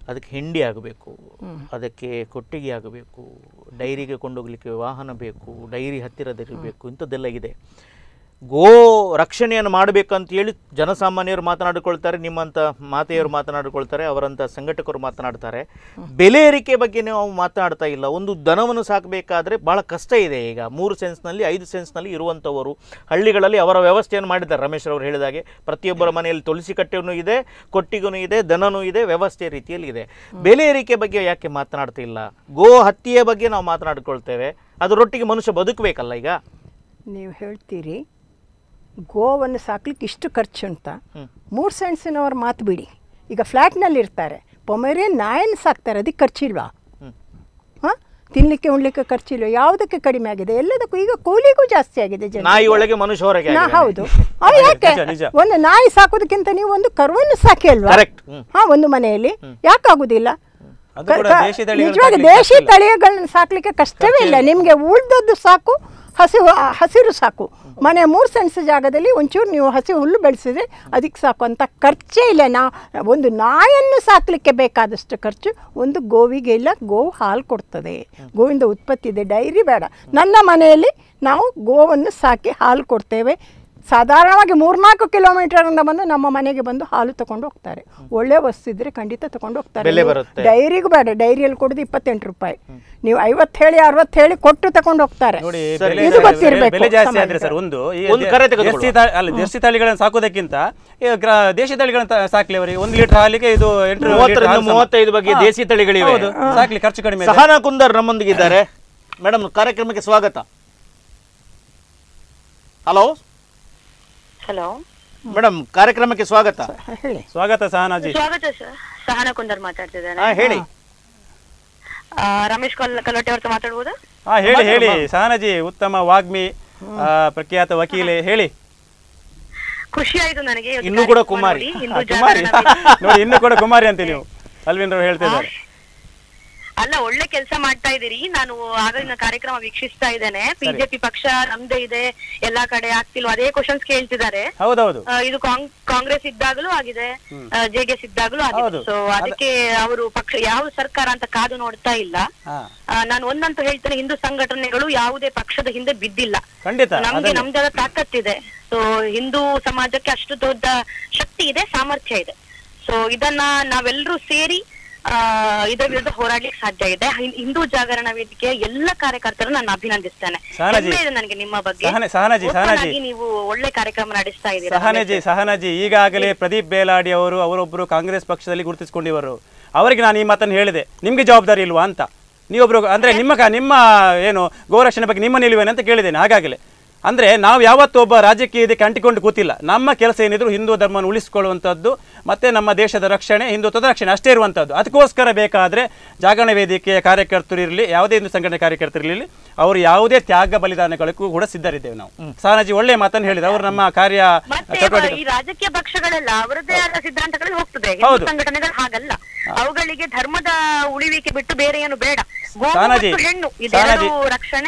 ಅದಕ್ಕೆ ಹಿಂಡಿ ಆಗಬೇಕು, ಅದಕ್ಕೆ ಕೊಟ್ಟಿಗೆ ಆಗಬೇಕು, ಡೈರಿಗೆ ಕೊಂಡೋಗ್ಲಿಕ್ಕೆ ವಾಹನ ಬೇಕು, ಡೈರಿ ಹತ್ತಿರದಲ್ಲಿರಬೇಕು, ಇಂಥದ್ದೆಲ್ಲ ಇದೆ. ಗೋ ರಕ್ಷಣೆಯನ್ನು ಮಾಡಬೇಕಂತ ಹೇಳಿ ಜನಸಾಮಾನ್ಯರು ಮಾತನಾಡಿಕೊಳ್ತಾರೆ, ನಿಮ್ಮಂಥ ಮಾತೆಯರು ಮಾತನಾಡಿಕೊಳ್ತಾರೆ, ಅವರಂಥ ಸಂಘಟಕರು ಮಾತನಾಡ್ತಾರೆ. ಬೆಲೆ ಏರಿಕೆ ಬಗ್ಗೆ ನಾವು ಮಾತನಾಡ್ತಾ ಇಲ್ಲ. ಒಂದು ದನವನ್ನು ಸಾಕಬೇಕಾದ್ರೆ ಭಾಳ ಕಷ್ಟ ಇದೆ. ಈಗ ಮೂರು ಸೆನ್ಸ್ನಲ್ಲಿ ಐದು ಸೆನ್ಸ್ನಲ್ಲಿ ಇರುವಂಥವರು ಹಳ್ಳಿಗಳಲ್ಲಿ ಅವರ ವ್ಯವಸ್ಥೆಯನ್ನು ಮಾಡಿದ್ದಾರೆ. ರಮೇಶ್ ಅವರು ಹೇಳಿದಾಗೆ ಪ್ರತಿಯೊಬ್ಬರ ಮನೆಯಲ್ಲಿ ತುಳಸಿ ಕಟ್ಟೆನೂ ಇದೆ, ಕೊಟ್ಟಿಗೂ ಇದೆ, ದನನೂ ಇದೆ, ವ್ಯವಸ್ಥೆ ರೀತಿಯಲ್ಲಿ ಇದೆ. ಬೆಲೆ ಏರಿಕೆ ಬಗ್ಗೆ ಯಾಕೆ ಮಾತನಾಡ್ತಾ ಇಲ್ಲ? ಗೋ ಹತ್ಯೆಯ ಬಗ್ಗೆ ನಾವು ಮಾತನಾಡಿಕೊಳ್ತೇವೆ, ಅದರೊಟ್ಟಿಗೆ ಮನುಷ್ಯ ಬದುಕಬೇಕಲ್ಲ. ಈಗ ನೀವು ಹೇಳ್ತೀರಿ ಗೋವನ್ನು ಸಾಕ್ಲಿಕ್ಕೆ ಇಷ್ಟು ಖರ್ಚು ಅಂತ. ಮೂರು ಸೆನ್ಸಿನವ್ರ ಮಾತು ಬಿಡಿ, ಈಗ ಫ್ಲ್ಯಾಟ್ನಲ್ಲಿ ಇರ್ತಾರೆ, ಪೊಮೆರಿಯನ್ ನಾಯನ್ನು ಸಾಕ್ತಾರೆ, ಅದಕ್ಕೆ ಖರ್ಚಿಲ್ವಾ? ಹಾಂ, ತಿನ್ನಲಿಕ್ಕೆ ಉಣ್ಲಿಕ್ಕೆ ಖರ್ಚಿಲ್ವ? ಯಾವುದಕ್ಕೆ ಕಡಿಮೆ ಆಗಿದೆ? ಎಲ್ಲದಕ್ಕೂ ಈಗ ಕೂಲಿಗೂ ಜಾಸ್ತಿ ಆಗಿದೆ. ನಾಯಿ ಒಳಗೆ ಮನುಷ್ಯ ಹೊರಗೆ. ಹೌದು, ಅವು ಯಾಕೆ? ಒಂದು ನಾಯಿ ಸಾಕೋದಕ್ಕಿಂತ ನೀವು ಒಂದು ಕರುವನ್ನು ಸಾಕಿ ಅಲ್ವಾ? ಹಾಂ, ಒಂದು ಮನೆಯಲ್ಲಿ ಯಾಕಾಗುದಿಲ್ಲ? ನಿಜವಾಗಿ ದೇಶಿ ತಳಿಗಳನ್ನ ಸಾಕ್ಲಿಕ್ಕೆ ಕಷ್ಟವೇ ಇಲ್ಲ. ನಿಮಗೆ ಉಳ್ದದ್ದು ಸಾಕು, ಹಸಿ ಹಸಿರು ಸಾಕು. ಮನೆ ಮೂರು ಸೆನ್ಸ್ ಜಾಗದಲ್ಲಿ ಒಂಚೂರು ನೀವು ಹಸಿ ಹುಲ್ಲು ಬೆಳೆಸಿದ್ರೆ ಅದಕ್ಕೆ ಸಾಕು ಅಂತ ಖರ್ಚೇ ಇಲ್ಲ. ನಾ ಒಂದು ನಾಯನ್ನು ಸಾಕಲಿಕ್ಕೆ ಬೇಕಾದಷ್ಟು ಖರ್ಚು ಒಂದು ಗೋವಿಗೆ ಇಲ್ಲ. ಗೋವು ಹಾಲು ಕೊಡ್ತದೆ, ಗೋವಿಂದ ಉತ್ಪತ್ತಿ ಇದೆ, ಡೈರಿ ಬೇಡ. ನನ್ನ ಮನೆಯಲ್ಲಿ ನಾವು ಗೋವನ್ನು ಸಾಕಿ ಹಾಲು ಕೊಡ್ತೇವೆ. ಸಾಧಾರಣವಾಗಿ ಮೂರ್ನಾಲ್ಕು ಕಿಲೋಮೀಟರಿಂದ ಬಂದು ನಮ್ಮ ಮನೆಗೆ ಬಂದು ಹಾಲು ತಗೊಂಡು ಹೋಗ್ತಾರೆ. ಒಳ್ಳೆ ವಸ್ತು ಇದ್ರೆ ಖಂಡಿತ ತಗೊಂಡು ಹೋಗ್ತಾರೆ. ಡೈರಿಗೂ ಬೇಡ, ಡೈರಿಯಲ್ಲಿ ಕೊಡೋದು ಇಪ್ಪತ್ತೆಂಟು ರೂಪಾಯಿ, ನೀವು ಐವತ್ತು ಹೇಳಿ ಅರವತ್ತು ಹೇಳಿ ಕೊಟ್ಟು ತಗೊಂಡು ಹೋಗ್ತಾರೆ. ಇದು ಗೊತ್ತಿರಬೇಕು. ಬೆಲೆ ಜಾಸ್ತಿ ಆದ್ರೆ ಸರ್, ಒಂದು ದೇಶಿ ತಳಿಗಳನ್ನು ಸಾಕೋದಕ್ಕಿಂತ ದೇಶಿ ತಳಿಗಳನ್ನ ಸಾಕ್ಲಿ. ಅವರಿಗೆ ಒಂದು ಲೀಟರ್ ಹಾಲಿಗೆ ಇದು ಮೂವತ್ತೈದು ಬಗ್ಗೆ ದೇಶಿ ತಳಿಗಳಿವೆ, ಸಾಕ್ಲಿ, ಖರ್ಚು ಕಡಿಮೆ. ಸಹನಾ ಕುಂದರ್ ನಮ್ಮೊಂದಿಗಿದ್ದಾರೆ. ಮೇಡಮ್, ಕಾರ್ಯಕ್ರಮಕ್ಕೆ ಸ್ವಾಗತ. ಹಲೋ ಹಲೋ ಮೇಡಮ್, ಕಾರ್ಯಕ್ರಮಕ್ಕೆ ಸ್ವಾಗತ. ಸ್ವಾಗತ ಸಹನಾಜಿ. ಸ್ವಾಗತ ಸರ್, ಸಹನಾ ಕುಂದರ್ ಮಾತಾಡ್ತಿದ್ದೇನೆ. ಹೇಳಿ. ರಮೇಶ್ ಕಲ್ಲೋಟೆ ಅವ್ರ ಮಾತಾಡ್ಬೋದಾ? ಹಾ, ಹೇಳಿ ಹೇಳಿ ಸಹನಾಜಿ. ಉತ್ತಮ ವಾಗ್ಮಿ, ಪ್ರಖ್ಯಾತ ವಕೀಲೆ, ಹೇಳಿ. ಖುಷಿ ಆಯ್ತು ನನಗೆ. ಇನ್ನು ಕೂಡ ಕುಮಾರಿ ನೋಡಿ, ಇನ್ನು ಕೂಡ ಕುಮಾರಿ ಅಂತ ನೀವು ಅಲ್ವಿನ್ ಹೇಳ್ತಿದ್ದಾರೆ. ಅಲ್ಲ, ಒಳ್ಳೆ ಕೆಲಸ ಮಾಡ್ತಾ ಇದೀರಿ. ನಾನು ಆಗಿನ ಕಾರ್ಯಕ್ರಮ ವೀಕ್ಷಿಸ್ತಾ ಇದ್ದೇನೆ. ಬಿಜೆಪಿ ಪಕ್ಷ ನಮ್ದೇ ಇದೆ, ಎಲ್ಲಾ ಕಡೆ ಆಗ್ತಿಲ್ವ ಅದೇ ಕ್ವಶನ್ಸ್ ಕೇಳ್ತಿದ್ದಾರೆ. ಹೌದೌದು, ಇದು ಕಾಂಗ್ರೆಸ್ ಇದ್ದಾಗಲೂ ಆಗಿದೆ, ಜೆಡಿಎಸ್ ಇದ್ದಾಗಲೂ ಆಗಿದೆ. ಸೊ ಅದಕ್ಕೆ ಅವರು ಪಕ್ಷ ಯಾವ ಸರ್ಕಾರ ಅಂತ ಕಾದು ನೋಡ್ತಾ ಇಲ್ಲ. ನಾನು ಒಂದಂತೂ ಹೇಳ್ತೇನೆ, ಹಿಂದೂ ಸಂಘಟನೆಗಳು ಯಾವುದೇ ಪಕ್ಷದ ಹಿಂದೆ ಬಿದ್ದಿಲ್ಲ. ನಮ್ಗೆ ನಮ್ದಾದ ತಾಕತ್ತಿದೆ. ಸೊ ಹಿಂದೂ ಸಮಾಜಕ್ಕೆ ಅಷ್ಟು ದೊಡ್ಡ ಶಕ್ತಿ ಇದೆ, ಸಾಮರ್ಥ್ಯ ಇದೆ. ಸೊ ಇದನ್ನ ನಾವೆಲ್ಲರೂ ಸೇರಿ ಆ ಇದರ ವಿರುದ್ಧ ಹೋರಾಡ್ಲಿಕ್ಕೆ ಸಾಧ್ಯ ಇದೆ. ಹಿಂದೂ ಜಾಗರಣ ವೇದಿಕೆಯ ಎಲ್ಲ ಕಾರ್ಯಕರ್ತರು ನಾನು ಅಭಿನಂದಿಸ್ತೇನೆ. ನನಗೆ ನಿಮ್ಮ ಬಗ್ಗೆ ನೀವು ಒಳ್ಳೆ ಕಾರ್ಯಕ್ರಮ ನಡೆಸ್ತಾ ಇದ್ದೀರಾ. ಸಹನಾಜಿ ಸಹನಾಜಿ ಈಗಾಗಲೇ ಪ್ರದೀಪ್ ಬೇಲಾಡಿ ಅವರು ಅವರೊಬ್ಬರು ಕಾಂಗ್ರೆಸ್ ಪಕ್ಷದಲ್ಲಿ ಗುರುತಿಸಿಕೊಂಡಿವರು. ಅವರಿಗೆ ನಾನು ಈ ಮಾತನ್ನು ಹೇಳಿದೆ, ನಿಮ್ಗೆ ಜವಾಬ್ದಾರಿ ಇಲ್ವಾ ಅಂತ. ನೀವೊಬ್ರು ಅಂದ್ರೆ ನಿಮ್ಮ ನಿಮ್ಮ ಏನು ಗೋರಕ್ಷಣೆ ಬಗ್ಗೆ ನಿಮ್ಮ ನಿಲುವೇನೆ ಅಂತ ಕೇಳಿದ್ದೇನೆ. ಹಾಗಾಗಲೇ ಅಂದರೆ ನಾವು ಯಾವತ್ತೂ ಒಬ್ಬ ರಾಜಕೀಯ ಇದಕ್ಕೆ ಅಂಟಿಕೊಂಡು ಕೂತಿಲ್ಲ. ನಮ್ಮ ಕೆಲಸ ಏನಿದ್ರು ಹಿಂದೂ ಧರ್ಮವನ್ನು ಉಳಿಸಿಕೊಳ್ಳುವಂಥದ್ದು ಮತ್ತು ನಮ್ಮ ದೇಶದ ರಕ್ಷಣೆ, ಹಿಂದುತ್ವದ ರಕ್ಷಣೆ ಅಷ್ಟೇ ಇರುವಂಥದ್ದು. ಅದಕ್ಕೋಸ್ಕರ ಬೇಕಾದರೆ ಜಾಗರಣ ವೇದಿಕೆಯ ಕಾರ್ಯಕರ್ತರು ಇರಲಿ, ಯಾವುದೇ ಹಿಂದೂ ಸಂಘಟನೆ ಕಾರ್ಯಕರ್ತರು ಇರಲಿ, ಅವರು ಯಾವುದೇ ತ್ಯಾಗ ಬಲಿದಾನಗಳಿಗೂ ಕೂಡ ಸಿದ್ಧರಿದ್ದೇವೆ ನಾವು. ಸಹನಾಜಿ ಒಳ್ಳೆ ಮಾತನ್ನು ಹೇಳಿದ್ರು. ಅವರು ನಮ್ಮ ಕಾರ್ಯ ಈ ರಾಜಕೀಯ ಪಕ್ಷಗಳೆಲ್ಲ ಅವರದೇ ಆದ ಸಿದ್ಧಾಂತಗಳಲ್ಲಿ ಹೋಗ್ತದೆ. ಸಂಘಟನೆಗಳು ಹಾಗಲ್ಲ, ಅವುಗಳಿಗೆ ಧರ್ಮದ ಉಳಿವಿಕೆ ಬಿಟ್ಟು ಬೇರೆ ಏನು ಬೇಡ. ಸಹನಾಜಿ ಹೆಣ್ಣು ಇದೆರಡು ರಕ್ಷಣೆ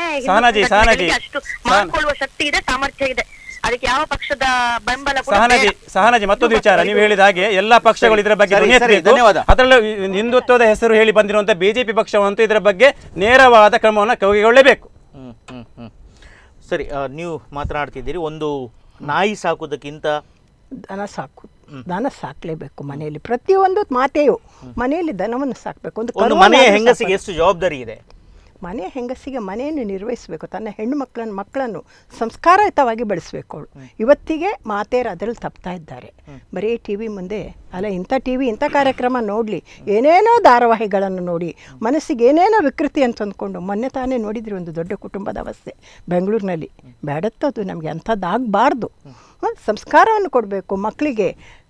ಅಷ್ಟು ಮಾಡಿಕೊಳ್ಳುವ ಶಕ್ತಿ ಇದೆ, ಸಾಮರ್ಥ್ಯ ಇದೆ. ಅದಕ್ಕೆ ಯಾವ ಪಕ್ಷದ ಬೆಂಬಲ. ಸಹನಾಜಿ ಸಹನಾಜಿ ಮತ್ತೊಂದು ವಿಚಾರ, ನೀವು ಹೇಳಿದ ಹಾಗೆ ಎಲ್ಲಾ ಪಕ್ಷಗಳು ಇದರ ಬಗ್ಗೆ ಅದರಲ್ಲೂ ಹಿಂದುತ್ವದ ಹೆಸರು ಹೇಳಿ ಬಂದಿರುವಂತ ಬಿಜೆಪಿ ಪಕ್ಷವಂತೂ ಇದರ ಬಗ್ಗೆ ನೇರವಾದ ಕ್ರಮವನ್ನು ಕೈಗೊಳ್ಳಲೇಬೇಕು. ಹ್ಮ್ ಹ್ಮ್ ಹ್ಮ್ ಸರಿ, ನೀವು ಮಾತನಾಡ್ತಿದ್ದೀರಿ ಒಂದು ನಾಯಿ ಸಾಕುವುದಕ್ಕಿಂತ ದನ ಸಾಕು, ದನ ಸಾಕ್ಲೇಬೇಕು ಮನೆಯಲ್ಲಿ. ಪ್ರತಿಯೊಂದು ಮಾತೆಯು ಮನೆಯಲ್ಲಿ ದನವನ್ನು ಸಾಕಬೇಕು. ಒಂದು ಮನೆಯ ಹೆಂಗಸಿಗೆ ಎಷ್ಟು ಜವಾಬ್ದಾರಿ ಇದೆ? ಮನೆ ಹೆಂಗಸಿಗೆ ಮನೆಯನ್ನು ನಿರ್ವಹಿಸಬೇಕು, ತನ್ನ ಹೆಣ್ಣು ಮಕ್ಕಳನ್ನು ಮಕ್ಕಳನ್ನು ಸಂಸ್ಕಾರಯುತವಾಗಿ ಬೆಳೆಸಬೇಕು. ಅವಳು ಇವತ್ತಿಗೆ ಮಾತೆಯರು ಅದರಲ್ಲಿ ತಪ್ತಾ ಇದ್ದಾರೆ. ಬರೀ ಟಿ ವಿ ಮುಂದೆ ಅಲ್ಲ, ಇಂಥ ಟಿ ವಿ ಇಂಥ ಕಾರ್ಯಕ್ರಮ ನೋಡಲಿ, ಏನೇನೋ ಧಾರಾವಾಹಿಗಳನ್ನು ನೋಡಿ ಮನಸ್ಸಿಗೆ ಏನೇನೋ ವಿಕೃತಿ ಅಂತ ಅಂದ್ಕೊಂಡು ಮೊನ್ನೆ ತಾನೇ ನೋಡಿದ್ರಿ ಒಂದು ದೊಡ್ಡ ಕುಟುಂಬದ ಅವಸ್ಥೆ ಬೆಂಗಳೂರಿನಲ್ಲಿ. ಬೇಡತ್ತದು ನಮಗೆ, ಅಂಥದ್ದಾಗಬಾರ್ದು. ಸಂಸ್ಕಾರವನ್ನು ಕೊಡಬೇಕು ಮಕ್ಕಳಿಗೆ,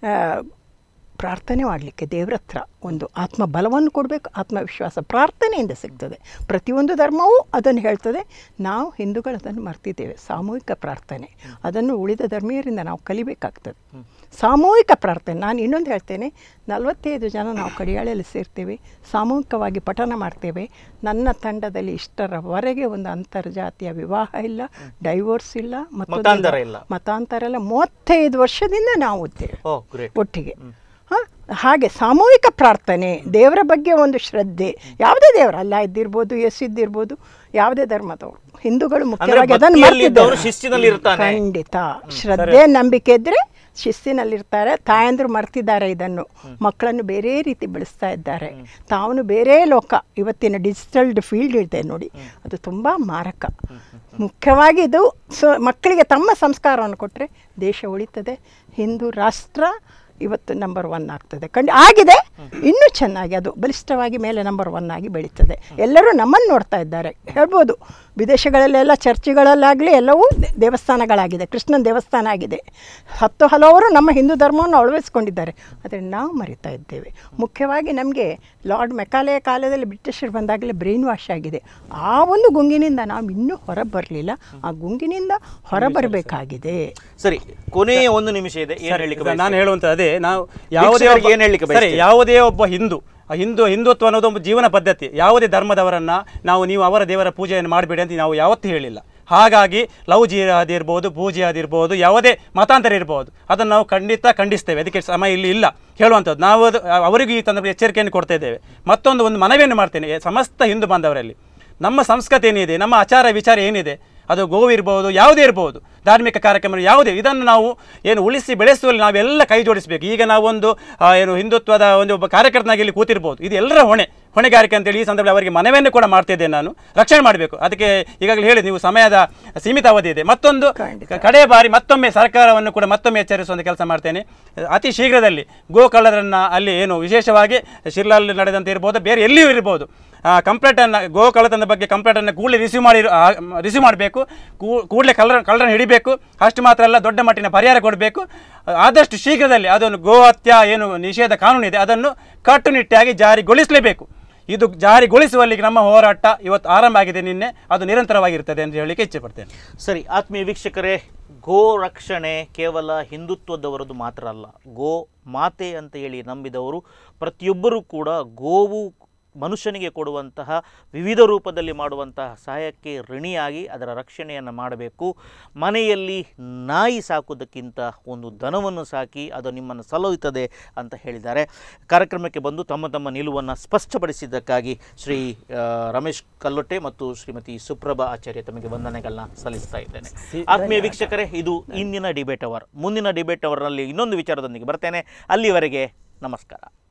ಪ್ರಾರ್ಥನೆ ಮಾಡಲಿಕ್ಕೆ ದೇವ್ರ ಹತ್ರ ಒಂದು ಆತ್ಮ ಬಲವನ್ನು ಕೊಡಬೇಕು. ಆತ್ಮವಿಶ್ವಾಸ ಪ್ರಾರ್ಥನೆಯಿಂದ ಸಿಗ್ತದೆ. ಪ್ರತಿಯೊಂದು ಧರ್ಮವೂ ಅದನ್ನು ಹೇಳ್ತದೆ. ನಾವು ಹಿಂದೂಗಳು ಅದನ್ನು ಮರ್ತಿದ್ದೇವೆ. ಸಾಮೂಹಿಕ ಪ್ರಾರ್ಥನೆ ಅದನ್ನು ಉಳಿದ ಧರ್ಮೀಯರಿಂದ ನಾವು ಕಲಿಬೇಕಾಗ್ತದೆ. ಸಾಮೂಹಿಕ ಪ್ರಾರ್ಥನೆ. ನಾನು ಇನ್ನೊಂದು ಹೇಳ್ತೇನೆ, ನಲವತ್ತೈದು ಜನ ನಾವು ಕಡಿಯಾಳೆಯಲ್ಲಿ ಸೇರ್ತೇವೆ, ಸಾಮೂಹಿಕವಾಗಿ ಪಠನ ಮಾಡ್ತೇವೆ. ನನ್ನ ತಂಡದಲ್ಲಿ ಇಷ್ಟರವರೆಗೆ ಒಂದು ಅಂತರ್ಜಾತೀಯ ವಿವಾಹ ಇಲ್ಲ, ಡೈವೋರ್ಸ್ ಇಲ್ಲ, ಮತಾಂತರ ಇಲ್ಲ. ಮತಾಂತರ ಇಲ್ಲ. ಮೂವತ್ತೈದು ವರ್ಷದಿಂದ ನಾವು ಇದ್ದೇವೆ ಒಟ್ಟಿಗೆ. ಹಾಂ, ಹಾಗೆ ಸಾಮೂಹಿಕ ಪ್ರಾರ್ಥನೆ, ದೇವರ ಬಗ್ಗೆ ಒಂದು ಶ್ರದ್ಧೆ, ಯಾವುದೇ ದೇವರು ಅಲ್ಲ ಇದ್ದಿರ್ಬೋದು, ಎಸ್ ಇದ್ದಿರ್ಬೋದು, ಯಾವುದೇ ಧರ್ಮದವರು, ಹಿಂದೂಗಳು ಮುಖ್ಯವಾಗಿ ಅದನ್ನು ಮಾಡ್ತಿದ್ದಾರೆ. ಖಂಡಿತ ಶ್ರದ್ಧೆ ನಂಬಿಕೆ ಇದ್ದರೆ ಶಿಸ್ತಿನಲ್ಲಿರ್ತಾರೆ. ತಾಯಂದ್ರು ಮರ್ತಿದ್ದಾರೆ ಇದನ್ನು, ಮಕ್ಕಳನ್ನು ಬೇರೆ ರೀತಿ ಬೆಳೆಸ್ತಾ ಇದ್ದಾರೆ. ತಾವು ಬೇರೆ ಲೋಕ, ಇವತ್ತಿನ ಡಿಜಿಟಲ್ ಫೀಲ್ಡ್ ಇದೆ ನೋಡಿ, ಅದು ತುಂಬ ಮಾರಕ. ಮುಖ್ಯವಾಗಿ ಇದು ಸೊ ಮಕ್ಕಳಿಗೆ ತಮ್ಮ ಸಂಸ್ಕಾರವನ್ನು ಕೊಟ್ಟರೆ ದೇಶ ಉಳಿತದೆ, ಹಿಂದೂ ರಾಷ್ಟ್ರ ಇವತ್ತು ನಂಬರ್ ಒನ್ ಆಗ್ತದೆ. ಕಂಡು ಆಗಿದೆ, ಇನ್ನೂ ಚೆನ್ನಾಗಿ ಅದು ಬಲಿಷ್ಠವಾಗಿ ಮೇಲೆ ನಂಬರ್ ಒನ್ ಆಗಿ ಬೆಳೀತದೆ. ಎಲ್ಲರೂ ನಮ್ಮನ್ನು ನೋಡ್ತಾ ಇದ್ದಾರೆ ಹೇಳ್ಬೋದು. ವಿದೇಶಗಳಲ್ಲೆಲ್ಲ ಚರ್ಚ್ಗಳಲ್ಲಾಗಲಿ ಎಲ್ಲವೂ ದೇವಸ್ಥಾನಗಳಾಗಿದೆ, ಕೃಷ್ಣನ ದೇವಸ್ಥಾನ ಆಗಿದೆ. ಹತ್ತು ಹಲವರು ನಮ್ಮ ಹಿಂದೂ ಧರ್ಮವನ್ನು ಅಳವಡಿಸ್ಕೊಂಡಿದ್ದಾರೆ, ಆದರೆ ನಾವು ಮರಿತಾ ಇದ್ದೇವೆ. ಮುಖ್ಯವಾಗಿ ನಮಗೆ ಲಾರ್ಡ್ ಮೆಕಾಲೆಯ ಕಾಲದಲ್ಲಿ ಬ್ರಿಟಿಷರು ಬಂದಾಗಲೇ ಬ್ರೈನ್ ವಾಶ್ ಆಗಿದೆ. ಆ ಒಂದು ಗುಂಗಿನಿಂದ ನಾವು ಇನ್ನೂ ಹೊರ ಬರಲಿಲ್ಲ, ಆ ಗುಂಗಿನಿಂದ ಹೊರಬರಬೇಕಾಗಿದೆ. ಸರಿ, ಕೊನೆಯ ಒಂದು ನಿಮಿಷ ಇದೆ, ನಾನು ಹೇಳುವಂತ ಅದೇ, ನಾವು ಯಾವುದೇ ಏನು ಹೇಳಲಿಕ್ಕೆ ಯಾವುದೇ ಒಬ್ಬ ಹಿಂದೂ ಹಿಂದೂ ಹಿಂದುತ್ವ ಅನ್ನೋದು ಒಂದು ಜೀವನ ಪದ್ಧತಿ. ಯಾವುದೇ ಧರ್ಮದವರನ್ನ ನಾವು ನೀವು ಅವರ ದೇವರ ಪೂಜೆಯನ್ನು ಮಾಡಬೇಡಿ ಅಂತ ನಾವು ಯಾವತ್ತೂ ಹೇಳಿಲ್ಲ. ಹಾಗಾಗಿ ಲವ್ ಜಿಹಾದ್ ಇರ್ಬೋದು, ಭೂ ಜಿಹಾದ್ ಇರ್ಬೋದು, ಯಾವುದೇ ಮತಾಂತರ ಇರ್ಬೋದು, ಅದನ್ನು ನಾವು ಖಂಡಿತ ಖಂಡಿಸ್ತೇವೆ. ಅದಕ್ಕೆ ಸಮಯ ಇಲ್ಲಿ ಇಲ್ಲ ಹೇಳುವಂಥದ್ದು. ನಾವು ಅವರಿಗೂ ಈ ತಂದ ಎಚ್ಚರಿಕೆಯನ್ನು ಕೊಡ್ತಾ ಇದ್ದೇವೆ. ಮತ್ತೊಂದು ಒಂದು ಮನವಿಯನ್ನು ಮಾಡ್ತೇನೆ ಸಮಸ್ತ ಹಿಂದೂ ಬಾಂಧವರಲ್ಲಿ. ನಮ್ಮ ಸಂಸ್ಕೃತಿ ಏನಿದೆ, ನಮ್ಮ ಆಚಾರ ವಿಚಾರ ಏನಿದೆ, ಅದು ಗೋವು ಇರ್ಬೋದು, ಯಾವುದೇ ಇರ್ಬೋದು, ಧಾರ್ಮಿಕ ಕಾರ್ಯಕ್ರಮ ಯಾವುದೇ, ಇದನ್ನು ನಾವು ಏನು ಉಳಿಸಿ ಬೆಳೆಸುವಲ್ಲಿ ನಾವೆಲ್ಲ ಕೈ ಜೋಡಿಸಬೇಕು. ಈಗ ನಾವೊಂದು ಏನು ಹಿಂದುತ್ವದ ಒಂದು ಒಬ್ಬ ಕಾರ್ಯಕರ್ತನಾಗಿ ಇಲ್ಲಿ ಕೂತಿರ್ಬೋದು, ಇದು ಎಲ್ಲರ ಹೊಣೆ ಹೊಣೆಗಾರಿಕೆ ಅಂತೇಳಿ ಈ ಸಂದರ್ಭದಲ್ಲಿ ಅವರಿಗೆ ಮನವಿಯನ್ನು ಕೂಡ ಮಾಡ್ತಿದ್ದೇನೆ. ನಾನು ರಕ್ಷಣೆ ಮಾಡಬೇಕು. ಅದಕ್ಕೆ ಈಗಾಗಲೇ ಹೇಳಿ, ನೀವು ಸಮಯದ ಸೀಮಿತ ಅವಧಿ ಇದೆ. ಮತ್ತೊಂದು ಕಡೆಯ ಬಾರಿ ಮತ್ತೊಮ್ಮೆ ಸರ್ಕಾರವನ್ನು ಕೂಡ ಮತ್ತೊಮ್ಮೆ ಎಚ್ಚರಿಸುವಂಥ ಕೆಲಸ ಮಾಡ್ತೇನೆ. ಅತಿ ಶೀಘ್ರದಲ್ಲಿ ಗೋಕಳ್ಳರನ್ನು ಅಲ್ಲಿ ಏನು ವಿಶೇಷವಾಗಿ ಶಿರ್ಲಾಲ್ ನಡೆದಂತೆ ಇರ್ಬೋದು, ಬೇರೆ ಎಲ್ಲಿಯೂ ಇರ್ಬೋದು, ಕಂಪ್ಲೇಂಟನ್ನು ಗೋ ಕಳ್ಳತನದ ಬಗ್ಗೆ ಕಂಪ್ಲೇಂಟನ್ನು ಕೂಡಲೇ ರಿಸೀವ್ ಮಾಡಿ ರಿಸೀವ್ ಮಾಡಬೇಕು. ಕೂಡಲೇ ಕಳ್ಳರ ಕಳ್ಳರನ್ನು ಹಿಡಿಬೇಕು. ಅಷ್ಟು ಮಾತ್ರ ಅಲ್ಲ, ದೊಡ್ಡ ಮಟ್ಟಿನ ಪರಿಹಾರ ಕೊಡಬೇಕು. ಆದಷ್ಟು ಶೀಘ್ರದಲ್ಲಿ ಅದನ್ನು ಗೋ ಹತ್ಯೆ ಏನು ನಿಷೇಧ ಕಾನೂನು ಇದೆ ಅದನ್ನು ಕಟ್ಟುನಿಟ್ಟಾಗಿ ಜಾರಿಗೊಳಿಸಲೇಬೇಕು. ಇದು ಜಾರಿಗೊಳಿಸುವಲ್ಲಿಗೆ ನಮ್ಮ ಹೋರಾಟ ಇವತ್ತು ಆರಂಭ ಆಗಿದೆ, ನಿನ್ನೆ ಅದು ನಿರಂತರವಾಗಿರ್ತದೆ ಅಂತ ಹೇಳಲಿಕ್ಕೆ ಇಚ್ಛೆ ಪಡ್ತೇನೆ. ಸರಿ, ಆತ್ಮೀಯ ವೀಕ್ಷಕರೇ, ಗೋ ರಕ್ಷಣೆ ಕೇವಲ ಹಿಂದುತ್ವದವರದ್ದು ಮಾತ್ರ ಅಲ್ಲ, ಗೋ ಮಾತೆ ಅಂತ ಹೇಳಿ ನಂಬಿದವರು ಪ್ರತಿಯೊಬ್ಬರೂ ಕೂಡ ಗೋವು ಮನುಷ್ಯನಿಗೆ ಕೊಡುವಂತಹ ವಿವಿಧ ರೂಪದಲ್ಲಿ ಮಾಡುವಂತಹ ಸಹಾಯಕ್ಕೆ ಋಣಿಯಾಗಿ ಅದರ ರಕ್ಷಣೆಯನ್ನು ಮಾಡಬೇಕು. ಮನೆಯಲ್ಲಿ ನಾಯಿ ಸಾಕುವುದಕ್ಕಿಂತ ಒಂದು ದನವನ್ನು ಸಾಕಿ ಅದು ನಿಮ್ಮನ್ನು ಸಲಹುತ್ತದೆ ಅಂತ ಹೇಳಿದ್ದಾರೆ. ಕಾರ್ಯಕ್ರಮಕ್ಕೆ ಬಂದು ತಮ್ಮ ತಮ್ಮ ನಿಲುವನ್ನು ಸ್ಪಷ್ಟಪಡಿಸಿದ್ದಕ್ಕಾಗಿ ಶ್ರೀ ರಮೇಶ್ ಕಲ್ಲೊಟ್ಟೆ ಮತ್ತು ಶ್ರೀಮತಿ ಸುಪ್ರಭಾ ಆಚಾರ್ಯ ತಮಗೆ ವಂದನೆಗಳನ್ನ ಸಲ್ಲಿಸ್ತಾ ಇದ್ದೇನೆ. ಆತ್ಮೀಯ ವೀಕ್ಷಕರೇ, ಇದು ಇಂದಿನ ಡಿಬೇಟ್ ಅವರ್. ಮುಂದಿನ ಡಿಬೇಟ್ ಅವರ್ನಲ್ಲಿ ಇನ್ನೊಂದು ವಿಚಾರದೊಂದಿಗೆ ಬರ್ತೇನೆ. ಅಲ್ಲಿವರೆಗೆ ನಮಸ್ಕಾರ.